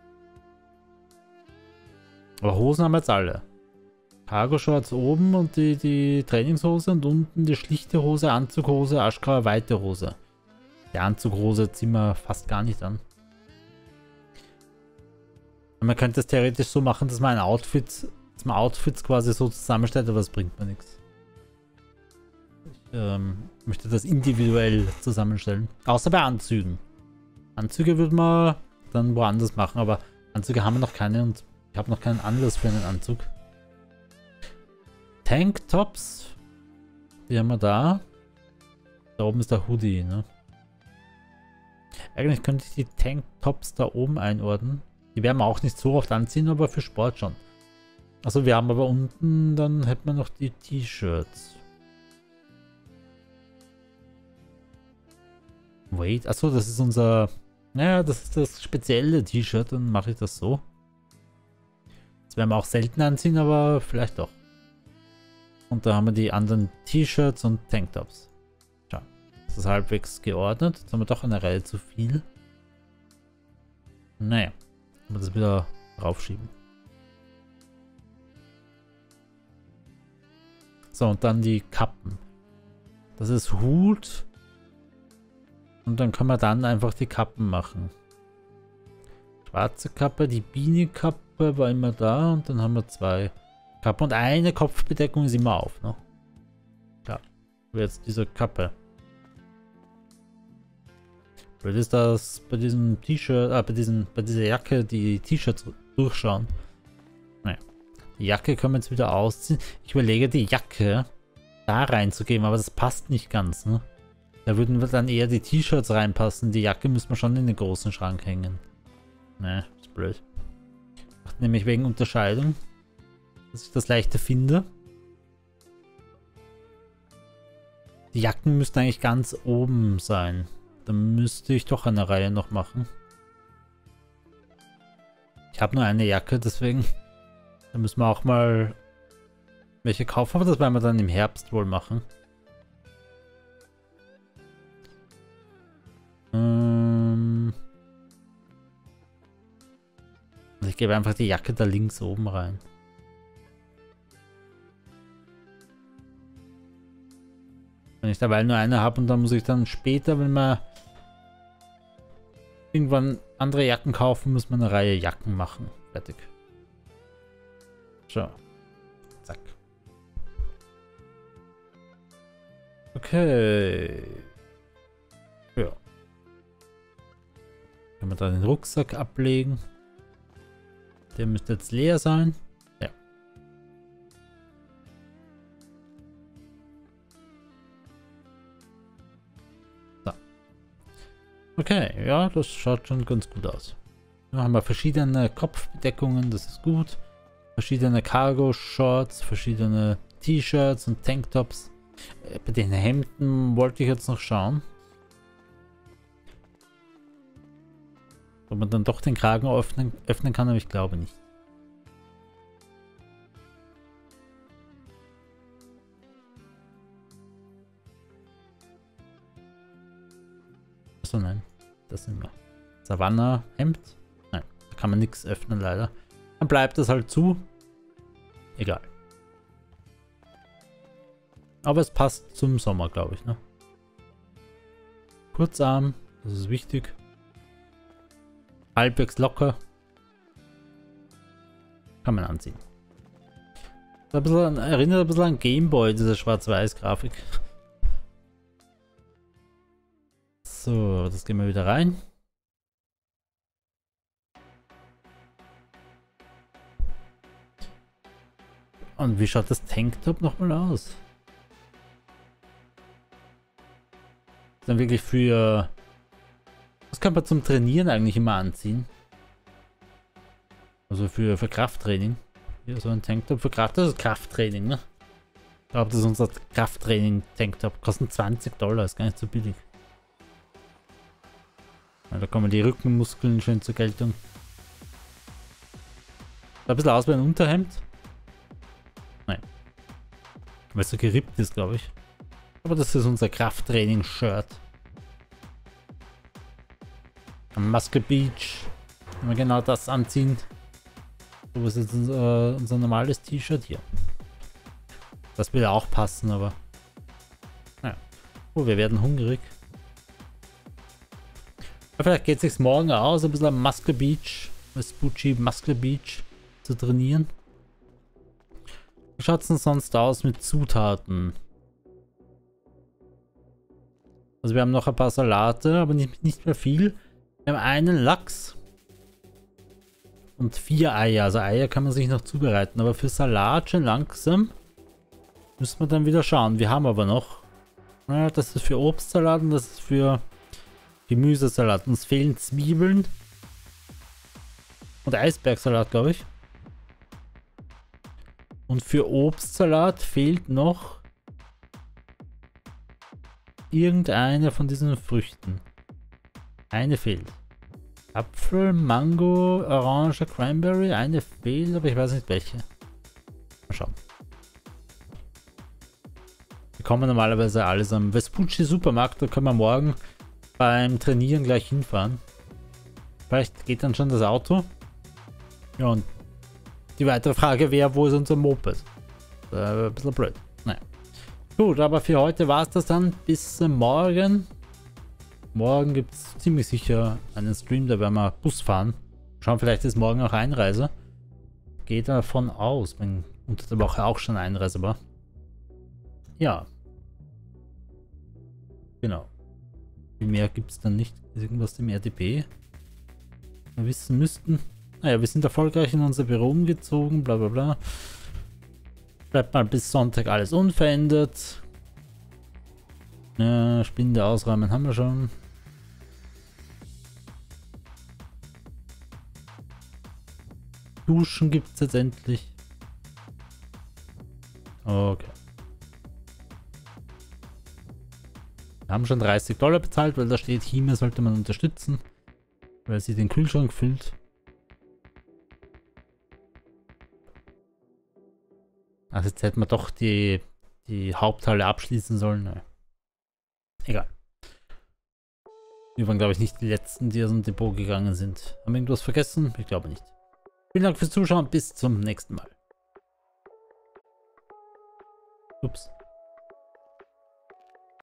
Aber Hosen haben wir jetzt alle. Cargo-Shorts oben und die, die Trainingshose und unten die schlichte Hose, Anzughose, aschgraue weite Hose. Die Anzughose ziehen wir fast gar nicht an. Und man könnte es theoretisch so machen, dass man ein Outfit, dass man Outfits quasi so zusammenstellt, aber das bringt mir nichts. Ich ähm, möchte das individuell zusammenstellen. Außer bei Anzügen. Anzüge würde man dann woanders machen, aber Anzüge haben wir noch keine und ich habe noch keinen Anlass für einen Anzug. Tanktops. Die haben wir da. Da oben ist der Hoodie, ne? Eigentlich könnte ich die Tanktops da oben einordnen. Die werden wir auch nicht so oft anziehen, aber für Sport schon. Also wir haben aber unten, dann hätten wir noch die T-Shirts. Wait, achso, das ist unser... Naja, das ist das spezielle T-Shirt, dann mache ich das so. Das werden wir auch selten anziehen, aber vielleicht doch. Und da haben wir die anderen T-Shirts und Tanktops. Schau, das ist halbwegs geordnet. Jetzt haben wir doch eine Reihe zu viel. Naja, können wir das wieder draufschieben. So, und dann die Kappen. Das ist Hut. Und dann kann man dann einfach die Kappen machen. Schwarze Kappe, die Bienenkappe. Kappe war immer da und dann haben wir zwei Kappen und eine Kopfbedeckung ist immer auf, ne? Klar. Aber jetzt diese Kappe. Blöd ist, dass bei diesem T-Shirt, äh, bei diesen, bei dieser Jacke die T-Shirts durchschauen. Naja. Die Jacke können wir jetzt wieder ausziehen. Ich überlege, die Jacke da reinzugeben, aber das passt nicht ganz, ne? Da würden wir dann eher die T-Shirts reinpassen. Die Jacke müssen wir schon in den großen Schrank hängen. Ne, ist blöd. Nämlich wegen Unterscheidung, dass ich das leichter finde. Die Jacken müssten eigentlich ganz oben sein. Da müsste ich doch eine Reihe noch machen. Ich habe nur eine Jacke, deswegen da müssen wir auch mal welche kaufen, aber das werden wir dann im Herbst wohl machen. Ähm ich gebe einfach die Jacke da links oben rein. Wenn ich dabei nur eine habe und dann muss ich dann später, wenn wir irgendwann andere Jacken kaufen, muss man eine Reihe Jacken machen. Fertig. So. Zack. Okay. Ja. Können wir da den Rucksack ablegen. Der müsste jetzt leer sein. Ja. So. Okay, ja, das schaut schon ganz gut aus. Dann haben wir verschiedene Kopfbedeckungen, das ist gut. Verschiedene Cargo-Shorts, verschiedene T-Shirts und Tanktops. Bei den Hemden wollte ich jetzt noch schauen. Ob man dann doch den Kragen öffnen, öffnen kann, aber ich glaube nicht. Achso, nein. Das sind wir. Savannah-Hemd. Nein, da kann man nichts öffnen, leider. Dann bleibt das halt zu. Egal. Aber es passt zum Sommer, glaube ich, ne? Kurzarm, das ist wichtig. Halbwegs locker. Kann man anziehen. Ein bisschen, erinnert ein bisschen an Gameboy, diese Schwarz-Weiß-Grafik. So, das gehen wir wieder rein. Und wie schaut das Tanktop nochmal aus? Ist dann wirklich für... Das kann man zum Trainieren eigentlich immer anziehen. Also für, für Krafttraining. Hier so ein Tanktop für Kraft, das ist Krafttraining, ne? Ich glaube, das ist unser Krafttraining-Tanktop. Kostet zwanzig Dollar, ist gar nicht so billig. Ja, da kommen die Rückenmuskeln schön zur Geltung. Sieht ein bisschen aus wie ein Unterhemd. Nein. Weil es so gerippt ist, glaube ich. Aber das ist unser Krafttraining-Shirt. Am Muscle Beach. Wenn wir genau das anziehen. So ist jetzt unser, unser normales T-Shirt hier. Das will auch passen, aber... Naja. Oh, wir werden hungrig. Aber vielleicht geht es sich morgen aus, ein bisschen am Muscle Beach. Vespucci Muscle Beach zu trainieren. Wie schaut es denn sonst aus mit Zutaten? Also wir haben noch ein paar Salate, aber nicht, nicht mehr viel. Wir haben einen Lachs und vier Eier. Also Eier kann man sich noch zubereiten, aber für Salat schon langsam müssen wir dann wieder schauen. Wir haben aber noch, naja, das ist für Obstsalat und das ist für Gemüsesalat. Uns fehlen Zwiebeln und Eisbergsalat, glaube ich. Und für Obstsalat fehlt noch irgendeine von diesen Früchten. Eine fehlt. Apfel, Mango, Orange, Cranberry. Eine fehlt, aber ich weiß nicht welche. Mal schauen. Die kommen normalerweise alles am Vespucci Supermarkt. Da können wir morgen beim Trainieren gleich hinfahren. Vielleicht geht dann schon das Auto. Ja, und die weitere Frage wäre, wo ist unser Moped? Äh, ein bisschen blöd. Naja. Gut, aber für heute war es das dann. Bis morgen. Morgen gibt es ziemlich sicher einen Stream, da werden wir Bus fahren. Schauen, vielleicht ist morgen auch Einreise. gehe davon aus. Wenn unter der Woche auch schon einreisbar. Ja. Genau. Viel mehr gibt es dann nicht. Irgendwas im R D B. Wir wissen müssten. Naja, wir sind erfolgreich in unser Büro umgezogen, bla bla bla. Bleibt mal bis Sonntag alles unverändert. Ja, Spinde ausräumen haben wir schon. Duschen gibt es jetzt endlich. Okay. Wir haben schon dreißig Dollar bezahlt, weil da steht, Hime sollte man unterstützen, weil sie den Kühlschrank füllt. Also jetzt hätten wir doch die, die Haupthalle abschließen sollen. Naja. Egal. Wir waren, glaube ich, nicht die Letzten, die aus dem Depot gegangen sind. Haben wir irgendwas vergessen? Ich glaube nicht. Vielen Dank fürs Zuschauen. Bis zum nächsten Mal. Ups.